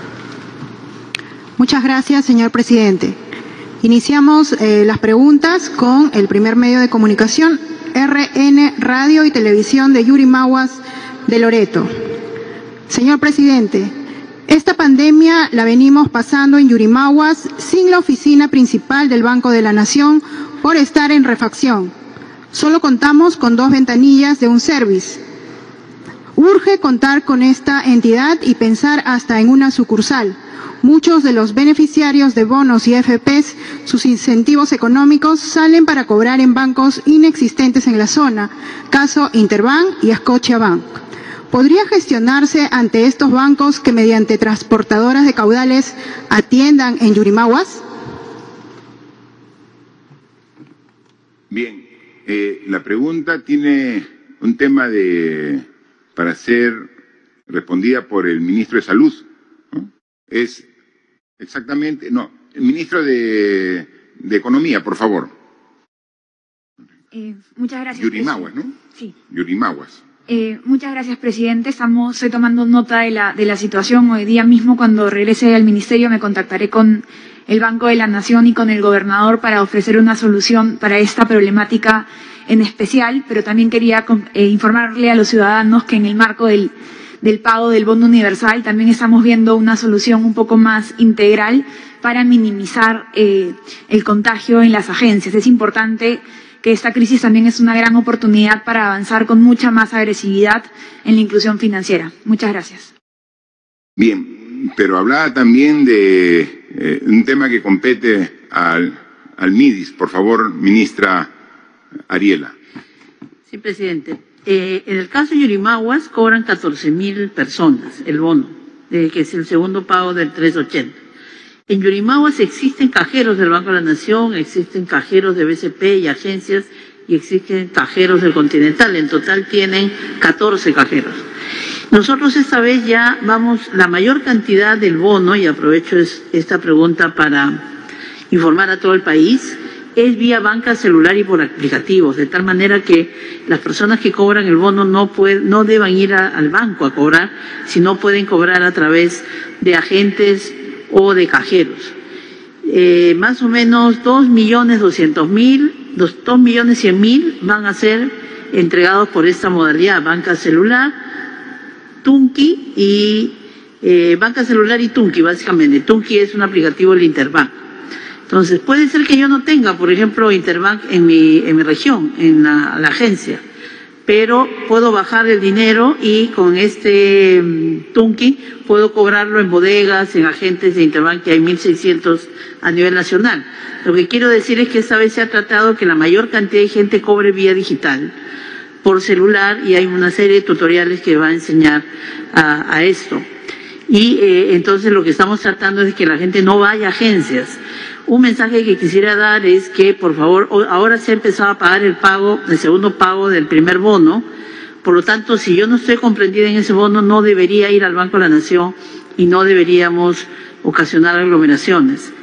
Muchas gracias, señor presidente. Iniciamos las preguntas con el primer medio de comunicación, RN Radio y Televisión de Yurimaguas de Loreto. Señor presidente, esta pandemia la venimos pasando en Yurimaguas sin la oficina principal del Banco de la Nación por estar en refacción. Solo contamos con 2 ventanillas de un service. Urge contar con esta entidad y pensar hasta en una sucursal. Muchos de los beneficiarios de bonos y AFPs, sus incentivos económicos salen para cobrar en bancos inexistentes en la zona, caso Interbank y Scotiabank. ¿Podría gestionarse ante estos bancos que mediante transportadoras de caudales atiendan en Yurimaguas? Bien, la pregunta tiene un tema para ser respondida por el ministro de Salud, ¿no? Es exactamente, no, el ministro de de Economía, por favor. Muchas gracias. Yurimaguas, ¿no? Sí. Yurimaguas. Muchas gracias, presidente. Estoy tomando nota de la situación. Hoy día mismo, cuando regrese al ministerio, me contactaré con el Banco de la Nación y con el gobernador para ofrecer una solución para esta problemática en especial, pero también quería informarle a los ciudadanos que en el marco del pago del bono universal también estamos viendo una solución un poco más integral para minimizar el contagio en las agencias. Es importante que esta crisis también es una gran oportunidad para avanzar con mucha más agresividad en la inclusión financiera. Muchas gracias. Bien, pero hablaba también de un tema que compete al MIDIS. Por favor, ministra Ariela. Sí, presidente. En el caso de Yurimaguas cobran 14.000 personas el bono, que es el segundo pago del 380. En Yurimaguas existen cajeros del Banco de la Nación, existen cajeros de BCP y agencias, y existen cajeros del Continental. En total tienen 14 cajeros. Nosotros esta vez ya vamos, la mayor cantidad del bono, y aprovecho esta pregunta para informar a todo el país, es vía banca celular y por aplicativos, de tal manera que las personas que cobran el bono no deban ir al banco a cobrar, sino pueden cobrar a través de agentes o de cajeros. Más o menos 2.200.000, 2.100.000 van a ser entregados por esta modalidad, banca celular, Tunki y banca celular y Tunki, básicamente. Tunki es un aplicativo del Interbank. Entonces, puede ser que yo no tenga, por ejemplo, Interbank en mi región, en la agencia, pero puedo bajar el dinero y con este Tunki puedo cobrarlo en bodegas, en agentes de Interbank, que hay 1.600 a nivel nacional. Lo que quiero decir es que esta vez se ha tratado que la mayor cantidad de gente cobre vía digital, por celular, y hay una serie de tutoriales que va a enseñar a esto. Y entonces lo que estamos tratando es que la gente no vaya a agencias. Un mensaje que quisiera dar es que, por favor, ahora se ha empezado a pagar el segundo pago del primer bono. Por lo tanto, si yo no estoy comprendida en ese bono, no debería ir al Banco de la Nación y no deberíamos ocasionar aglomeraciones.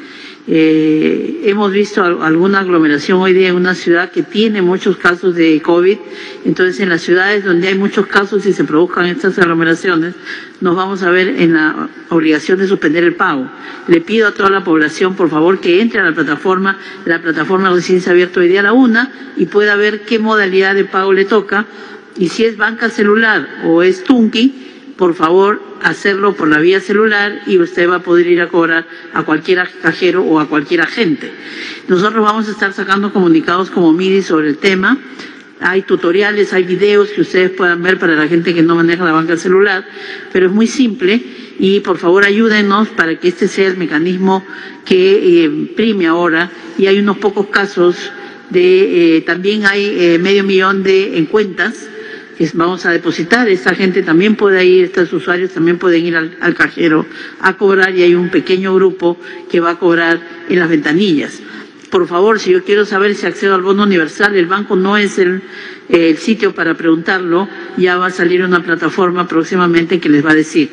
Hemos visto alguna aglomeración hoy día en una ciudad que tiene muchos casos de COVID. Entonces, en las ciudades donde hay muchos casos y se produzcan estas aglomeraciones, nos vamos a ver en la obligación de suspender el pago. Le pido a toda la población, por favor, que entre a la plataforma. La plataforma recién se ha abierto hoy día a la 1 y pueda ver qué modalidad de pago le toca. Y si es banca celular o es Tunki, por favor, hacerlo por la vía celular y usted va a poder ir a cobrar a cualquier cajero o a cualquier agente. Nosotros vamos a estar sacando comunicados como MIDI sobre el tema. Hay tutoriales, hay videos que ustedes puedan ver para la gente que no maneja la banca celular, pero es muy simple y por favor ayúdenos para que este sea el mecanismo que prime ahora. Y hay unos pocos casos también hay 500.000 en cuentas que vamos a depositar. Esta gente también puede ir, estos usuarios también pueden ir al cajero a cobrar, y hay un pequeño grupo que va a cobrar en las ventanillas. Por favor, si yo quiero saber si accedo al bono universal, el banco no es el sitio para preguntarlo, ya va a salir una plataforma próximamente que les va a decir.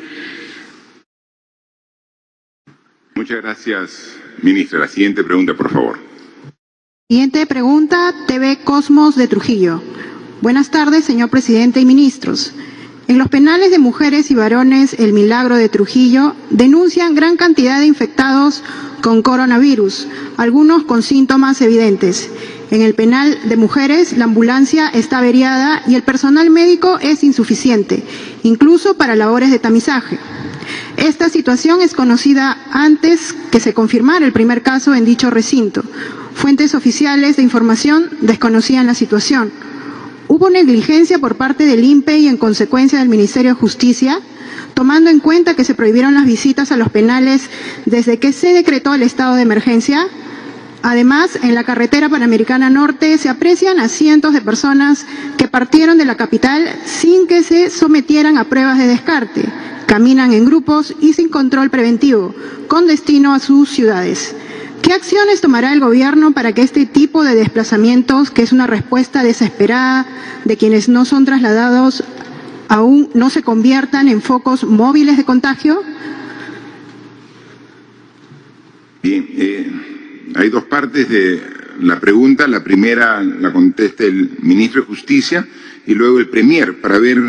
Muchas gracias, ministra. La siguiente pregunta, por favor. Siguiente pregunta, TV Cosmos de Trujillo. Buenas tardes, señor presidente y ministros. En los penales de mujeres y varones El Milagro de Trujillo denuncian gran cantidad de infectados con coronavirus, algunos con síntomas evidentes. En el penal de mujeres la ambulancia está averiada y el personal médico es insuficiente, incluso para labores de tamizaje. Esta situación es conocida antes que se confirmara el primer caso en dicho recinto. Fuentes oficiales de información desconocían la situación. ¿Hubo negligencia por parte del INPE y en consecuencia del Ministerio de Justicia, tomando en cuenta que se prohibieron las visitas a los penales desde que se decretó el estado de emergencia? Además, en la carretera Panamericana Norte se aprecian a cientos de personas que partieron de la capital sin que se sometieran a pruebas de descarte. Caminan en grupos y sin control preventivo, con destino a sus ciudades. ¿Qué acciones tomará el gobierno para que este tipo de desplazamientos, que es una respuesta desesperada de quienes no son trasladados, aún no se conviertan en focos móviles de contagio? Bien, Hay dos partes de la pregunta. La primera la contesta el ministro de Justicia y luego el Premier para ver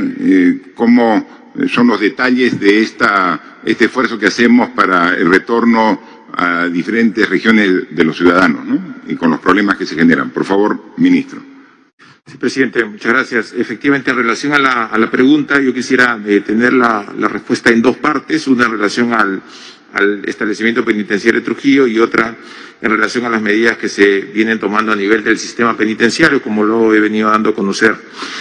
cómo son los detalles de este esfuerzo que hacemos para el retorno a diferentes regiones de los ciudadanos, ¿no? Y con los problemas que se generan. Por favor, ministro. Sí, presidente, muchas gracias. Efectivamente, en relación a la pregunta, yo quisiera tener la respuesta en dos partes, una en relación al establecimiento penitenciario de Trujillo y otra en relación a las medidas que se vienen tomando a nivel del sistema penitenciario, como lo he venido dando a conocer.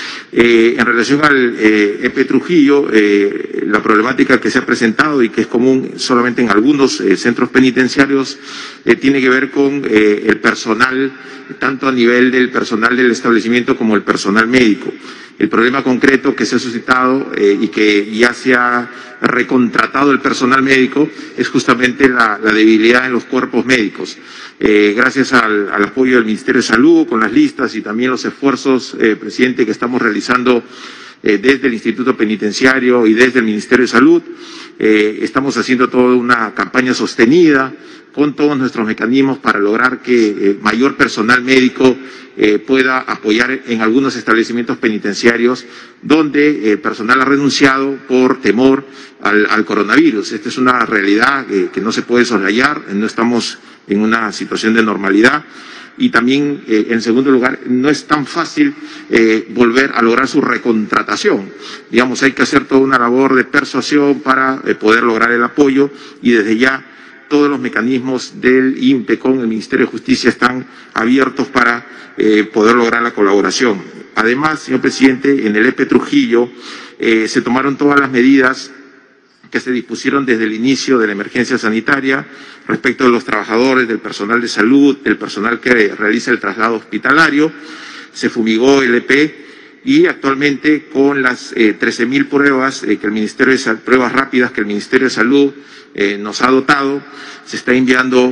En relación al EP Trujillo, la problemática que se ha presentado y que es común solamente en algunos centros penitenciarios tiene que ver con el personal, tanto a nivel del personal del establecimiento como el personal médico. El problema concreto que se ha suscitado y que ya se ha recontratado el personal médico es justamente la debilidad en los cuerpos médicos. Gracias al apoyo del Ministerio de Salud con las listas y también los esfuerzos, presidente, que estamos realizando desde el Instituto Penitenciario y desde el Ministerio de Salud, estamos haciendo toda una campaña sostenida con todos nuestros mecanismos para lograr que mayor personal médico pueda apoyar en algunos establecimientos penitenciarios donde personal ha renunciado por temor al coronavirus. Esta es una realidad que no se puede soslayar, no estamos en una situación de normalidad. Y también, en segundo lugar, no es tan fácil volver a lograr su recontratación. Digamos, hay que hacer toda una labor de persuasión para poder lograr el apoyo y desde ya todos los mecanismos del INPE con el Ministerio de Justicia están abiertos para poder lograr la colaboración. Además, señor presidente, en el EP Trujillo se tomaron todas las medidas que se dispusieron desde el inicio de la emergencia sanitaria respecto de los trabajadores, del personal de salud, del personal que realiza el traslado hospitalario. Se fumigó el EP y actualmente con las 13.000 pruebas que el Ministerio de pruebas rápidas que el Ministerio de Salud nos ha dotado, se está enviando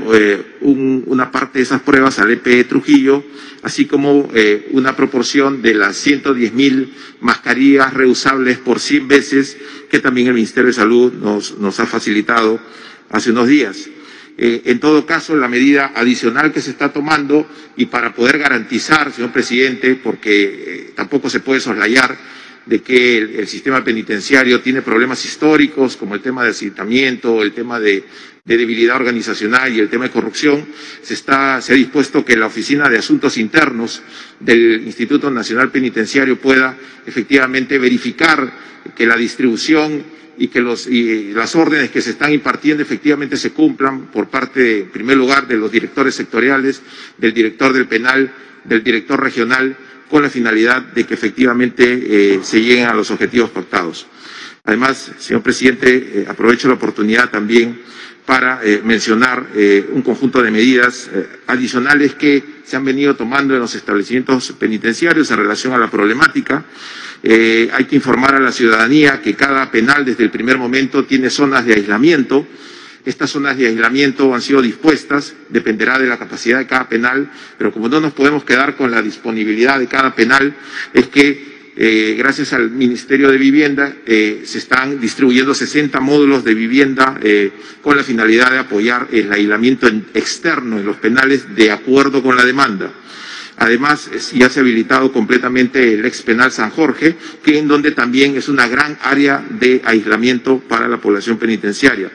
una parte de esas pruebas al EP Trujillo, así como una proporción de las 110.000 mascarillas reusables por 100 veces que también el Ministerio de Salud nos ha facilitado hace unos días. En todo caso, la medida adicional que se está tomando y para poder garantizar, señor presidente, porque tampoco se puede soslayar de que el sistema penitenciario tiene problemas históricos como el tema de hacinamiento, el tema de debilidad organizacional y el tema de corrupción, se ha dispuesto que la Oficina de Asuntos Internos del Instituto Nacional Penitenciario pueda efectivamente verificar que la distribución y que las órdenes que se están impartiendo efectivamente se cumplan por parte, en primer lugar, de los directores sectoriales, del director del penal, del director regional, con la finalidad de que efectivamente se lleguen a los objetivos pactados. Además, señor presidente, aprovecho la oportunidad también para mencionar un conjunto de medidas adicionales que se han venido tomando en los establecimientos penitenciarios en relación a la problemática. Hay que informar a la ciudadanía que cada penal desde el primer momento tiene zonas de aislamiento. Estas zonas de aislamiento han sido dispuestas, dependerá de la capacidad de cada penal, pero como no nos podemos quedar con la disponibilidad de cada penal, es que gracias al Ministerio de Vivienda se están distribuyendo 60 módulos de vivienda con la finalidad de apoyar el aislamiento externo en los penales de acuerdo con la demanda. Además, ya se ha habilitado completamente el ex penal San Jorge, que en donde también es una gran área de aislamiento para la población penitenciaria.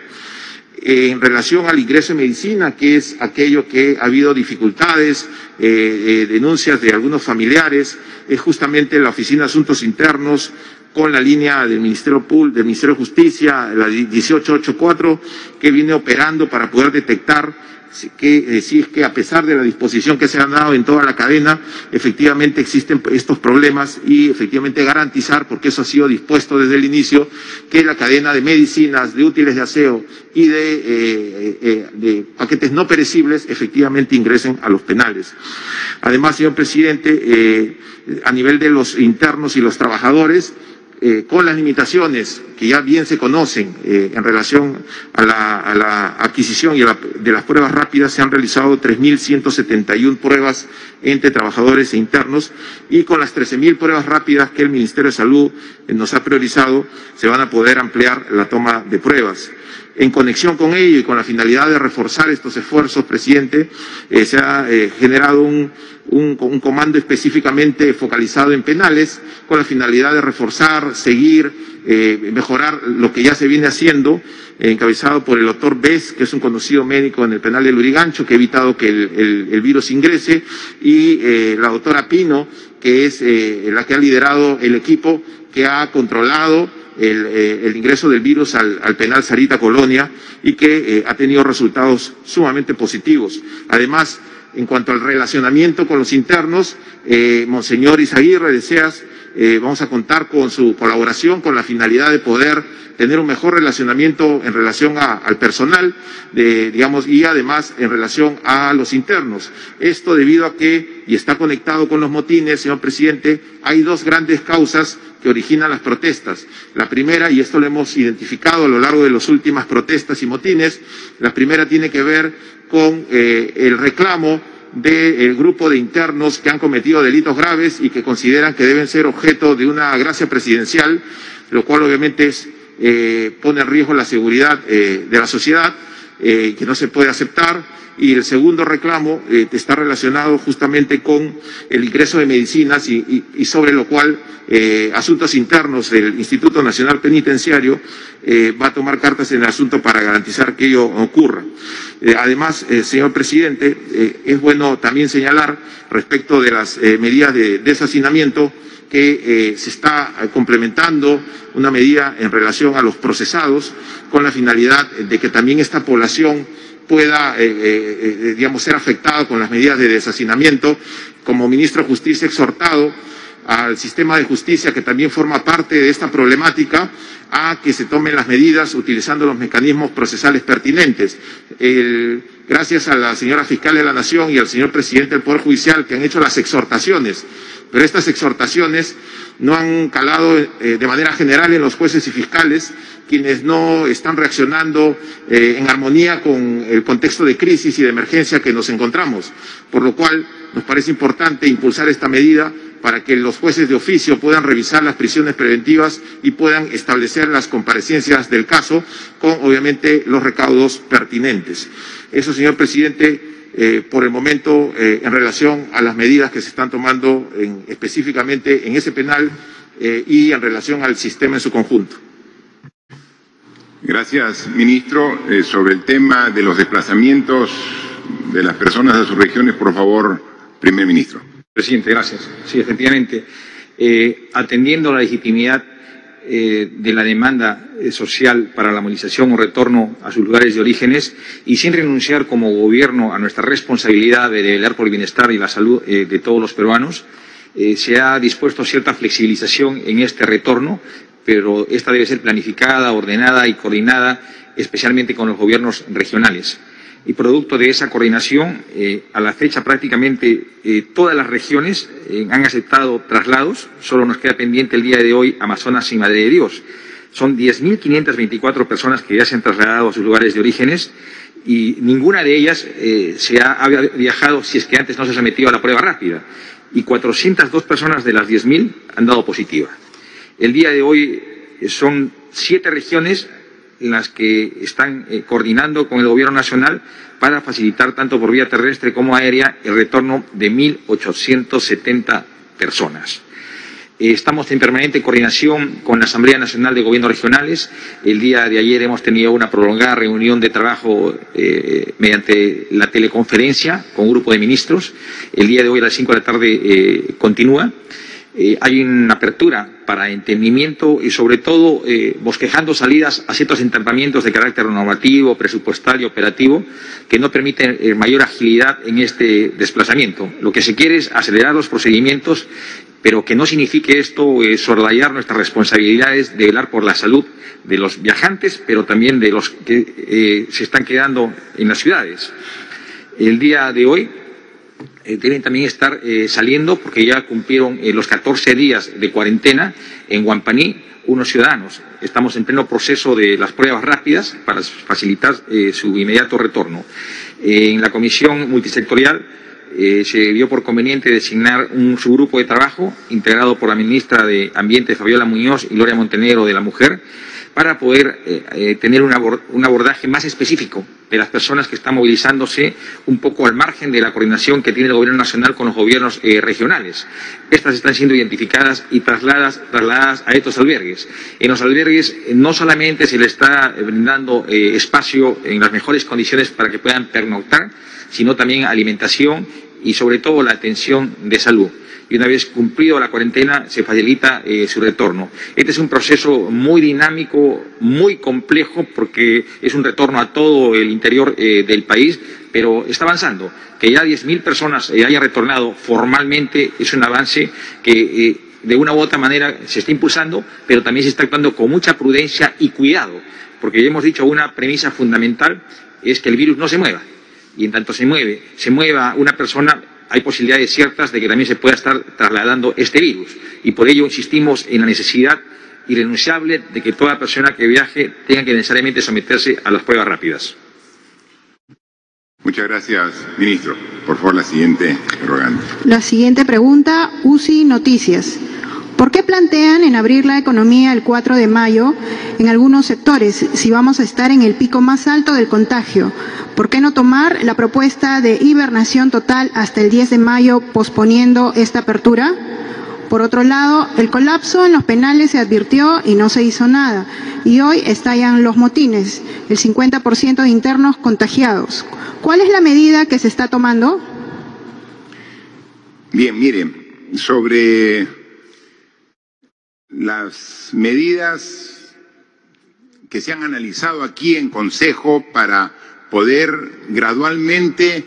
En relación al ingreso en medicina, que es aquello que ha habido dificultades, denuncias de algunos familiares, es justamente la Oficina de Asuntos Internos con la línea del Ministerio de Justicia, la 1884, que viene operando para poder detectar si es que a pesar de la disposición que se han dado en toda la cadena, efectivamente existen estos problemas y efectivamente garantizar, porque eso ha sido dispuesto desde el inicio, que la cadena de medicinas, de útiles de aseo y de paquetes no perecibles efectivamente ingresen a los penales. Además, señor presidente, a nivel de los internos y los trabajadores, con las limitaciones que ya bien se conocen en relación a la adquisición de las pruebas rápidas, se han realizado 3.171 pruebas entre trabajadores e internos y con las 13.000 pruebas rápidas que el Ministerio de Salud nos ha priorizado, se van a poder ampliar la toma de pruebas. En conexión con ello y con la finalidad de reforzar estos esfuerzos, presidente, se ha generado un comando específicamente focalizado en penales, con la finalidad de reforzar, seguir, mejorar lo que ya se viene haciendo, encabezado por el doctor Bess, que es un conocido médico en el penal de Lurigancho, que ha evitado que el virus ingrese, y la doctora Pino, que es la que ha liderado el equipo que ha controlado el ingreso del virus al penal Sarita Colonia y que ha tenido resultados sumamente positivos. Además, en cuanto al relacionamiento con los internos, Monseñor Izaguirre de SEAS, vamos a contar con su colaboración con la finalidad de poder tener un mejor relacionamiento en relación al personal, y además en relación a los internos. Esto debido a que, y está conectado con los motines, señor presidente, hay dos grandes causas que originan las protestas. La primera, y esto lo hemos identificado a lo largo de las últimas protestas y motines, la primera tiene que ver con el reclamo del grupo de internos que han cometido delitos graves y que consideran que deben ser objeto de una gracia presidencial, lo cual obviamente pone en riesgo la seguridad de la sociedad, que no se puede aceptar. Y el segundo reclamo está relacionado justamente con el ingreso de medicinas y sobre lo cual Asuntos Internos del Instituto Nacional Penitenciario va a tomar cartas en el asunto para garantizar que ello ocurra. Además, señor presidente, es bueno también señalar respecto de las medidas de deshacinamiento que se está complementando una medida en relación a los procesados con la finalidad de que también esta población pueda, ser afectada con las medidas de deshacinamiento. Como ministro de Justicia he exhortado al sistema de justicia, que también forma parte de esta problemática, a que se tomen las medidas utilizando los mecanismos procesales pertinentes. Gracias a la señora Fiscal de la Nación y al señor Presidente del Poder Judicial, que han hecho las exhortaciones, pero estas exhortaciones no han calado de manera general en los jueces y fiscales, quienes no están reaccionando en armonía con el contexto de crisis y de emergencia que nos encontramos, por lo cual nos parece importante impulsar esta medida para que los jueces de oficio puedan revisar las prisiones preventivas y puedan establecer las comparecencias del caso con, obviamente, los recaudos pertinentes. Eso, señor presidente, por el momento, en relación a las medidas que se están tomando específicamente en ese penal y en relación al sistema en su conjunto. Gracias, ministro. Sobre el tema de los desplazamientos de las personas a sus regiones, por favor, primer ministro. Presidente, gracias. Sí, efectivamente, atendiendo la legitimidad de la demanda social para la movilización o retorno a sus lugares de orígenes y sin renunciar como gobierno a nuestra responsabilidad de velar por el bienestar y la salud de todos los peruanos, se ha dispuesto cierta flexibilización en este retorno, pero esta debe ser planificada, ordenada y coordinada, especialmente con los gobiernos regionales. Y producto de esa coordinación, a la fecha prácticamente todas las regiones han aceptado traslados. Solo nos queda pendiente el día de hoy Amazonas y Madre de Dios. Son 10.524 personas que ya se han trasladado a sus lugares de orígenes y ninguna de ellas había viajado si es que antes no se ha sometido a la prueba rápida. Y 402 personas de las 10.000 han dado positiva. El día de hoy son 7 regiones las que están coordinando con el Gobierno Nacional para facilitar tanto por vía terrestre como aérea el retorno de 1.870 personas. Estamos en permanente coordinación con la Asamblea Nacional de Gobiernos Regionales. El día de ayer hemos tenido una prolongada reunión de trabajo mediante la teleconferencia con un grupo de ministros. El día de hoy a las 5 de la tarde continúa. Hay una apertura para entendimiento y sobre todo bosquejando salidas a ciertos entrampamientos de carácter normativo, presupuestario, operativo, que no permiten mayor agilidad en este desplazamiento. Lo que se quiere es acelerar los procedimientos, pero que no signifique esto soslayar nuestras responsabilidades de velar por la salud de los viajantes, pero también de los que se están quedando en las ciudades. El día de hoy deben también estar saliendo, porque ya cumplieron los 14 días de cuarentena en Huampaní, unos ciudadanos. Estamos en pleno proceso de las pruebas rápidas para facilitar su inmediato retorno. En la comisión multisectorial se vio por conveniente designar un subgrupo de trabajo integrado por la ministra de Ambiente, Fabiola Muñoz, y Gloria Montenegro, de la Mujer, para poder tener un abordaje más específico de las personas que están movilizándose un poco al margen de la coordinación que tiene el Gobierno nacional con los gobiernos regionales. Estas están siendo identificadas y trasladadas a estos albergues. En los albergues no solamente se les está brindando espacio en las mejores condiciones para que puedan pernoctar, sino también alimentación y sobre todo la atención de salud. Y una vez cumplido la cuarentena se facilita su retorno. Este es un proceso muy dinámico, muy complejo, porque es un retorno a todo el interior del país, pero está avanzando. Que ya 10.000 personas hayan retornado formalmente es un avance que de una u otra manera se está impulsando, pero también se está actuando con mucha prudencia y cuidado, porque ya hemos dicho una premisa fundamental, es que el virus no se mueva. Y en tanto se mueva una persona, hay posibilidades ciertas de que también se pueda estar trasladando este virus. Y por ello insistimos en la necesidad irrenunciable de que toda persona que viaje tenga que necesariamente someterse a las pruebas rápidas. Muchas gracias, ministro. Por favor, la siguiente interrogante. La siguiente pregunta, UCI Noticias. ¿Por qué plantean en abrir la economía el 4 de mayo en algunos sectores si vamos a estar en el pico más alto del contagio? ¿Por qué no tomar la propuesta de hibernación total hasta el 10 de mayo posponiendo esta apertura? Por otro lado, el colapso en los penales se advirtió y no se hizo nada. Y hoy estallan los motines, el 50% de internos contagiados. ¿Cuál es la medida que se está tomando? Bien, miren, sobre las medidas que se han analizado aquí en Consejo para poder gradualmente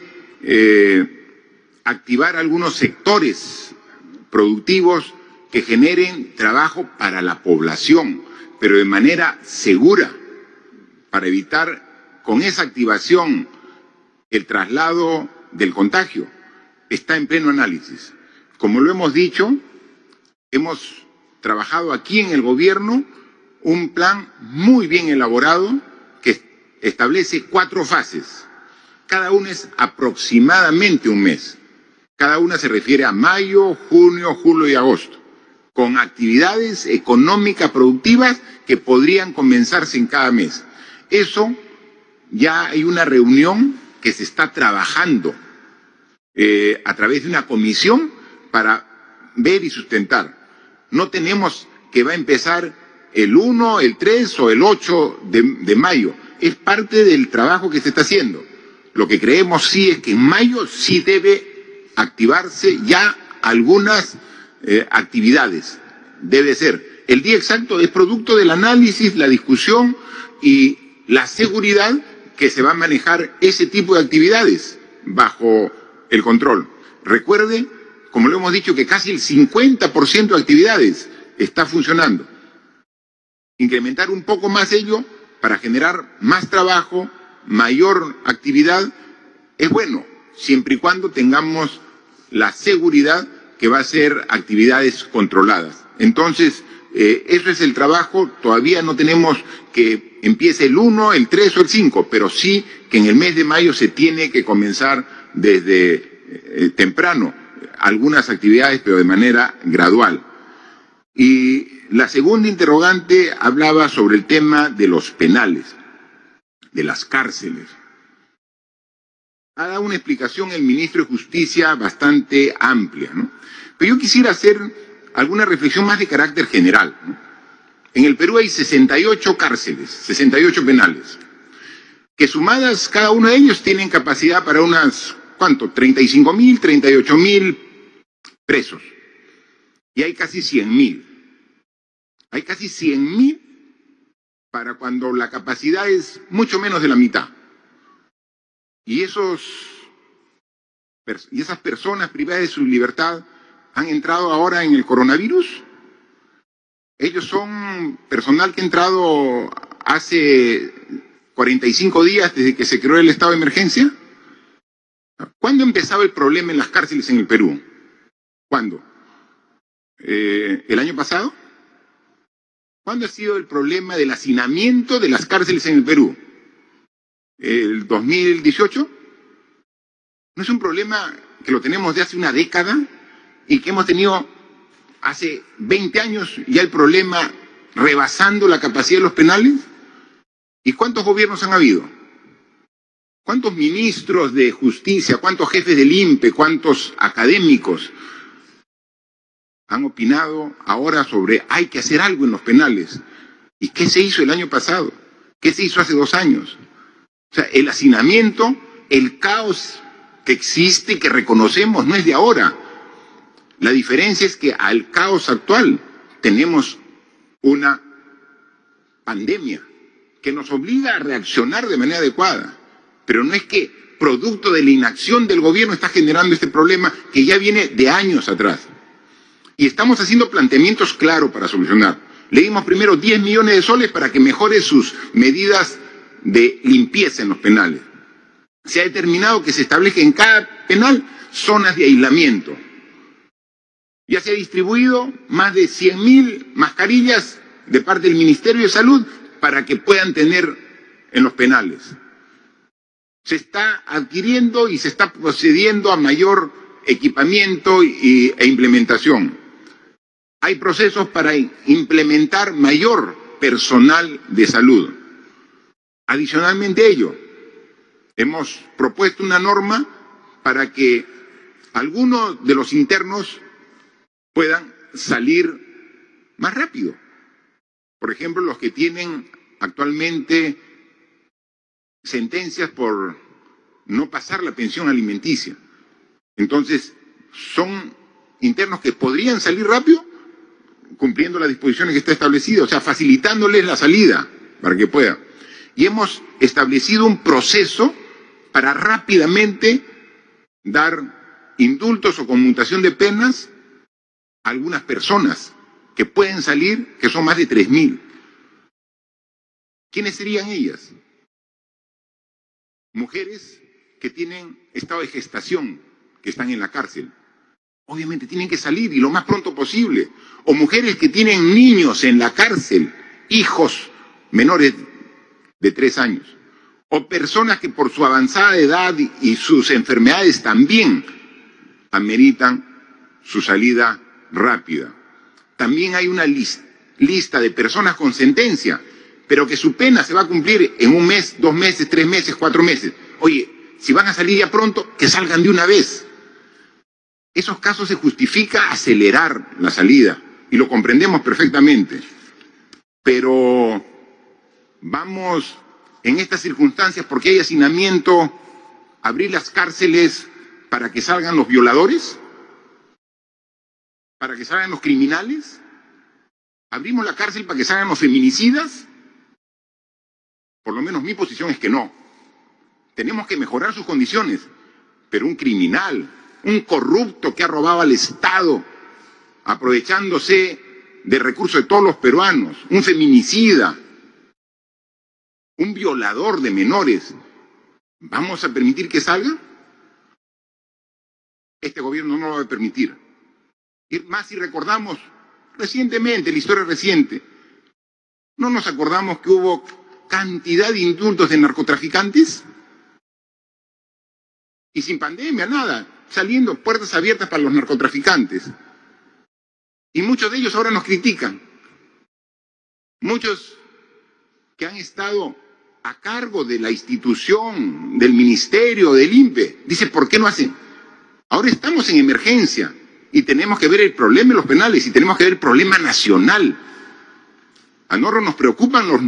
activar algunos sectores productivos que generen trabajo para la población, pero de manera segura, para evitar con esa activación el traslado del contagio, está en pleno análisis. Como lo hemos dicho, hemos trabajado aquí en el gobierno un plan muy bien elaborado que establece 4 fases. Cada una es aproximadamente un mes. Cada una se refiere a mayo, junio, julio y agosto, con actividades económicas productivas que podrían comenzarse en cada mes. Eso ya hay una reunión que se está trabajando a través de una comisión para ver y sustentar. No tenemos que va a empezar el 1, el 3 o el 8 de mayo. Es parte del trabajo que se está haciendo. Lo que creemos sí es que en mayo sí debe activarse ya algunas actividades. Debe ser. El día exacto es producto del análisis, la discusión y la seguridad que se va a manejar ese tipo de actividades bajo el control. Recuerde, como lo hemos dicho, que casi el 50% de actividades está funcionando. Incrementar un poco más ello para generar más trabajo, mayor actividad, es bueno, siempre y cuando tengamos la seguridad que va a ser actividades controladas. Entonces, eso es el trabajo. Todavía no tenemos que empiece el 1, el 3 o el 5, pero sí que en el mes de mayo se tiene que comenzar desde temprano algunas actividades, pero de manera gradual. Y la segunda interrogante hablaba sobre el tema de los penales, de las cárceles. Ha dado una explicación el ministro de Justicia bastante amplia, ¿no? Pero yo quisiera hacer alguna reflexión más de carácter general, ¿no? En el Perú hay 68 cárceles, 68 penales, que sumadas cada uno de ellos tienen capacidad para unas, ¿cuánto? 35.000, 38.000 presos. Y hay casi 100.000. Hay casi 100.000 para cuando la capacidad es mucho menos de la mitad. Y esas personas privadas de su libertad han entrado ahora en el coronavirus. Ellos son personal que ha entrado hace 45 días desde que se creó el estado de emergencia. ¿Cuándo empezaba el problema en las cárceles en el Perú? ¿Cuándo? ¿El año pasado? ¿Cuándo ha sido el problema del hacinamiento de las cárceles en el Perú? ¿El 2018? ¿No es un problema que lo tenemos de hace una década y que hemos tenido hace 20 años? Ya el problema rebasando la capacidad de los penales. ¿Y cuántos gobiernos han habido? ¿Cuántos ministros de justicia, cuántos jefes del INPE, cuántos académicos han opinado ahora sobre hay que hacer algo en los penales? ¿Y qué se hizo el año pasado? ¿Qué se hizo hace 2 años? O sea, el hacinamiento, el caos que existe y que reconocemos no es de ahora. La diferencia es que al caos actual tenemos una pandemia que nos obliga a reaccionar de manera adecuada. Pero no es que producto de la inacción del gobierno está generando este problema que ya viene de años atrás. Y estamos haciendo planteamientos claros para solucionar. Le dimos primero 10 millones de soles para que mejore sus medidas de limpieza en los penales. Se ha determinado que se establezca en cada penal zonas de aislamiento. Ya se ha distribuido más de 100.000 mascarillas de parte del Ministerio de Salud para que puedan tener en los penales. Se está adquiriendo y se está procediendo a mayor equipamiento e implementación. Hay procesos para implementar mayor personal de salud. Adicionalmente a ello, hemos propuesto una norma para que algunos de los internos puedan salir más rápido. Por ejemplo, los que tienen actualmente sentencias por no pasar la pensión alimenticia. Entonces, son internos que podrían salir rápido cumpliendo las disposiciones que está establecidas, o sea, facilitándoles la salida para que puedan. Y hemos establecido un proceso para rápidamente dar indultos o conmutación de penas a algunas personas que pueden salir, que son más de 3.000. ¿Quiénes serían ellas? Mujeres que tienen estado de gestación, que están en la cárcel. Obviamente tienen que salir y lo más pronto posible. O mujeres que tienen niños en la cárcel, hijos menores de 3 años. O personas que por su avanzada edad y sus enfermedades también ameritan su salida rápida. También hay una lista de personas con sentencia, pero que su pena se va a cumplir en 1 mes, 2 meses, 3 meses, 4 meses. Oye, si van a salir ya pronto, que salgan de una vez. Esos casos se justifica acelerar la salida, y lo comprendemos perfectamente. Pero vamos, en estas circunstancias, porque hay hacinamiento, abrir las cárceles para que salgan los violadores, para que salgan los criminales. ¿Abrimos la cárcel para que salgan los feminicidas? Por lo menos mi posición es que no. Tenemos que mejorar sus condiciones, pero un criminal, un corrupto que ha robado al Estado, aprovechándose de recursos de todos los peruanos, un feminicida, un violador de menores, ¿vamos a permitir que salga? Este gobierno no lo va a permitir. Y más si recordamos recientemente, la historia reciente, ¿no nos acordamos que hubo cantidad de indultos de narcotraficantes? Y sin pandemia, nada, saliendo puertas abiertas para los narcotraficantes. Y muchos de ellos ahora nos critican. Muchos que han estado a cargo de la institución, del ministerio, del INPE, dicen, ¿por qué no hacen? Ahora estamos en emergencia y tenemos que ver el problema en los penales y tenemos que ver el problema nacional. A nosotros nos preocupan los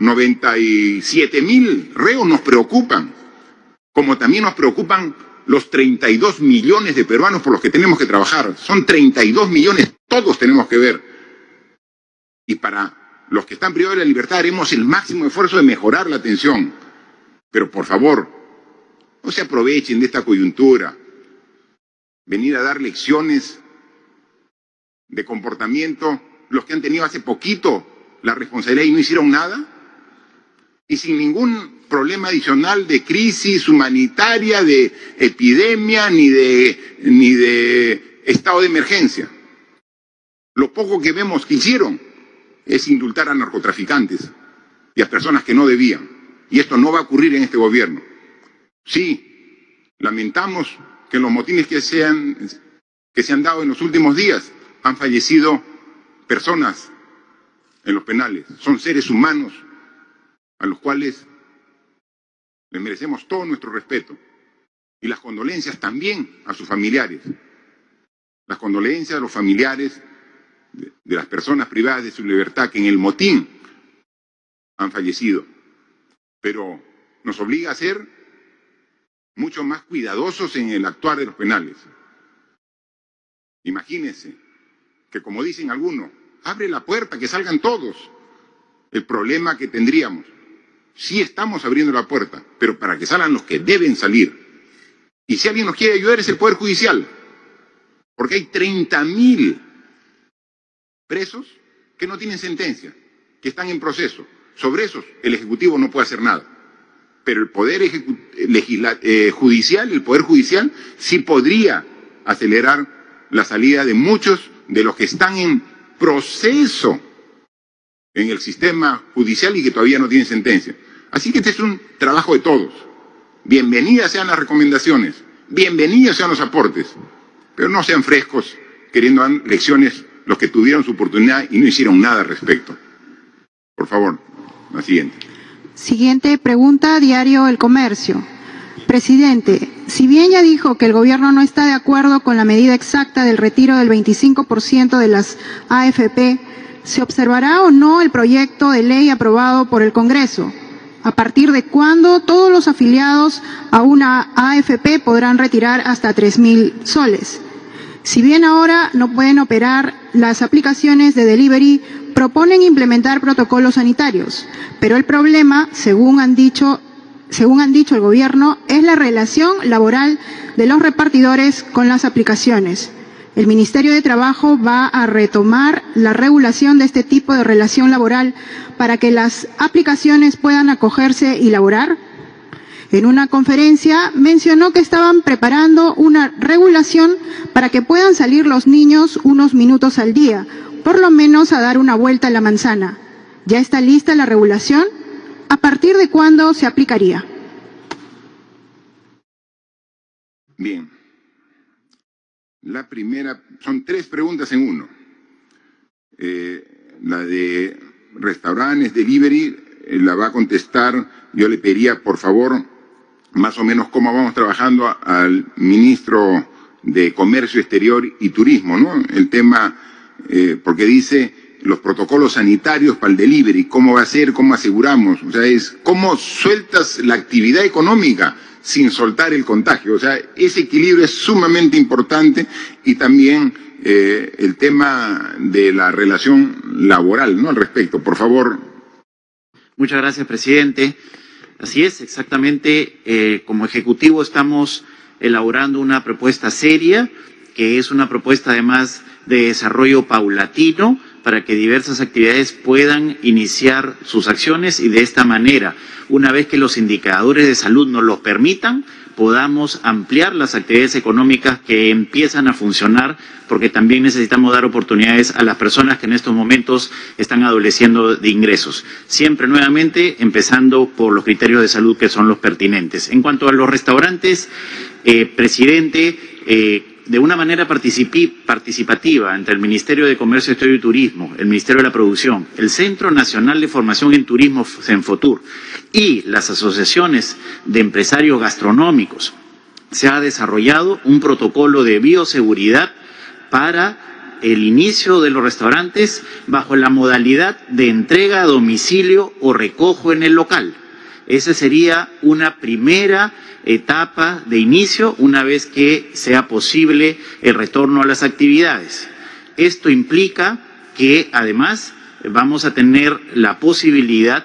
97.000 reos, nos preocupan, como también nos preocupan los 32 millones de peruanos por los que tenemos que trabajar. Son 32 millones, todos tenemos que ver. Y para los que están privados de la libertad haremos el máximo esfuerzo de mejorar la atención. Pero por favor, no se aprovechen de esta coyuntura. Venir a dar lecciones de comportamiento, los que han tenido hace poquito la responsabilidad y no hicieron nada, y sin ningún problema adicional de crisis humanitaria, de epidemia, ni de estado de emergencia. Lo poco que vemos que hicieron es indultar a narcotraficantes y a personas que no debían. Y esto no va a ocurrir en este gobierno. Sí, lamentamos que en los motines que se han dado en los últimos días han fallecido personas en los penales. Son seres humanos a los cuales les merecemos todo nuestro respeto. Y las condolencias también a sus familiares. Las condolencias a los familiares de las personas privadas de su libertad que en el motín han fallecido. Pero nos obliga a ser mucho más cuidadosos en el actuar de los penales. Imagínense que, como dicen algunos, abre la puerta, que salgan todos. El problema que tendríamos, sí estamos abriendo la puerta, pero para que salgan los que deben salir. Y si alguien nos quiere ayudar es el Poder Judicial, porque hay 30.000 presos que no tienen sentencia, que están en proceso. Sobre esos el Ejecutivo no puede hacer nada. Pero el Poder Judicial, el Poder Judicial, sí podría acelerar la salida de muchos de los que están en proceso en el sistema judicial y que todavía no tienen sentencia. Así que este es un trabajo de todos. Bienvenidas sean las recomendaciones, bienvenidos sean los aportes, pero no sean frescos queriendo dar lecciones los que tuvieron su oportunidad y no hicieron nada al respecto. Por favor, la siguiente. Siguiente pregunta, Diario El Comercio. Presidente, si bien ya dijo que el gobierno no está de acuerdo con la medida exacta del retiro del 25% de las AFP, ¿se observará o no el proyecto de ley aprobado por el Congreso? ¿A partir de cuándo todos los afiliados a una AFP podrán retirar hasta 3.000 soles? Si bien ahora no pueden operar, las aplicaciones de delivery proponen implementar protocolos sanitarios, pero el problema, según han dicho el gobierno, es la relación laboral de los repartidores con las aplicaciones. El Ministerio de Trabajo va a retomar la regulación de este tipo de relación laboral para que las aplicaciones puedan acogerse y laborar. En una conferencia mencionó que estaban preparando una regulación para que puedan salir los niños unos minutos al día, por lo menos a dar una vuelta a la manzana. ¿Ya está lista la regulación? ¿A partir de cuándo se aplicaría? Bien. La primera, son 3 preguntas en uno. La de restaurantes, delivery, la va a contestar. Yo le pediría, por favor, más o menos cómo vamos trabajando al ministro de Comercio Exterior y Turismo, ¿no? El tema, porque dice los protocolos sanitarios para el delivery, cómo va a ser, cómo aseguramos, o sea, es cómo sueltas la actividad económica sin soltar el contagio. O sea, ese equilibrio es sumamente importante y también el tema de la relación laboral, ¿no? Al respecto, por favor. Muchas gracias, presidente. Así es, exactamente, como Ejecutivo estamos elaborando una propuesta seria, que es una propuesta además de desarrollo paulatino, para que diversas actividades puedan iniciar sus acciones y de esta manera, una vez que los indicadores de salud nos los permitan, podamos ampliar las actividades económicas que empiezan a funcionar, porque también necesitamos dar oportunidades a las personas que en estos momentos están adoleciendo de ingresos. Siempre nuevamente empezando por los criterios de salud que son los pertinentes. En cuanto a los restaurantes, presidente, de una manera participativa entre el Ministerio de Comercio, Exterior y Turismo, el Ministerio de la Producción, el Centro Nacional de Formación en Turismo, Senfotur, y las asociaciones de empresarios gastronómicos, se ha desarrollado un protocolo de bioseguridad para el inicio de los restaurantes bajo la modalidad de entrega a domicilio o recojo en el local. Esa sería una primera etapa de inicio una vez que sea posible el retorno a las actividades. Esto implica que además vamos a tener la posibilidad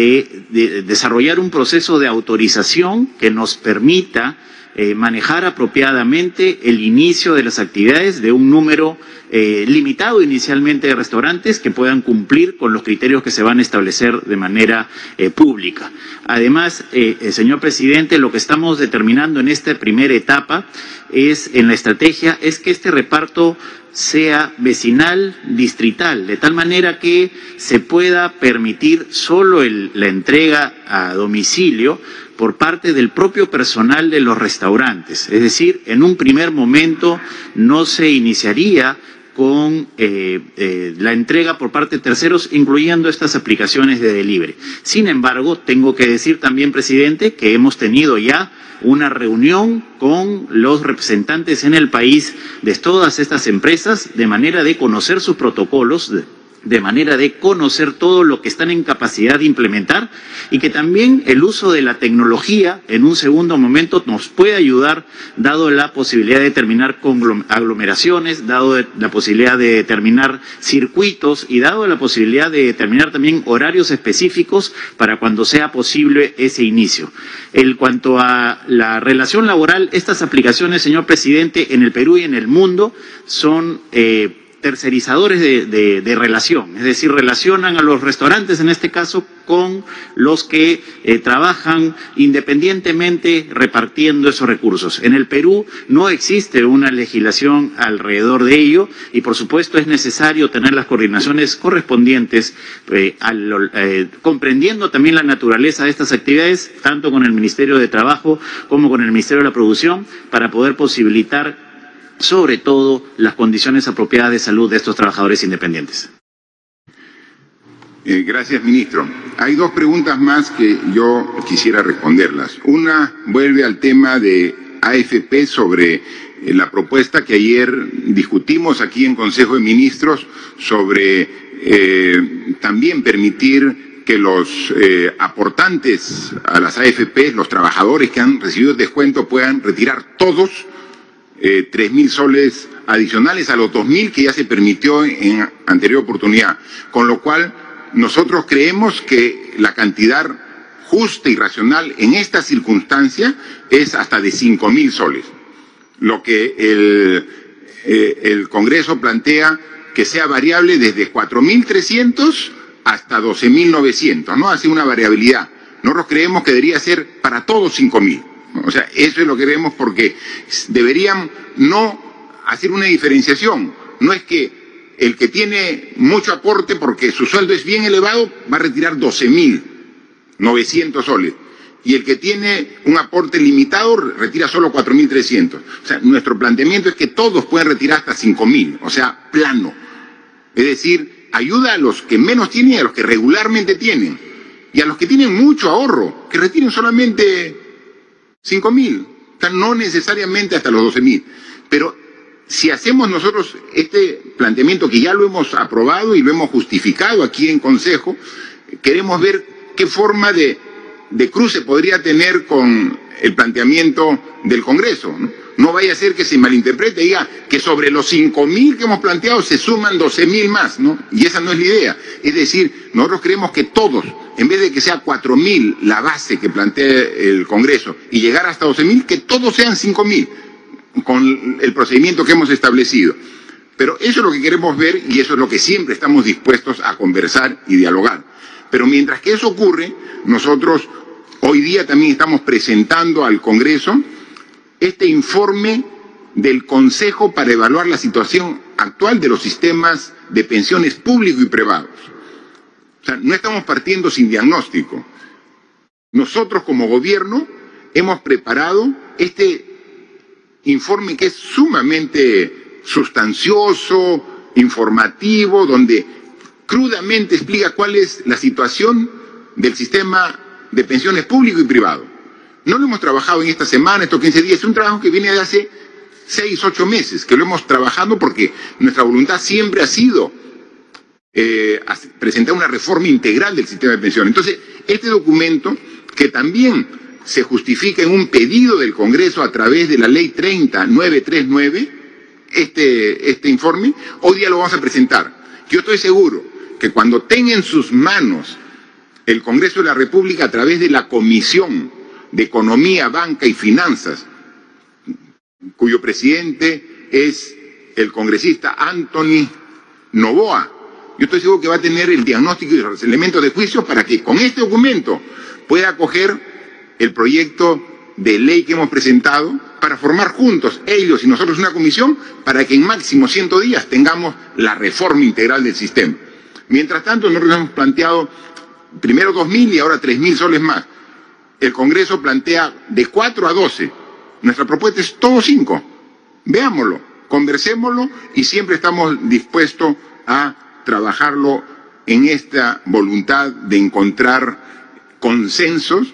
de desarrollar un proceso de autorización que nos permita manejar apropiadamente el inicio de las actividades de un número limitado inicialmente de restaurantes que puedan cumplir con los criterios que se van a establecer de manera pública. Además, señor presidente, lo que estamos determinando en esta primera etapa en la estrategia es que este reparto sea vecinal, distrital, de tal manera que se pueda permitir solo la entrega a domicilio por parte del propio personal de los restaurantes. Es decir, en un primer momento no se iniciaría con la entrega por parte de terceros, incluyendo estas aplicaciones de delivery. Sin embargo, tengo que decir también, presidente, que hemos tenido ya una reunión con los representantes en el país de todas estas empresas, de manera de conocer sus protocolos, de manera de conocer todo lo que están en capacidad de implementar, y que también el uso de la tecnología en un segundo momento nos puede ayudar, dado la posibilidad de determinar aglomeraciones, dado la posibilidad de determinar circuitos y dado la posibilidad de determinar también horarios específicos para cuando sea posible ese inicio. En cuanto a la relación laboral, estas aplicaciones, señor presidente, en el Perú y en el mundo son tercerizadores de relación, es decir, relacionan a los restaurantes en este caso con los que trabajan independientemente repartiendo esos recursos. En el Perú no existe una legislación alrededor de ello y por supuesto es necesario tener las coordinaciones correspondientes, comprendiendo también la naturaleza de estas actividades, tanto con el Ministerio de Trabajo como con el Ministerio de la Producción, para poder posibilitar sobre todo las condiciones apropiadas de salud de estos trabajadores independientes. Gracias, ministro. Hay dos preguntas más que yo quisiera responderlas. Una vuelve al tema de AFP sobre la propuesta que ayer discutimos aquí en Consejo de Ministros sobre también permitir que los aportantes a las AFP, los trabajadores que han recibido descuento, puedan retirar todos 3.000 soles adicionales a los 2.000 que ya se permitió en anterior oportunidad, con lo cual nosotros creemos que la cantidad justa y racional en esta circunstancia es hasta de 5.000 soles, lo que el Congreso plantea que sea variable desde 4.300 hasta 12.900, ¿no? Hace una variabilidad. Nosotros creemos que debería ser para todos 5.000. O sea, eso es lo que vemos, porque deberían no hacer una diferenciación. No es que el que tiene mucho aporte porque su sueldo es bien elevado va a retirar 12.900 soles. Y el que tiene un aporte limitado retira solo 4.300. O sea, nuestro planteamiento es que todos pueden retirar hasta 5.000. O sea, plano. Es decir, ayuda a los que menos tienen y a los que regularmente tienen. Y a los que tienen mucho ahorro, que retiren solamente 5.000, o sea, no necesariamente hasta los 12.000. Pero si hacemos nosotros este planteamiento, que ya lo hemos aprobado y lo hemos justificado aquí en Consejo, queremos ver qué forma de cruce podría tener con el planteamiento del Congreso, ¿no? No vaya a ser que se malinterprete, diga que sobre los 5.000 que hemos planteado se suman 12.000 más, ¿no? Y esa no es la idea. Es decir, nosotros creemos que todos, en vez de que sea 4.000 la base que plantea el Congreso y llegar hasta 12.000, que todos sean 5.000, con el procedimiento que hemos establecido. Pero eso es lo que queremos ver y eso es lo que siempre estamos dispuestos a conversar y dialogar. Pero mientras que eso ocurre, nosotros hoy día también estamos presentando al Congreso este informe del Consejo para evaluar la situación actual de los sistemas de pensiones públicos y privados. O sea, no estamos partiendo sin diagnóstico. Nosotros como gobierno hemos preparado este informe que es sumamente sustancioso, informativo, donde crudamente explica cuál es la situación del sistema de pensiones público y privado. No lo hemos trabajado en esta semana, estos 15 días, es un trabajo que viene de hace 6, 8 meses, que lo hemos trabajado porque nuestra voluntad siempre ha sido presentar una reforma integral del sistema de pensiones. Entonces, este documento, que también se justifica en un pedido del Congreso a través de la Ley 30.939, este informe, hoy día lo vamos a presentar. Yo estoy seguro que cuando tenga en sus manos el Congreso de la República, a través de la Comisión de Economía, Banca y Finanzas, cuyo presidente es el congresista Anthony Noboa, yo estoy seguro que va a tener el diagnóstico y los elementos de juicio para que con este documento pueda acoger el proyecto de ley que hemos presentado para formar juntos, ellos y nosotros, una comisión para que en máximo 100 días tengamos la reforma integral del sistema. Mientras tanto, nosotros hemos planteado primero 2.000 y ahora 3.000 soles más. El Congreso plantea de 4 a 12. Nuestra propuesta es todo 5. Veámoslo. conversémoslo y siempre estamos dispuestos a trabajarlo en esta voluntad de encontrar consensos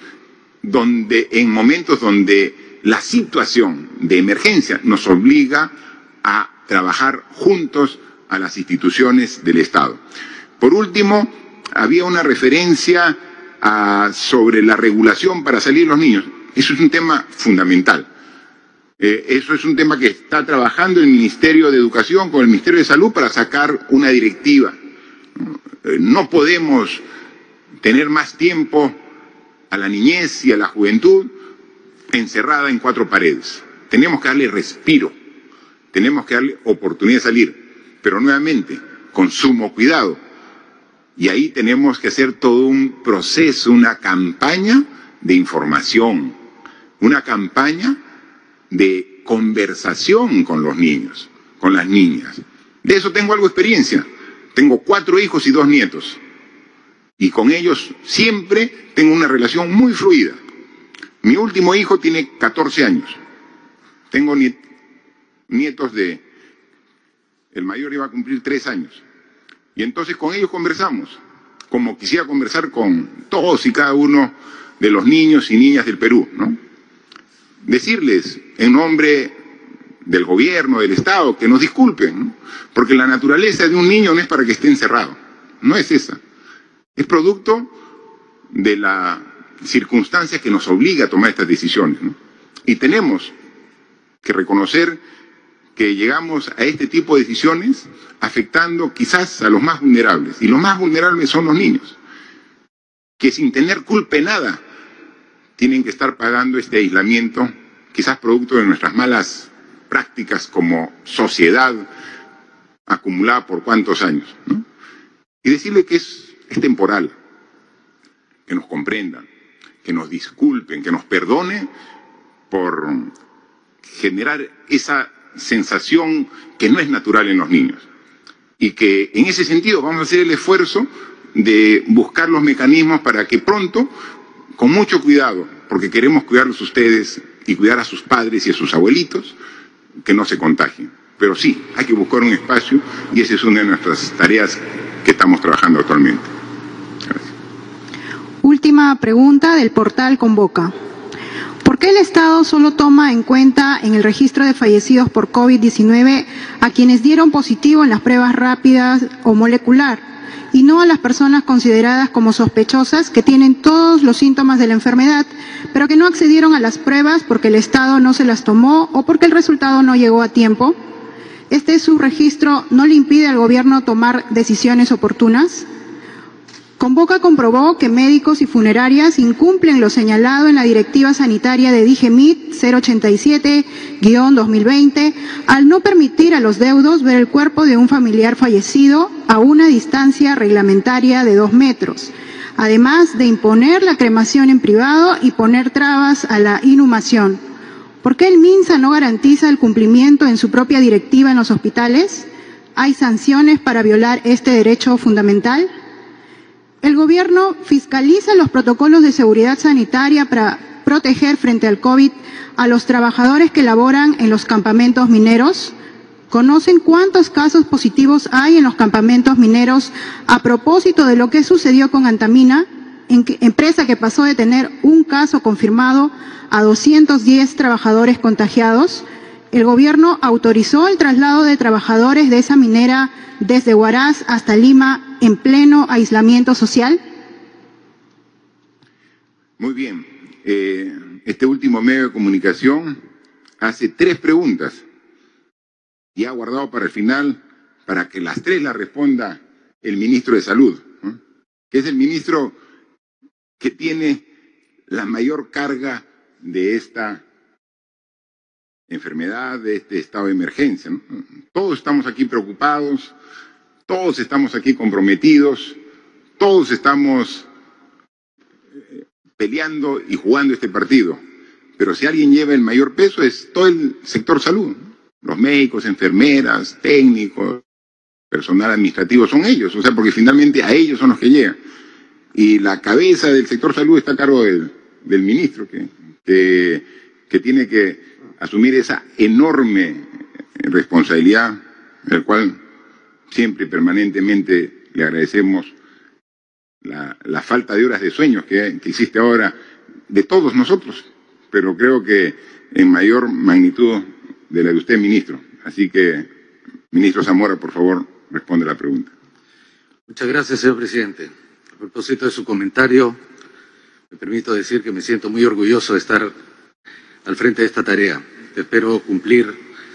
en momentos donde la situación de emergencia nos obliga a trabajar juntos a las instituciones del Estado. Por último, había una referencia sobre la regulación para salir los niños. Eso es un tema fundamental. Eso es un tema que está trabajando el Ministerio de Educación con el Ministerio de Salud para sacar una directiva. No podemos tener más tiempo a la niñez y a la juventud encerrada en cuatro paredes. Tenemos que darle respiro, tenemos que darle oportunidad de salir, pero nuevamente, con sumo cuidado. Y ahí tenemos que hacer todo un proceso, una campaña de información, una campaña de conversación con los niños, con las niñas. De eso tengo algo de experiencia. Tengo 4 hijos y 2 nietos. Y con ellos siempre tengo una relación muy fluida. Mi último hijo tiene 14 años. Tengo nietos el mayor iba a cumplir 3 años. Y entonces con ellos conversamos, como quisiera conversar con todos y cada uno de los niños y niñas del Perú, ¿no? Decirles en nombre del gobierno, del Estado, que nos disculpen, ¿no? Porque la naturaleza de un niño no es para que esté encerrado, no es esa. Es producto de la circunstancia que nos obliga a tomar estas decisiones, ¿no? Y tenemos que reconocer que llegamos a este tipo de decisiones afectando quizás a los más vulnerables. Y los más vulnerables son los niños, que sin tener culpa en nada tienen que estar pagando este aislamiento, quizás producto de nuestras malas prácticas como sociedad acumulada por cuántos años, ¿no? Y decirle que es temporal, que nos comprendan, que nos disculpen, que nos perdone por generar esa sensación que no es natural en los niños. Y que en ese sentido vamos a hacer el esfuerzo de buscar los mecanismos para que pronto, con mucho cuidado, porque queremos cuidarlos a ustedes y cuidar a sus padres y a sus abuelitos, que no se contagien. Pero sí, hay que buscar un espacio y esa es una de nuestras tareas que estamos trabajando actualmente. Gracias. Última pregunta del portal Convoca. ¿Por qué el Estado solo toma en cuenta en el registro de fallecidos por COVID-19 a quienes dieron positivo en las pruebas rápidas o molecular y no a las personas consideradas como sospechosas que tienen todos los síntomas de la enfermedad, pero que no accedieron a las pruebas porque el Estado no se las tomó o porque el resultado no llegó a tiempo? ¿Este subregistro no le impide al gobierno tomar decisiones oportunas? Convoca comprobó que médicos y funerarias incumplen lo señalado en la Directiva Sanitaria de DIGEMIT 087-2020 al no permitir a los deudos ver el cuerpo de un familiar fallecido a una distancia reglamentaria de 2 metros, además de imponer la cremación en privado y poner trabas a la inhumación. ¿Por qué el MINSA no garantiza el cumplimiento en su propia directiva en los hospitales? ¿Hay sanciones para violar este derecho fundamental? El gobierno fiscaliza los protocolos de seguridad sanitaria para proteger frente al COVID a los trabajadores que laboran en los campamentos mineros. ¿Conocen cuántos casos positivos hay en los campamentos mineros a propósito de lo que sucedió con Antamina, empresa que pasó de tener un caso confirmado a 210 trabajadores contagiados? El gobierno autorizó el traslado de trabajadores de esa minera desde Huaraz hasta Lima en pleno aislamiento social. Muy bien. Este último medio de comunicación hace 3 preguntas y ha guardado para el final para que las 3 las responda el ministro de Salud, ¿no? Que es el ministro que tiene la mayor carga de esta enfermedad, de este estado de emergencia, ¿no? Todos estamos aquí preocupados, todos estamos aquí comprometidos, todos estamos peleando y jugando este partido. Pero si alguien lleva el mayor peso es todo el sector salud, ¿no? Los médicos, enfermeras, técnicos, personal administrativo, son ellos, o sea, porque finalmente a ellos son los que llegan. Y la cabeza del sector salud está a cargo del ministro, que tiene que asumir esa enorme responsabilidad, del cual siempre y permanentemente le agradecemos la falta de horas de sueño que existe ahora de todos nosotros, pero creo que en mayor magnitud de la de usted, ministro. Así que, ministro Zamora, por favor, responde la pregunta. Muchas gracias, señor presidente. A propósito de su comentario, me permito decir que me siento muy orgulloso de estar al frente de esta tarea. Espero cumplir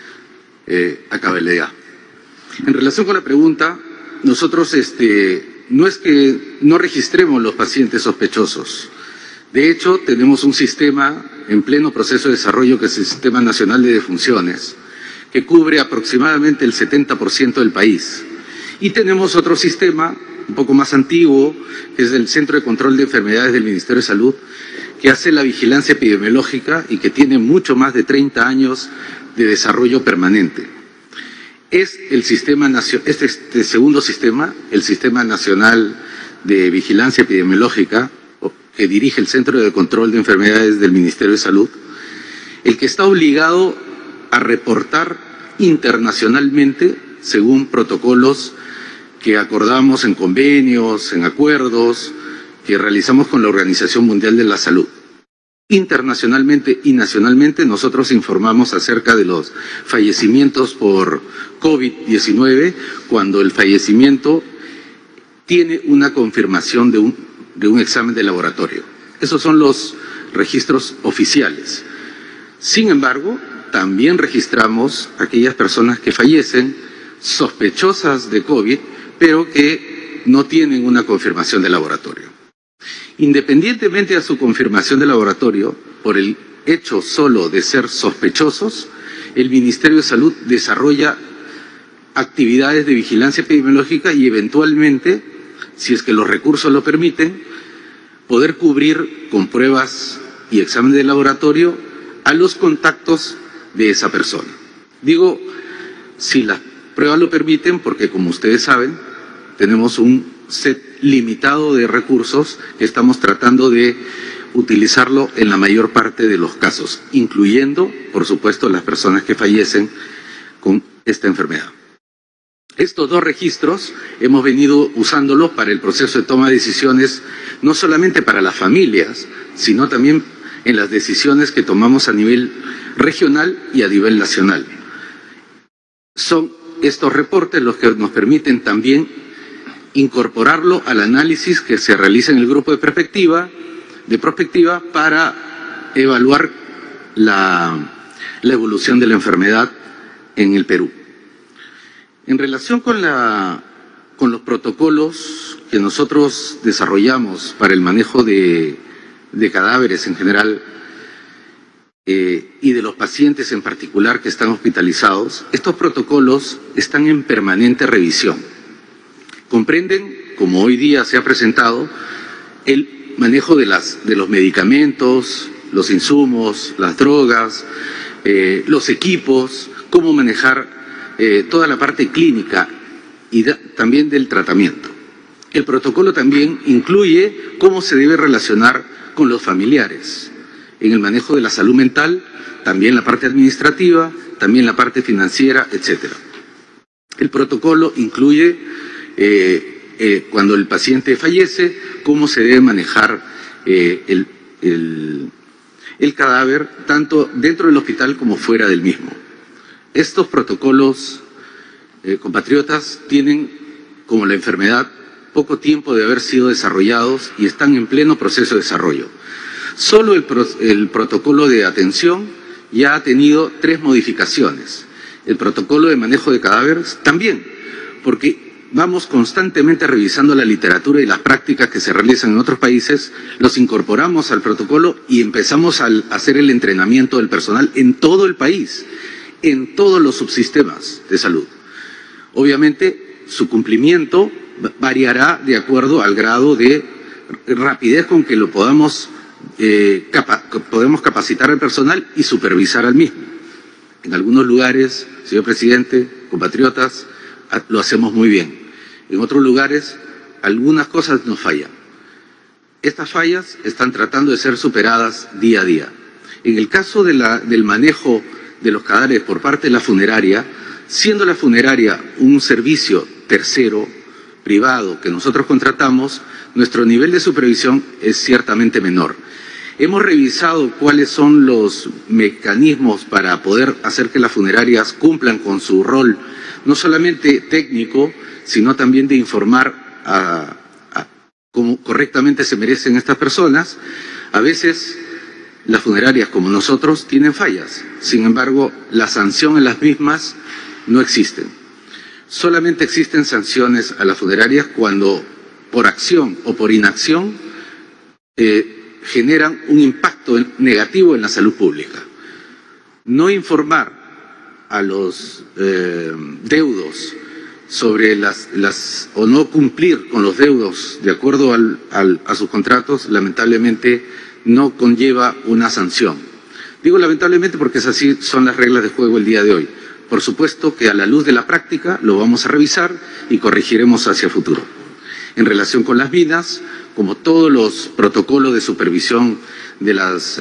a cabalidad. En relación con la pregunta, nosotros no es que no registremos los pacientes sospechosos. De hecho, tenemos un sistema en pleno proceso de desarrollo que es el Sistema Nacional de Defunciones, que cubre aproximadamente el 70% del país. Y tenemos otro sistema, un poco más antiguo, que es el Centro de Control de Enfermedades del Ministerio de Salud, que hace la vigilancia epidemiológica y que tiene mucho más de 30 años de desarrollo permanente. Es el sistema este segundo sistema, el Sistema Nacional de Vigilancia Epidemiológica, que dirige el Centro de Control de Enfermedades del Ministerio de Salud, el que está obligado a reportar internacionalmente según protocolos que acordamos en convenios, en acuerdos, que realizamos con la Organización Mundial de la Salud. Internacionalmente y nacionalmente nosotros informamos acerca de los fallecimientos por COVID-19 cuando el fallecimiento tiene una confirmación de un examen de laboratorio. Esos son los registros oficiales. Sin embargo, también registramos aquellas personas que fallecen sospechosas de COVID, pero que no tienen una confirmación de laboratorio. Independientemente de su confirmación de laboratorio, por el hecho solo de ser sospechosos, el Ministerio de Salud desarrolla actividades de vigilancia epidemiológica y eventualmente, si es que los recursos lo permiten, poder cubrir con pruebas y examen de laboratorio a los contactos de esa persona. Digo, si las pruebas lo permiten, porque como ustedes saben, tenemos un set limitado de recursos que estamos tratando de utilizarlo en la mayor parte de los casos, incluyendo, por supuesto, las personas que fallecen con esta enfermedad. Estos dos registros hemos venido usándolos para el proceso de toma de decisiones, no solamente para las familias, sino también en las decisiones que tomamos a nivel regional y a nivel nacional. Son estos reportes los que nos permiten también incorporarlo al análisis que se realiza en el grupo de prospectiva para evaluar la evolución de la enfermedad en el Perú. En relación con los protocolos que nosotros desarrollamos para el manejo de cadáveres en general y de los pacientes en particular que están hospitalizados, estos protocolos están en permanente revisión. Comprenden, como hoy día se ha presentado, el manejo de los medicamentos, los insumos, las drogas, los equipos, cómo manejar toda la parte clínica y también del tratamiento. El protocolo también incluye cómo se debe relacionar con los familiares en el manejo de la salud mental, también la parte administrativa, también la parte financiera, etc. El protocolo incluye cuando el paciente fallece, cómo se debe manejar el cadáver, tanto dentro del hospital como fuera del mismo. Estos protocolos, compatriotas, tienen, como la enfermedad, poco tiempo de haber sido desarrollados y están en pleno proceso de desarrollo. Solo el protocolo de atención ya ha tenido 3 modificaciones. El protocolo de manejo de cadáveres también, porque vamos constantemente revisando la literatura y las prácticas que se realizan en otros países, los incorporamos al protocolo y empezamos a hacer el entrenamiento del personal en todo el país, en todos los subsistemas de salud. Obviamente, su cumplimiento variará de acuerdo al grado de rapidez con que lo podemos capacitar al personal y supervisar al mismo. En algunos lugares, señor presidente, compatriotas, lo hacemos muy bien. En otros lugares, algunas cosas nos fallan. Estas fallas están tratando de ser superadas día a día. En el caso del manejo de los cadáveres por parte de la funeraria, Siendo la funeraria un servicio tercero, privado, que nosotros contratamos, nuestro nivel de supervisión es ciertamente menor. Hemos revisado cuáles son los mecanismos para poder hacer que las funerarias cumplan con su rol, no solamente técnico, sino también de informar a cómo correctamente se merecen estas personas. A veces las funerarias, como nosotros, tienen fallas. Sin embargo, la sanción en las mismas no existen. Solamente existen sanciones a las funerarias cuando, por acción o por inacción, generan un impacto negativo en la salud pública. No informar a los deudos sobre o no cumplir con los deudos de acuerdo a sus contratos, lamentablemente no conlleva una sanción. Digo lamentablemente porque así son las reglas de juego el día de hoy. Por supuesto que a la luz de la práctica lo vamos a revisar y corregiremos hacia futuro. En relación con las minas, como todos los protocolos de supervisión de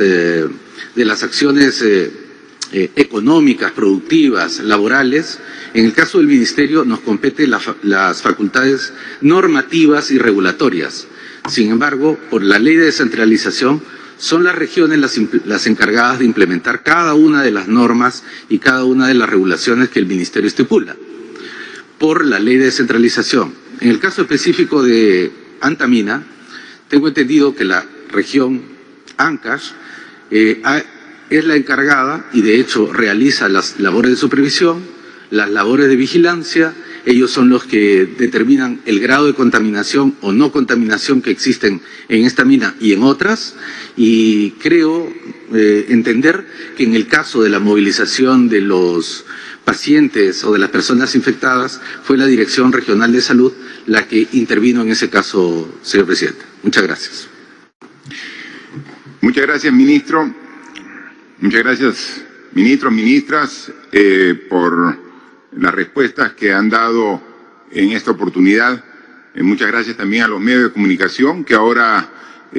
las acciones económicas, productivas, laborales, en el caso del Ministerio nos compete las facultades normativas y regulatorias. Sin embargo, por la ley de descentralización, son las regiones las encargadas de implementar cada una de las normas y cada una de las regulaciones que el Ministerio estipula, por la ley de descentralización. En el caso específico de Antamina, tengo entendido que la región Ancash es la encargada y de hecho realiza las labores de supervisión, las labores de vigilancia. Ellos son los que determinan el grado de contaminación o no contaminación que existen en esta mina y en otras, y creo entender que en el caso de la movilización de los pacientes o de las personas infectadas fue la Dirección Regional de Salud la que intervino en ese caso, señor presidente. Muchas gracias. Muchas gracias, ministro. Muchas gracias, ministros, ministras, por las respuestas que han dado en esta oportunidad. Muchas gracias también a los medios de comunicación que ahora,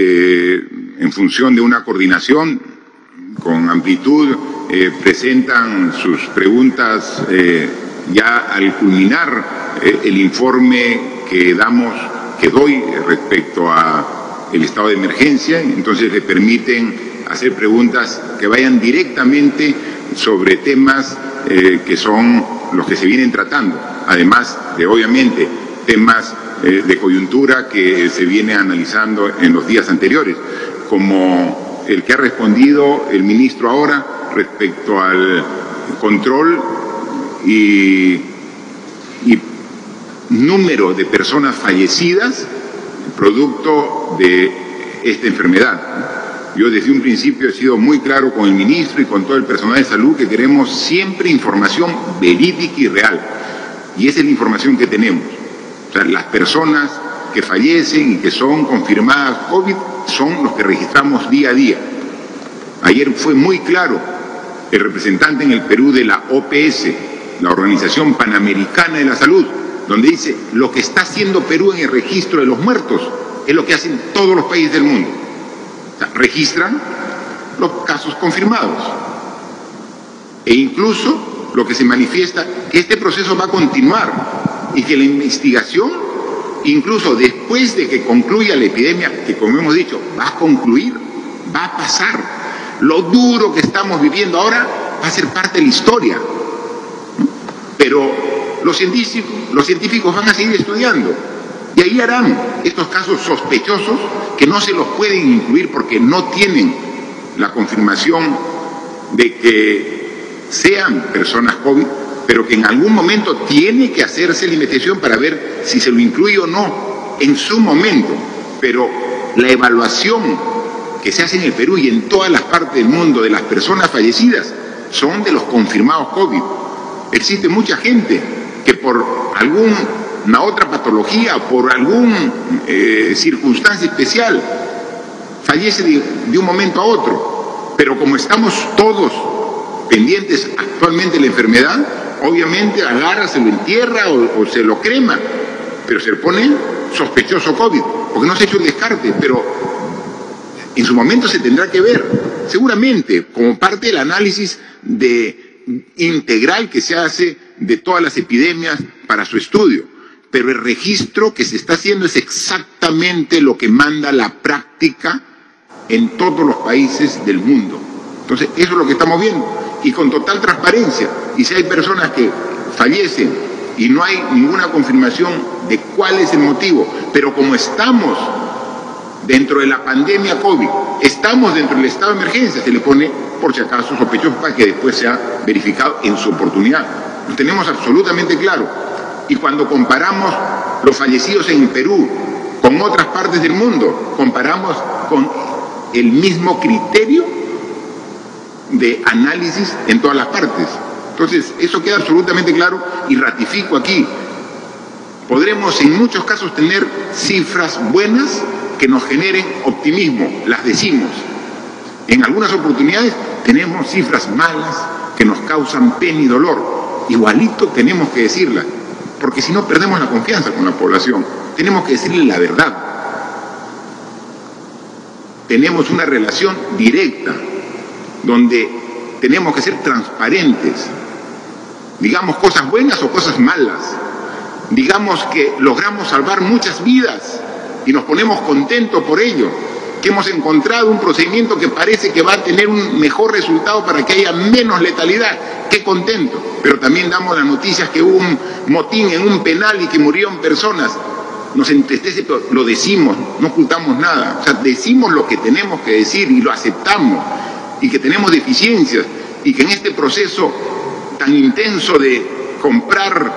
en función de una coordinación con amplitud, presentan sus preguntas ya al culminar el informe que doy respecto a el estado de emergencia. Entonces le permiten hacer preguntas que vayan directamente sobre temas que son los que se vienen tratando, además de, obviamente, temas de coyuntura que se viene analizando en los días anteriores, como el que ha respondido el ministro ahora respecto al control y número de personas fallecidas producto de esta enfermedad. Yo desde un principio he sido muy claro con el ministro y con todo el personal de salud que queremos siempre información verídica y real. Y esa es la información que tenemos. O sea, las personas que fallecen y que son confirmadas COVID son los que registramos día a día. Ayer fue muy claro el representante en el Perú de la OPS, la Organización Panamericana de la Salud, donde dice lo que está haciendo Perú en el registro de los muertos es lo que hacen todos los países del mundo. O sea, registran los casos confirmados. E incluso lo que se manifiesta, que este proceso va a continuar y que la investigación, incluso después de que concluya la epidemia, que como hemos dicho, va a concluir, va a pasar. Lo duro que estamos viviendo ahora va a ser parte de la historia. Pero los científicos van a seguir estudiando. Y ahí harán estos casos sospechosos que no se los pueden incluir porque no tienen la confirmación de que sean personas COVID, pero que en algún momento tiene que hacerse la investigación para ver si se lo incluye o no en su momento. Pero la evaluación que se hace en el Perú y en todas las partes del mundo de las personas fallecidas son de los confirmados COVID. Existe mucha gente que por alguna otra patología, por alguna circunstancia especial, fallece de un momento a otro. Pero como estamos todos pendientes actualmente de la enfermedad, obviamente agarra, se lo entierra o se lo crema, pero se le pone sospechoso COVID, porque no se ha hecho el descarte, pero en su momento se tendrá que ver, seguramente, como parte del análisis integral que se hace de todas las epidemias para su estudio, pero el registro que se está haciendo es exactamente lo que manda la práctica en todos los países del mundo. Entonces, eso es lo que estamos viendo, y con total transparencia. Y si hay personas que fallecen y no hay ninguna confirmación de cuál es el motivo, pero como estamos dentro de la pandemia COVID, estamos dentro del estado de emergencia, se le pone, por si acaso, sospechoso para que después sea verificado en su oportunidad. Lo tenemos absolutamente claro. Y cuando comparamos los fallecidos en Perú con otras partes del mundo, comparamos con el mismo criterio de análisis en todas las partes. Entonces, eso queda absolutamente claro y ratifico aquí. Podremos en muchos casos tener cifras buenas que nos generen optimismo, las decimos. En algunas oportunidades tenemos cifras malas que nos causan pena y dolor. Igualito tenemos que decirlas, porque si no perdemos la confianza con la población. Tenemos que decirle la verdad. Tenemos una relación directa donde tenemos que ser transparentes. Digamos cosas buenas o cosas malas. Digamos que logramos salvar muchas vidas y nos ponemos contentos por ello, que hemos encontrado un procedimiento que parece que va a tener un mejor resultado para que haya menos letalidad. ¡Qué contento! Pero también damos las noticias que hubo un motín en un penal y que murieron personas. Nos entristece, pero lo decimos, no ocultamos nada. O sea, decimos lo que tenemos que decir y lo aceptamos, y que tenemos deficiencias, y que en este proceso tan intenso de comprar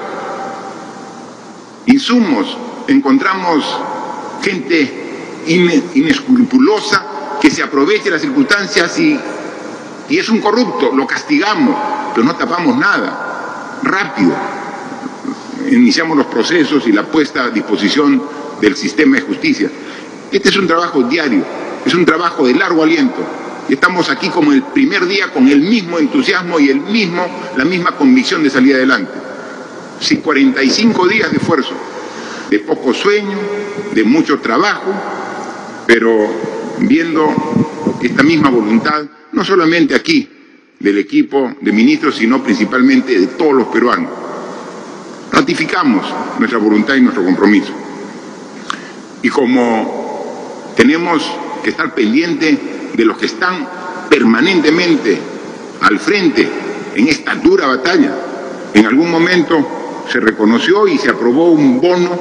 insumos encontramos gente inescrupulosa que se aprovecha de las circunstancias y es un corrupto, lo castigamos, pero no tapamos nada. Rápido iniciamos los procesos y la puesta a disposición del sistema de justicia. Este es un trabajo diario, es un trabajo de largo aliento. Y estamos aquí como el primer día con el mismo entusiasmo y la misma convicción de salir adelante. Sí, 45 días de esfuerzo, de poco sueño, de mucho trabajo, pero viendo esta misma voluntad, no solamente aquí, del equipo de ministros, sino principalmente de todos los peruanos. Ratificamos nuestra voluntad y nuestro compromiso. Y como tenemos que estar pendientes de los que están permanentemente al frente en esta dura batalla, en algún momento se reconoció y se aprobó un bono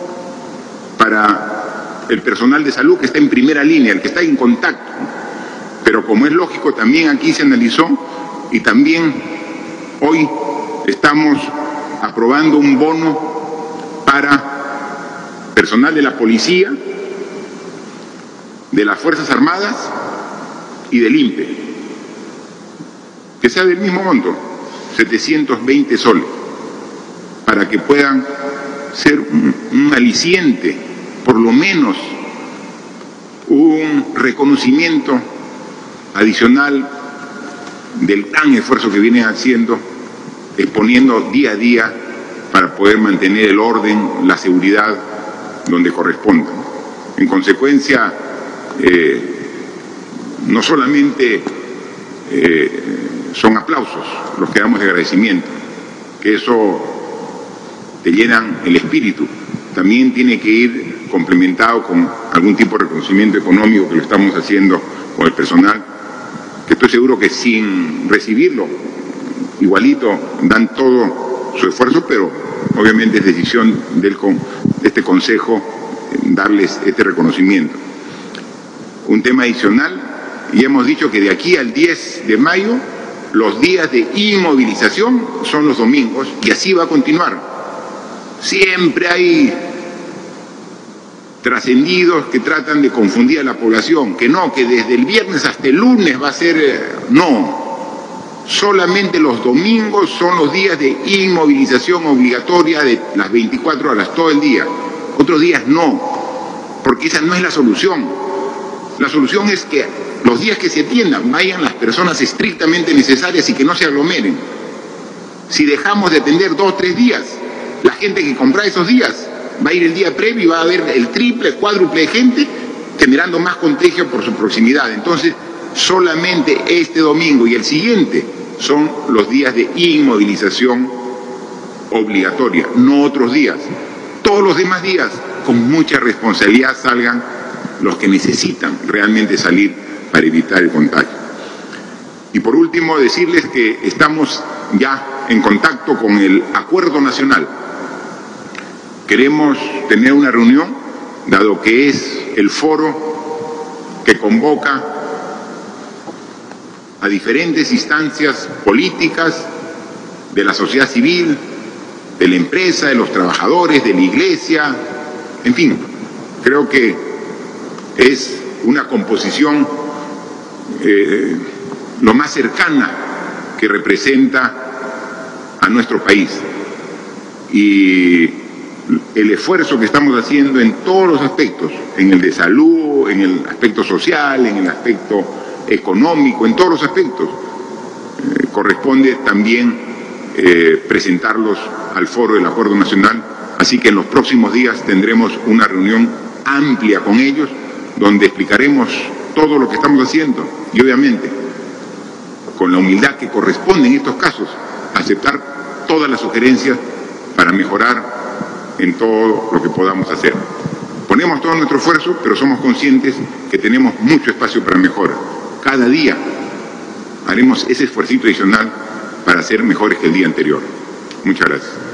para el personal de salud que está en primera línea, el que está en contacto. Pero como es lógico, también aquí se analizó y también hoy estamos aprobando un bono para personal de la policía, de las Fuerzas Armadas y del INPE, que sea del mismo monto, 720 soles, para que puedan ser un aliciente, por lo menos un reconocimiento adicional del gran esfuerzo que vienen haciendo, exponiendo día a día para poder mantener el orden, la seguridad donde corresponda. En consecuencia, no solamente son aplausos los que damos de agradecimiento, que eso te llenan el espíritu, también tiene que ir complementado con algún tipo de reconocimiento económico, que lo estamos haciendo con el personal, que estoy seguro que sin recibirlo, igualito dan todo su esfuerzo, pero obviamente es decisión de este Consejo darles este reconocimiento. Un tema adicional, y hemos dicho que de aquí al 10 de mayo, los días de inmovilización son los domingos, y así va a continuar. Siempre hay trascendidos que tratan de confundir a la población, que no, que desde el viernes hasta el lunes va a ser... No, solamente los domingos son los días de inmovilización obligatoria de las 24 horas, todo el día. Otros días no, porque esa no es la solución. La solución es que los días que se atiendan vayan las personas estrictamente necesarias y que no se aglomeren. Si dejamos de atender 2 o 3 días, la gente que compra esos días va a ir el día previo y va a haber el triple, cuádruple de gente generando más contagio por su proximidad. Entonces, solamente este domingo y el siguiente son los días de inmovilización obligatoria, no otros días. Todos los demás días, con mucha responsabilidad, salgan los que necesitan realmente salir para evitar el contagio. Y por último, decirles que estamos ya en contacto con el Acuerdo Nacional. Queremos tener una reunión, dado que es el foro que convoca a diferentes instancias políticas de la sociedad civil, de la empresa, de los trabajadores, de la iglesia, en fin, creo que es una composición lo más cercana que representa a nuestro país. Y el esfuerzo que estamos haciendo en todos los aspectos, en el de salud, en el aspecto social, en el aspecto económico, en todos los aspectos, corresponde también presentarlos al foro del Acuerdo Nacional. Así que en los próximos días tendremos una reunión amplia con ellos, donde explicaremos todo lo que estamos haciendo y obviamente, con la humildad que corresponde en estos casos, aceptar todas las sugerencias para mejorar en todo lo que podamos hacer. Ponemos todo nuestro esfuerzo, pero somos conscientes que tenemos mucho espacio para mejora. Cada día haremos ese esfuercito adicional para ser mejores que el día anterior. Muchas gracias.